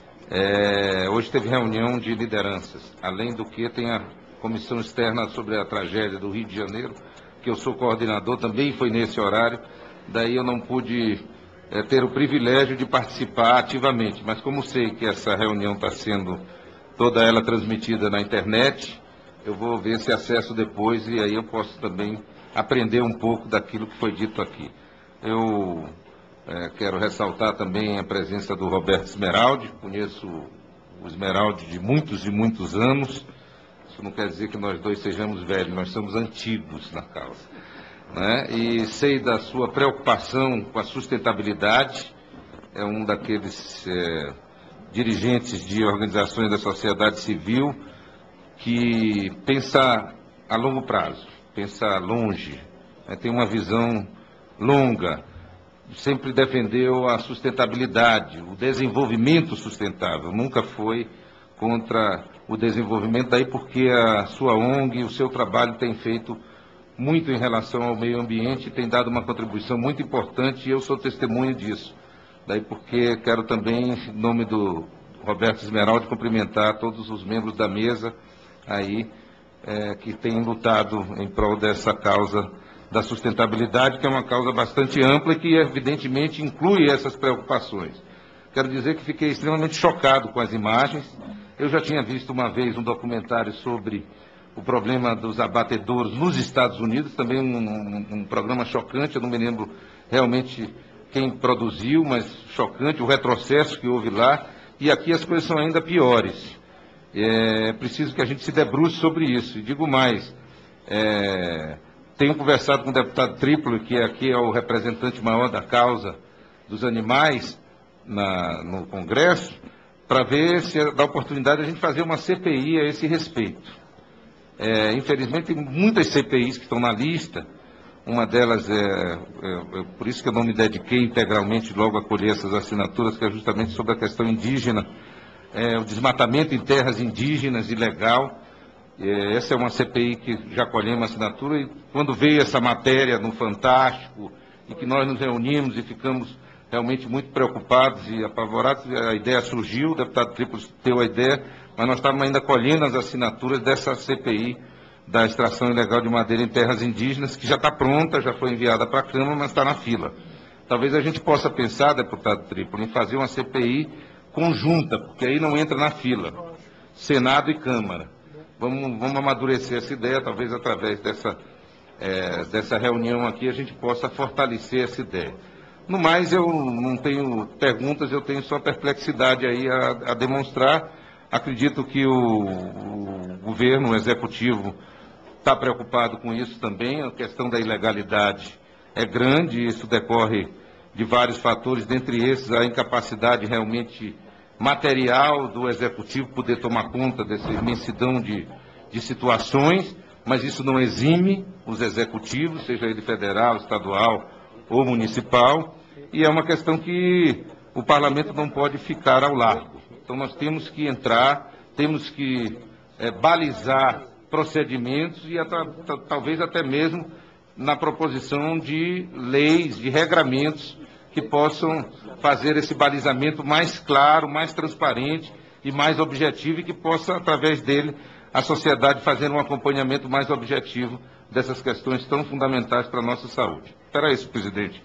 é, hoje teve reunião de lideranças, além do que tem a comissão externa sobre a tragédia do Rio de Janeiro, que eu sou coordenador, também foi nesse horário, daí eu não pude é, ter o privilégio de participar ativamente, mas como sei que essa reunião está sendo toda ela transmitida na internet, eu vou ver se acesso depois e aí eu posso também aprender um pouco daquilo que foi dito aqui. Eu é, quero ressaltar também a presença do Roberto Esmeraldi, conheço o Esmeraldi de muitos e muitos anos, isso não quer dizer que nós dois sejamos velhos, nós somos antigos na causa, né? E sei da sua preocupação com a sustentabilidade, é um daqueles é, dirigentes de organizações da sociedade civil que pensa a longo prazo, pensa longe, né, tem uma visão longa, sempre defendeu a sustentabilidade, o desenvolvimento sustentável, nunca foi contra o desenvolvimento, daí porque a sua O N G, o seu trabalho tem feito muito em relação ao meio ambiente, tem dado uma contribuição muito importante e eu sou testemunho disso. Daí porque quero também, em nome do Roberto Esmeraldi, cumprimentar todos os membros da mesa aí é, que têm lutado em prol dessa causa da sustentabilidade, que é uma causa bastante ampla e que evidentemente inclui essas preocupações. Quero dizer que fiquei extremamente chocado com as imagens. Eu já tinha visto uma vez um documentário sobre o problema dos abatedouros nos Estados Unidos, também um, um, um programa chocante, eu não me lembro realmente quem produziu, mas chocante, o retrocesso que houve lá, e aqui as coisas são ainda piores. É preciso que a gente se debruce sobre isso. E digo mais, é, tenho conversado com o deputado Trípoli, que aqui é o representante maior da causa dos animais na, no Congresso, para ver se dá oportunidade de a gente fazer uma C P I a esse respeito. É, infelizmente, tem muitas C P Is que estão na lista, uma delas é, é, é por isso que eu não me dediquei integralmente logo a colher essas assinaturas, que é justamente sobre a questão indígena, é, o desmatamento em terras indígenas ilegal. É, essa é uma C P I que já colhemos assinatura, e quando veio essa matéria no Fantástico, e que nós nos reunimos e ficamos realmente muito preocupados e apavorados, a ideia surgiu, o deputado Trípoli deu a ideia, mas nós estávamos ainda colhendo as assinaturas dessa C P I da extração ilegal de madeira em terras indígenas, que já está pronta, já foi enviada para a Câmara, mas está na fila. Talvez a gente possa pensar, deputado Trípoli, em fazer uma C P I conjunta, porque aí não entra na fila, Senado e Câmara. Vamos, vamos amadurecer essa ideia, talvez através dessa, é, dessa reunião aqui a gente possa fortalecer essa ideia. No mais, eu não tenho perguntas, eu tenho só perplexidade aí a, a demonstrar. Acredito que o, o governo, o executivo, está preocupado com isso também. A questão da ilegalidade é grande, isso decorre de vários fatores, dentre esses a incapacidade realmente material do executivo poder tomar conta dessa imensidão de, de situações, mas isso não exime os executivos, seja ele federal, estadual ou municipal, e é uma questão que o parlamento não pode ficar ao largo. Então nós temos que entrar, temos que é, balizar procedimentos e até, talvez até mesmo na proposição de leis, de regramentos que possam fazer esse balizamento mais claro, mais transparente e mais objetivo, e que possa, através dele, a sociedade fazer um acompanhamento mais objetivo dessas questões tão fundamentais para a nossa saúde. Era isso, presidente.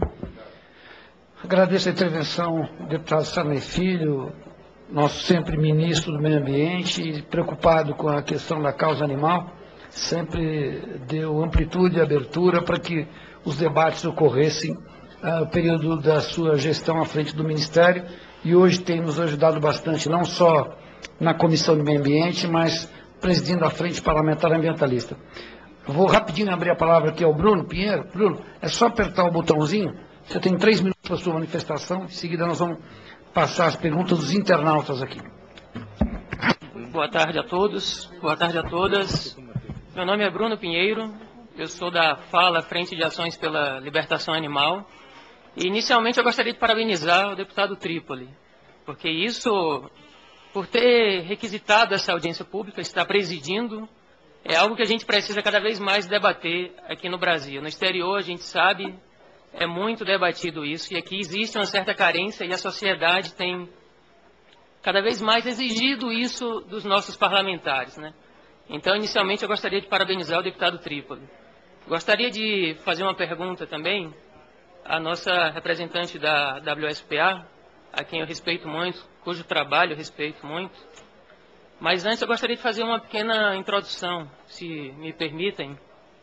Agradeço a intervenção do deputado Sarney Filho, nosso sempre ministro do Meio Ambiente, preocupado com a questão da causa animal, sempre deu amplitude e abertura para que os debates ocorressem no uh, período da sua gestão à frente do Ministério, e hoje tem nos ajudado bastante, não só na Comissão do Meio Ambiente, mas presidindo a Frente Parlamentar Ambientalista. Eu vou rapidinho abrir a palavra aqui ao Bruno Pinheiro. Bruno, é só apertar o botãozinho, você tem três minutos para a sua manifestação, em seguida nós vamos passar as perguntas dos internautas aqui. Boa tarde a todos, boa tarde a todas. Meu nome é Bruno Pinheiro, eu sou da FALA, Frente de Ações pela Libertação Animal. E inicialmente eu gostaria de parabenizar o deputado Trípoli, porque isso por ter requisitado essa audiência pública, está presidindo. É algo que a gente precisa cada vez mais debater aqui no Brasil. No exterior, a gente sabe, é muito debatido isso, e aqui existe uma certa carência, e a sociedade tem cada vez mais exigido isso dos nossos parlamentares, né? Então, inicialmente, eu gostaria de parabenizar o deputado Trípoli. Gostaria de fazer uma pergunta também à nossa representante da W S P A, a quem eu respeito muito, cujo trabalho eu respeito muito. Mas antes eu gostaria de fazer uma pequena introdução, se me permitem.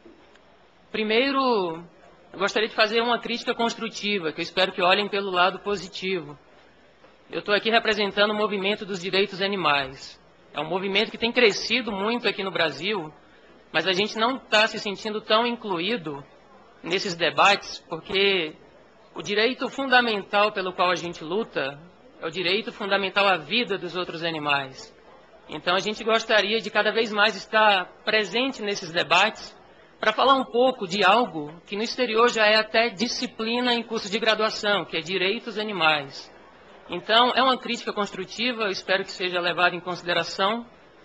Primeiro, eu gostaria de fazer uma crítica construtiva, que eu espero que olhem pelo lado positivo. Eu estou aqui representando o movimento dos direitos animais. É um movimento que tem crescido muito aqui no Brasil, mas a gente não está se sentindo tão incluído nesses debates, porque o direito fundamental pelo qual a gente luta é o direito fundamental à vida dos outros animais. Então a gente gostaria de cada vez mais estar presente nesses debates para falar um pouco de algo que no exterior já é até disciplina em curso de graduação, que é direitos animais. Então é uma crítica construtiva, eu espero que seja levada em consideração.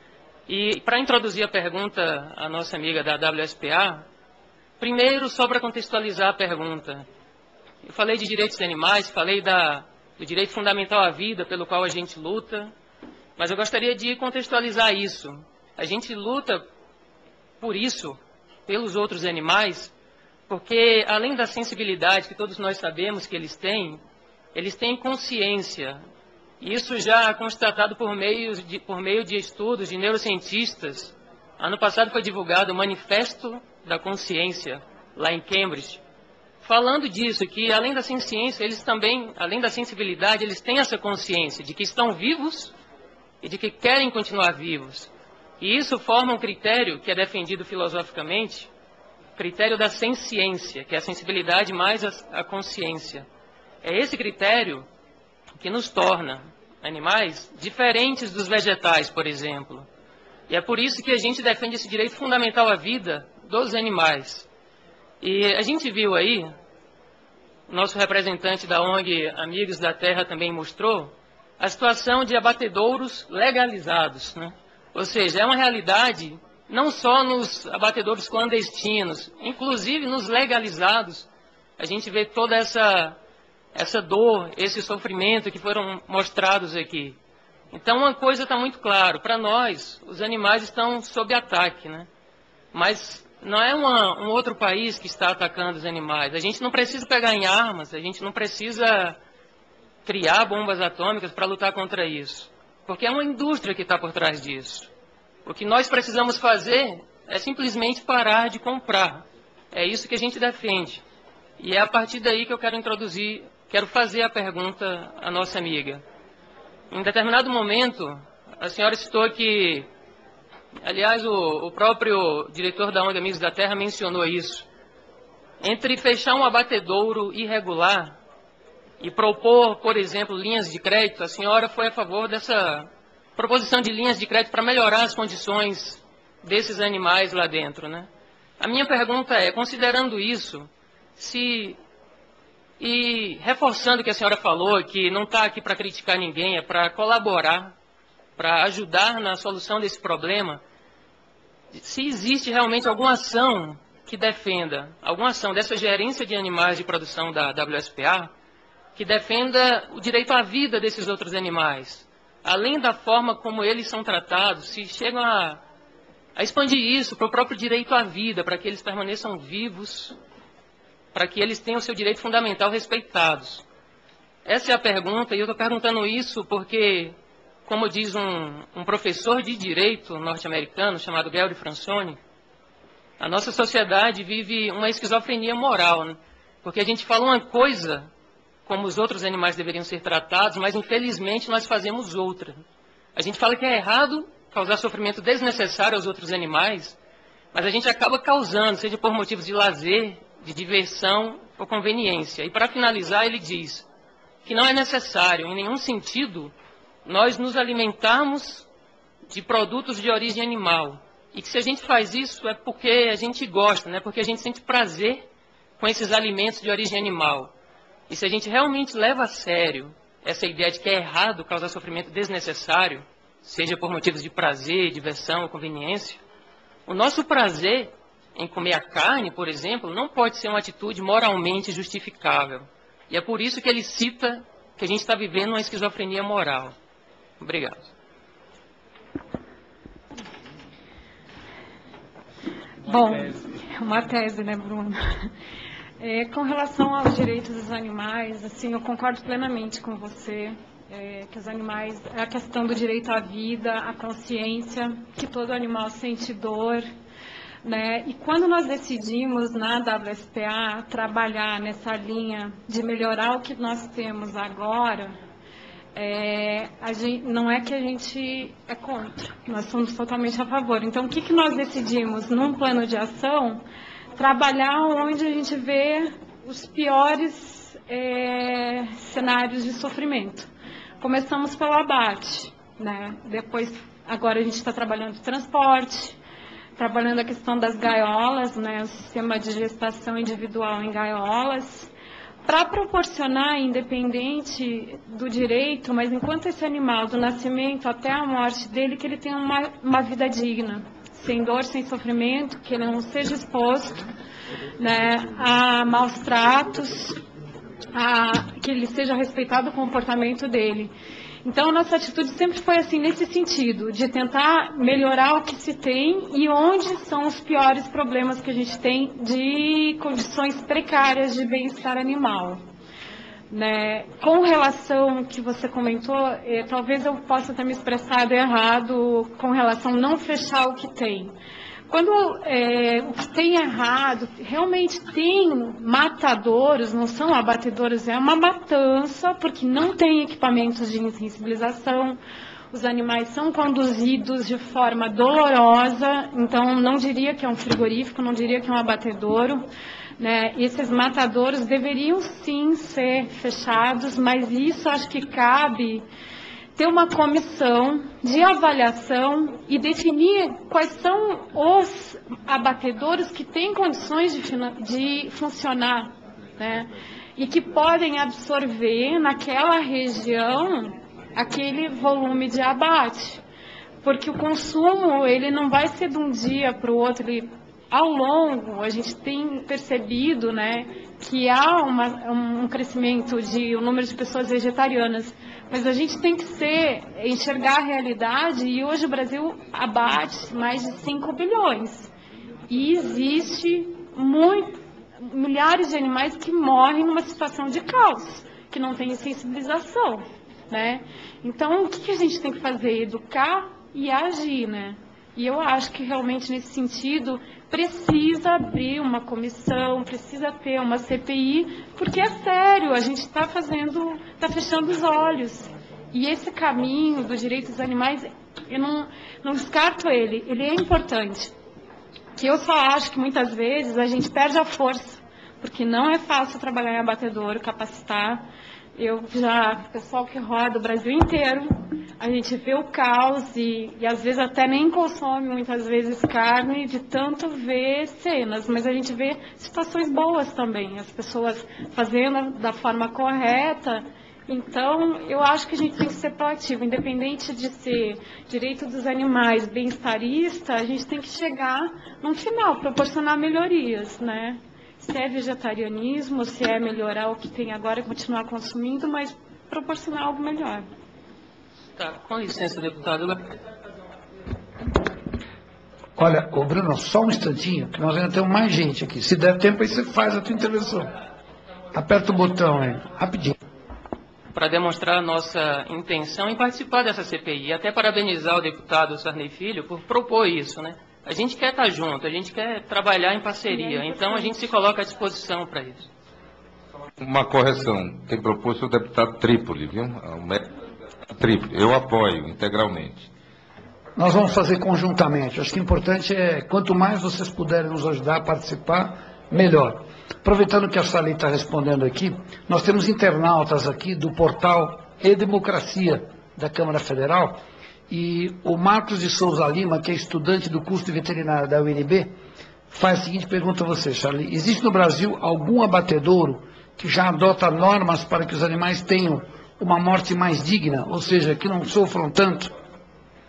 E para introduzir a pergunta à nossa amiga da W S P A, primeiro só para contextualizar a pergunta. Eu falei de direitos animais, falei da, do direito fundamental à vida pelo qual a gente luta, mas eu gostaria de contextualizar isso. A gente luta por isso, pelos outros animais, porque além da sensibilidade que todos nós sabemos que eles têm, eles têm consciência. Isso já é constatado por meio de, por meio de estudos de neurocientistas. Ano passado foi divulgado o Manifesto da Consciência, lá em Cambridge, falando disso, que além da ciência, eles também, além da sensibilidade, eles têm essa consciência de que estão vivos e de que querem continuar vivos. E isso forma um critério que é defendido filosoficamente, critério da senciência, que é a sensibilidade mais a, a consciência. É esse critério que nos torna animais diferentes dos vegetais, por exemplo. E é por isso que a gente defende esse direito fundamental à vida dos animais. E a gente viu aí, o nosso representante da O N G Amigos da Terra também mostrou, a situação de abatedouros legalizados, né? Ou seja, é uma realidade não só nos abatedouros clandestinos, inclusive nos legalizados, a gente vê toda essa, essa dor, esse sofrimento que foram mostrados aqui. Então uma coisa está muito clara, para nós, os animais estão sob ataque, né? Mas não é uma, um outro país que está atacando os animais. A gente não precisa pegar em armas, a gente não precisa criar bombas atômicas para lutar contra isso. Porque é uma indústria que está por trás disso. O que nós precisamos fazer é simplesmente parar de comprar. É isso que a gente defende. E é a partir daí que eu quero introduzir, quero fazer a pergunta à nossa amiga. Em determinado momento, a senhora citou que, aliás, o, o próprio diretor da O N G Amigos da Terra mencionou isso. Entre fechar um abatedouro irregular e propor, por exemplo, linhas de crédito, a senhora foi a favor dessa proposição de linhas de crédito para melhorar as condições desses animais lá dentro, né? A minha pergunta é, considerando isso, se, e reforçando o que a senhora falou, que não está aqui para criticar ninguém, é para colaborar, para ajudar na solução desse problema, se existe realmente alguma ação que defenda, alguma ação dessa gerência de animais de produção da W S P A, que defenda o direito à vida desses outros animais, além da forma como eles são tratados, se chegam a, a expandir isso para o próprio direito à vida, para que eles permaneçam vivos, para que eles tenham o seu direito fundamental respeitados. Essa é a pergunta, e eu estou perguntando isso porque, como diz um, um professor de direito norte-americano chamado Gary Francione, a nossa sociedade vive uma esquizofrenia moral, né? Porque a gente fala uma coisa como os outros animais deveriam ser tratados, mas infelizmente nós fazemos outra. A gente fala que é errado causar sofrimento desnecessário aos outros animais, mas a gente acaba causando, seja por motivos de lazer, de diversão ou conveniência. E para finalizar, ele diz que não é necessário, em nenhum sentido, nós nos alimentarmos de produtos de origem animal. E que se a gente faz isso é porque a gente gosta, né? Porque a gente sente prazer com esses alimentos de origem animal. E se a gente realmente leva a sério essa ideia de que é errado causar sofrimento desnecessário, seja por motivos de prazer, diversão, conveniência, o nosso prazer em comer a carne, por exemplo, não pode ser uma atitude moralmente justificável. E é por isso que ele cita que a gente está vivendo uma esquizofrenia moral. Obrigado. Bom, uma tese, né, Bruno? É, com relação aos direitos dos animais, assim, eu concordo plenamente com você, é, que os animais, é a questão do direito à vida, à consciência, que todo animal sente dor, né? E quando nós decidimos na W S P A trabalhar nessa linha de melhorar o que nós temos agora, é, a gente, não é que a gente é contra, nós somos totalmente a favor. Então, o que, que nós decidimos num plano de ação? Trabalhar onde a gente vê os piores é, cenários de sofrimento. Começamos pelo abate, né? Depois, agora a gente está trabalhando transporte, trabalhando a questão das gaiolas, né? O sistema de gestação individual em gaiolas, para proporcionar, independente do direito, mas enquanto esse animal, do nascimento até a morte dele, que ele tenha uma, uma vida digna, sem dor, sem sofrimento, que ele não seja exposto, né, a maus tratos, a, que ele seja respeitado o comportamento dele. Então, nossa atitude sempre foi assim, nesse sentido, de tentar melhorar o que se tem e onde são os piores problemas que a gente tem de condições precárias de bem-estar animal. Né? Com relação que você comentou, eh, talvez eu possa ter me expressado errado com relação a não fechar o que tem. Quando é, o que tem errado, realmente tem matadouros, não são abatedouros, é uma matança, porque não tem equipamentos de insensibilização, os animais são conduzidos de forma dolorosa, então não diria que é um frigorífico, não diria que é um abatedouro, né? Esses matadouros deveriam sim ser fechados, mas isso acho que cabe ter uma comissão de avaliação e definir quais são os abatedouros que têm condições de, de funcionar, né? E que podem absorver naquela região aquele volume de abate. Porque o consumo, ele não vai ser de um dia para o outro, ele, ao longo, a gente tem percebido, né, que há uma, um crescimento de um número de pessoas vegetarianas. Mas a gente tem que ser, enxergar a realidade, e hoje o Brasil abate mais de cinco bilhões. E existe muito, milhares de animais que morrem numa situação de caos, que não tem sensibilização, né? Então, o que a gente tem que fazer? Educar e agir, né? E eu acho que realmente nesse sentido precisa abrir uma comissão, precisa ter uma C P I, porque é sério, a gente está fazendo, está fechando os olhos. E esse caminho dos direitos dos animais, eu não, não descarto ele, ele é importante. Que eu só acho que muitas vezes a gente perde a força, porque não é fácil trabalhar em abatedouro, capacitar. Eu já, o pessoal que roda o Brasil inteiro, a gente vê o caos e, e às vezes até nem consome muitas vezes carne de tanto ver cenas, mas a gente vê situações boas também, as pessoas fazendo da forma correta. Então, eu acho que a gente tem que ser proativo, independente de ser direito dos animais, bem-estarista, a gente tem que chegar no final, proporcionar melhorias, né? Se é vegetarianismo, se é melhorar o que tem agora e continuar consumindo, mas proporcionar algo melhor. Tá, com licença, deputado. Olha, ô Bruno, só um instantinho, que nós ainda temos mais gente aqui. Se der tempo, aí você faz a tua intervenção. Aperta o botão aí, rapidinho. Para demonstrar a nossa intenção em participar dessa C P I, e até parabenizar o deputado Sarney Filho por propor isso, né? A gente quer estar junto, a gente quer trabalhar em parceria, então a gente se coloca à disposição para isso. Uma correção, quem propôs foi o deputado Trípoli, viu? Trípoli, eu apoio integralmente. Nós vamos fazer conjuntamente, acho que o importante é, quanto mais vocês puderem nos ajudar a participar, melhor. Aproveitando que a Sali está respondendo aqui, nós temos internautas aqui do portal E-Democracia da Câmara Federal, e o Marcos de Souza Lima, que é estudante do curso de veterinária da U N B, faz a seguinte pergunta a você, Charlie. Existe no Brasil algum abatedouro que já adota normas para que os animais tenham uma morte mais digna, ou seja, que não sofram tanto?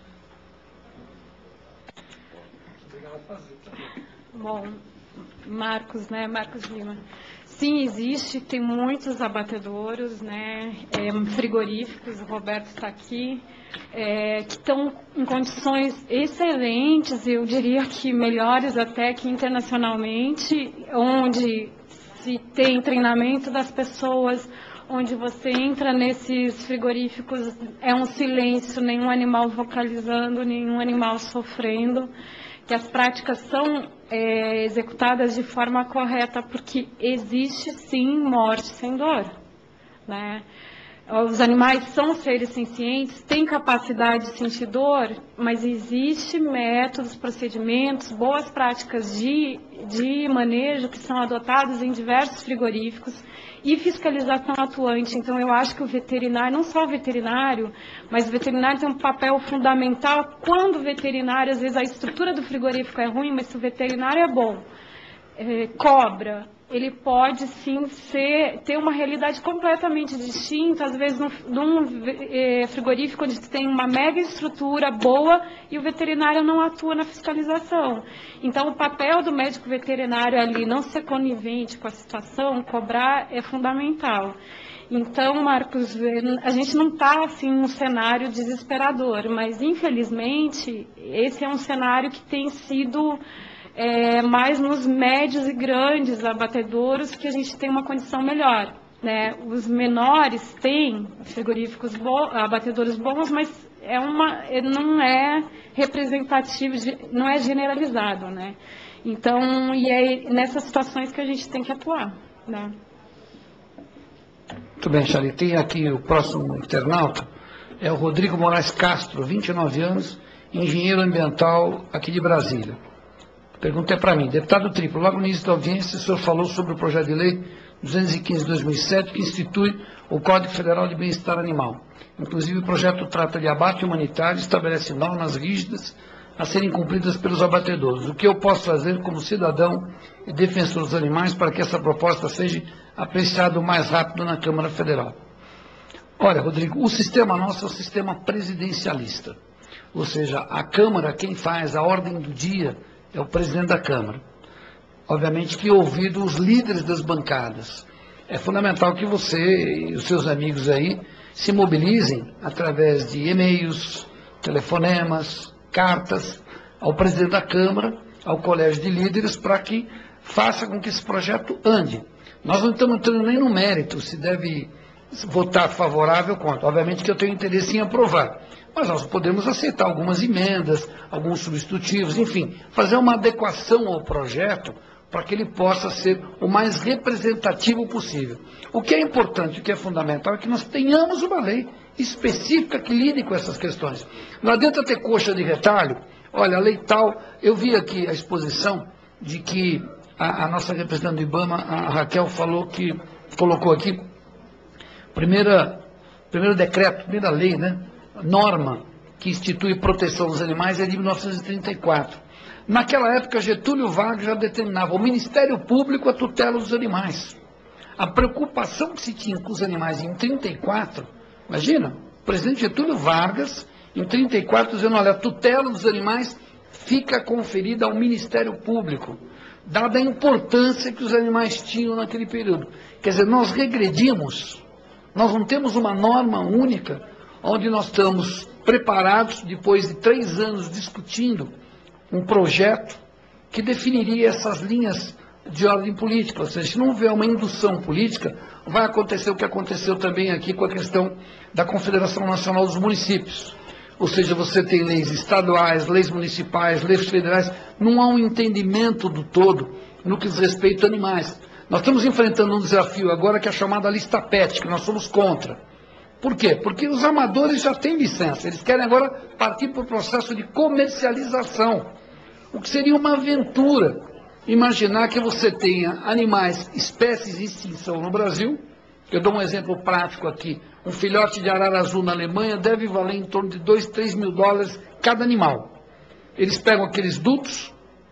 Bom, Marcos, né, Marcos Lima. Sim, existe, tem muitos abatedouros, né, é, frigoríficos, o Roberto está aqui, é, que estão em condições excelentes, eu diria que melhores até que internacionalmente, onde se tem treinamento das pessoas, onde você entra nesses frigoríficos, é um silêncio, nenhum animal vocalizando, nenhum animal sofrendo, que as práticas são é, executadas de forma correta, porque existe sim morte sem dor, né? Os animais são seres sencientes, têm capacidade de sentir dor, mas existe métodos, procedimentos, boas práticas de, de manejo que são adotados em diversos frigoríficos e fiscalização atuante. Então, eu acho que o veterinário, não só o veterinário, mas o veterinário tem um papel fundamental quando o veterinário, às vezes a estrutura do frigorífico é ruim, mas se o veterinário é bom, é, cobra, ele pode sim ser, ter uma realidade completamente distinta, às vezes num, num é, frigorífico onde tem uma mega estrutura boa e o veterinário não atua na fiscalização. Então, o papel do médico veterinário ali, não ser conivente com a situação, cobrar, é fundamental. Então, Marcos, a gente não está assim num cenário desesperador, mas infelizmente esse é um cenário que tem sido É, mais nos médios e grandes abatedouros que a gente tem uma condição melhor, né? Os menores têm frigoríficos bons, abatedouros bons, mas é uma, não é representativo, não é generalizado, né? Então, e é nessas situações que a gente tem que atuar, né? Muito bem, Charlie. Tem aqui o próximo internauta, é o Rodrigo Moraes Castro, vinte e nove anos, engenheiro ambiental aqui de Brasília. A pergunta é para mim. Deputado Triplo, logo no início da audiência, o senhor falou sobre o projeto de lei duzentos e quinze de dois mil e sete, que institui o Código Federal de Bem-Estar Animal. Inclusive, o projeto trata de abate humanitário e estabelece normas rígidas a serem cumpridas pelos abatedouros. O que eu posso fazer como cidadão e defensor dos animais para que essa proposta seja apreciada o mais rápido na Câmara Federal? Olha, Rodrigo, o sistema nosso é o sistema presidencialista. Ou seja, a Câmara, quem faz a ordem do dia é o presidente da Câmara. Obviamente que ouvido os líderes das bancadas. É fundamental que você e os seus amigos aí se mobilizem através de e-mails, telefonemas, cartas ao presidente da Câmara, ao colégio de líderes, para que faça com que esse projeto ande. Nós não estamos entrando nem no mérito, se deve votar favorável ou contra. Obviamente que eu tenho interesse em aprovar. Mas nós podemos aceitar algumas emendas, alguns substitutivos, enfim, fazer uma adequação ao projeto para que ele possa ser o mais representativo possível. O que é importante, o que é fundamental, é que nós tenhamos uma lei específica que lide com essas questões. Não adianta ter coxa de retalho. Olha, a lei tal, eu vi aqui a exposição de que a, a nossa representante do IBAMA, a Raquel, falou que, colocou aqui, primeira, primeiro decreto, primeira lei, né? Norma que institui proteção dos animais é de mil novecentos e trinta e quatro. Naquela época, Getúlio Vargas já determinava o Ministério Público a tutela dos animais. A preocupação que se tinha com os animais em trinta e quatro, imagina, o presidente Getúlio Vargas, em trinta e quatro, dizendo, olha, a tutela dos animais fica conferida ao Ministério Público, dada a importância que os animais tinham naquele período. Quer dizer, nós regredimos, nós não temos uma norma única, onde nós estamos preparados, depois de três anos discutindo um projeto que definiria essas linhas de ordem política. Ou seja, se não houver uma indução política, vai acontecer o que aconteceu também aqui com a questão da Confederação Nacional dos Municípios. Ou seja, você tem leis estaduais, leis municipais, leis federais, não há um entendimento do todo no que diz respeito a animais. Nós estamos enfrentando um desafio agora que é a chamada lista PET, que nós somos contra. Por quê? Porque os amadores já têm licença, eles querem agora partir para o processo de comercialização, o que seria uma aventura. Imaginar que você tenha animais, espécies em extinção no Brasil, eu dou um exemplo prático aqui, um filhote de arara azul na Alemanha deve valer em torno de dois, três mil dólares cada animal. Eles pegam aqueles dutos,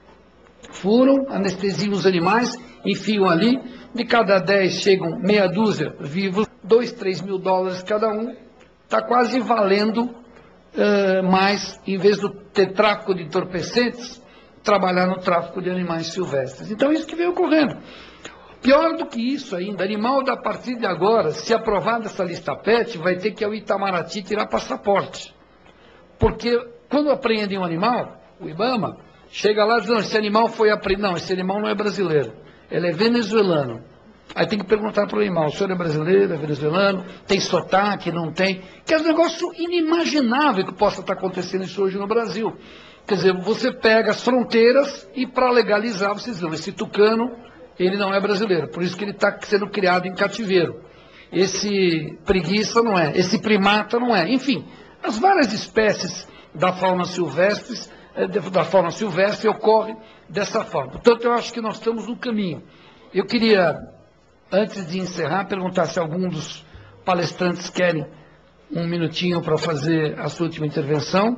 furam, anestesiam os animais, enfiam ali, de cada dez chegam meia dúzia vivos, dois, três mil dólares cada um, está quase valendo uh, mais, em vez de ter tráfico de entorpecentes, trabalhar no tráfico de animais silvestres. Então, isso que vem ocorrendo. Pior do que isso ainda, animal, da partir de agora, se aprovada essa lista P E T, vai ter que ir ao Itamaraty tirar passaporte. Porque quando apreendem um animal, o IBAMA chega lá e diz, não, esse animal foi apreendido. Não, esse animal não é brasileiro, ele é venezuelano. Aí tem que perguntar para o animal, o senhor é brasileiro, é venezuelano, tem sotaque, não tem? Que é um negócio inimaginável que possa estar acontecendo isso hoje no Brasil. Quer dizer, você pega as fronteiras e para legalizar, vocês dizem, esse tucano, ele não é brasileiro, por isso que ele está sendo criado em cativeiro. Esse preguiça não é, esse primata não é. Enfim, as várias espécies da fauna silvestre, da fauna silvestre ocorrem dessa forma. Portanto, eu acho que nós estamos no caminho. Eu queria, antes de encerrar, perguntar se algum dos palestrantes querem um minutinho para fazer a sua última intervenção.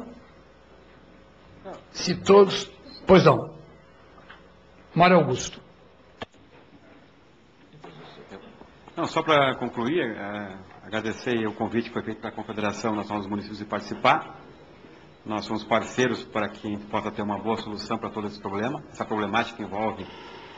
Se todos... Pois não. Mário Augusto. Não, só para concluir, é, agradecer o convite que foi feito para a Confederação Nacional dos Municípios de participar. Nós somos parceiros para que a gente possa ter uma boa solução para todo esse problema. Essa problemática envolve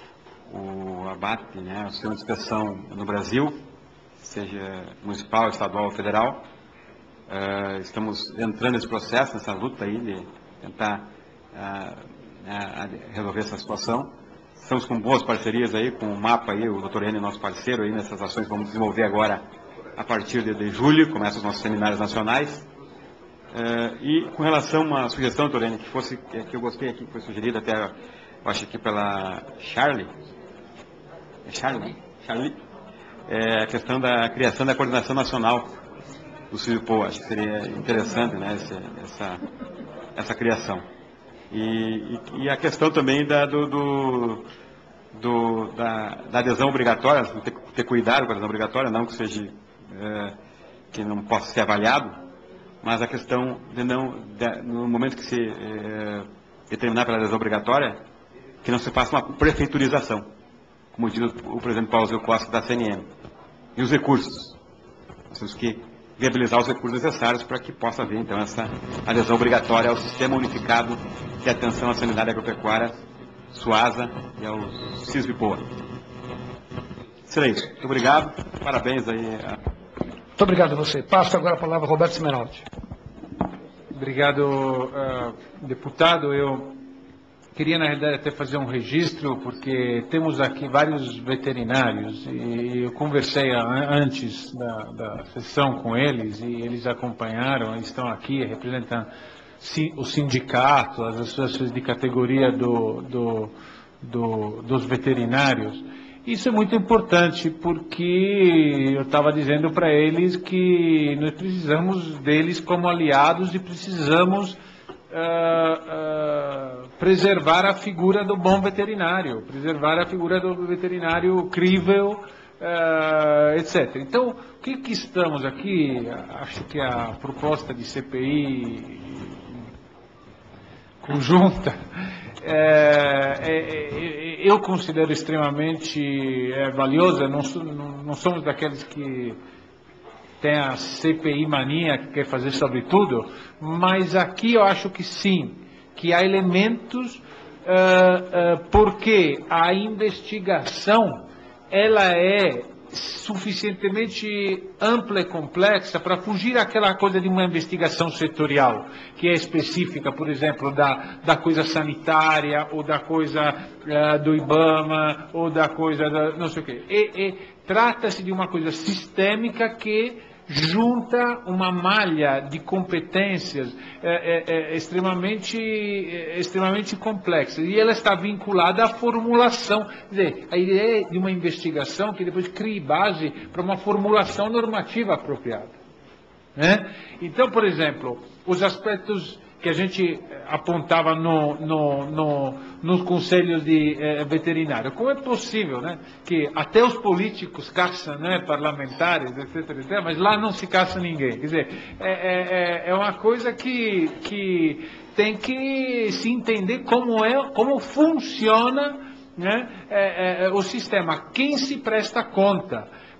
o abate, né, o sistema de inspeção no Brasil, seja municipal, estadual ou federal. Uh, estamos entrando nesse processo, nessa luta aí de tentar uh, uh, resolver essa situação. Estamos com boas parcerias aí, com o MAPA aí, o doutor N, nosso parceiro aí nessas ações que vamos desenvolver agora a partir de, de julho, começam os nossos seminários nacionais. Uh, e com relação a uma sugestão, doutor N, que fosse, que eu gostei aqui, que foi sugerida até, eu acho aqui pela Charlie, é Charlie? Charlie? É a questão da criação da coordenação nacional do Silvipol. Acho que seria interessante, né, essa, essa, essa criação. E, e, e a questão também da, do, do, do, da, da adesão obrigatória, ter, ter cuidado com a adesão obrigatória, não que seja, é, que não possa ser avaliado, mas a questão de não, de, no momento que se é, determinar pela adesão obrigatória, que não se faça uma prefeiturização, como diz o, o presidente Paulo Zé Costa da C N M. E os recursos. Nós temos que viabilizar os recursos necessários para que possa haver, então, essa adesão obrigatória ao Sistema Unificado de Atenção à Sanidade Agropecuária, SUASA, e ao SISBIPOA. Será isso. Muito obrigado. Parabéns aí. A... Muito obrigado a você. Passo agora a palavra ao Roberto Smeraldi. Obrigado, uh, deputado. Eu queria, na realidade, até fazer um registro, porque temos aqui vários veterinários, e eu conversei antes da, da sessão com eles, e eles acompanharam, eles estão aqui representando o sindicato, as associações de categoria do, do, do, dos veterinários. Isso é muito importante, porque eu estava dizendo para eles que nós precisamos deles como aliados e precisamos Uh, uh, preservar a figura do bom veterinário, preservar a figura do veterinário crível, uh, etcétera. Então, o que, que estamos aqui? Acho que a proposta de C P I conjunta, é, é, eu considero extremamente é, valiosa. Não, não, não somos daqueles que tem a C P I mania que quer fazer sobre tudo, mas aqui eu acho que sim, que há elementos, uh, uh, porque a investigação, ela é suficientemente ampla e complexa para fugir àquela coisa de uma investigação setorial, que é específica, por exemplo, da, da coisa sanitária, ou da coisa uh, do IBAMA, ou da coisa da não sei o quê. E, e trata-se de uma coisa sistêmica que junta uma malha de competências é, é, é, extremamente, é, extremamente complexa. E ela está vinculada à formulação. Quer dizer, a ideia de uma investigação que depois crie base para uma formulação normativa apropriada. Né? Então, por exemplo, os aspectos que a gente apontava no, no, no, nos conselhos de eh, veterinário. Como é possível, né, que até os políticos caçam, né, parlamentares, etcétera, etcétera, mas lá não se caça ninguém? Quer dizer, é, é, é uma coisa que, que tem que se entender como, é, como funciona, né, é, é, o sistema. Quem se presta conta?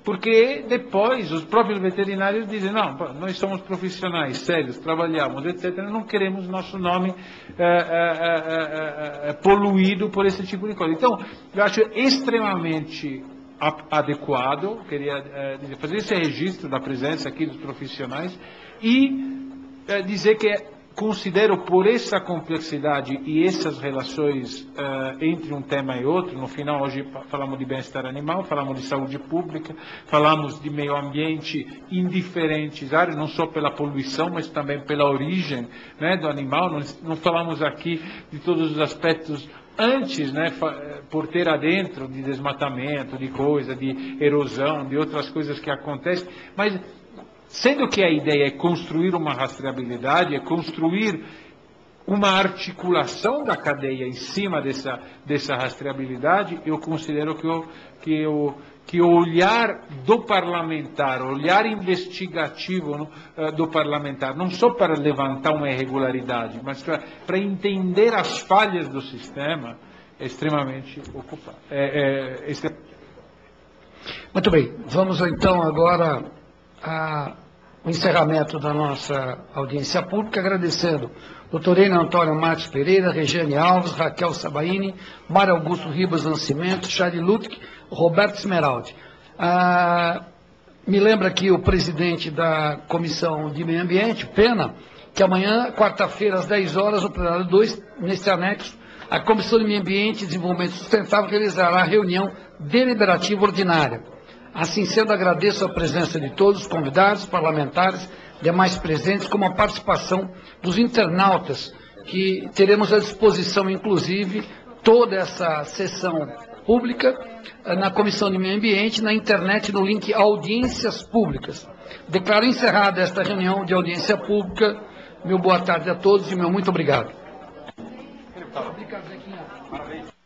porque depois os próprios veterinários dizem, não, nós somos profissionais sérios, trabalhamos, etcétera, não queremos nosso nome é, é, é, é, poluído por esse tipo de coisa. Então, eu acho extremamente adequado, queria é, dizer, fazer esse registro da presença aqui dos profissionais e é, dizer que considero, por essa complexidade e essas relações uh, entre um tema e outro, no final hoje falamos de bem-estar animal, falamos de saúde pública, falamos de meio ambiente em diferentes áreas, não só pela poluição, mas também pela origem, né, do animal. Não, não falamos aqui de todos os aspectos antes, né, por ter adentro de desmatamento, de coisa, de erosão, de outras coisas que acontecem, mas sendo que a ideia é construir uma rastreabilidade, é construir uma articulação da cadeia em cima dessa, dessa rastreabilidade, eu considero que o, que, o, que o olhar do parlamentar, o olhar investigativo no, uh, do parlamentar, não só para levantar uma irregularidade, mas para, para entender as falhas do sistema, é extremamente ocupado. É, é, extrem... Muito bem, vamos então agora a, o encerramento da nossa audiência pública, agradecendo doutor Enio Antônio Marques Pereira, Regiane Alves, Raquel Sabaini, Mário Augusto Ribas Nascimento, Chari Lutke, Roberto Smeraldi. Ah, me lembra aqui o presidente da Comissão de Meio Ambiente, Pena, que amanhã, quarta-feira, às dez horas, o plenário dois, nesse anexo, a Comissão de Meio Ambiente e Desenvolvimento Sustentável realizará a reunião deliberativa ordinária. Assim sendo, agradeço a presença de todos os convidados, parlamentares, demais presentes, como a participação dos internautas, que teremos à disposição, inclusive, toda essa sessão pública na Comissão de Meio Ambiente, na internet, no link Audiências Públicas. Declaro encerrada esta reunião de audiência pública. Meu boa tarde a todos e meu muito obrigado. Parabéns.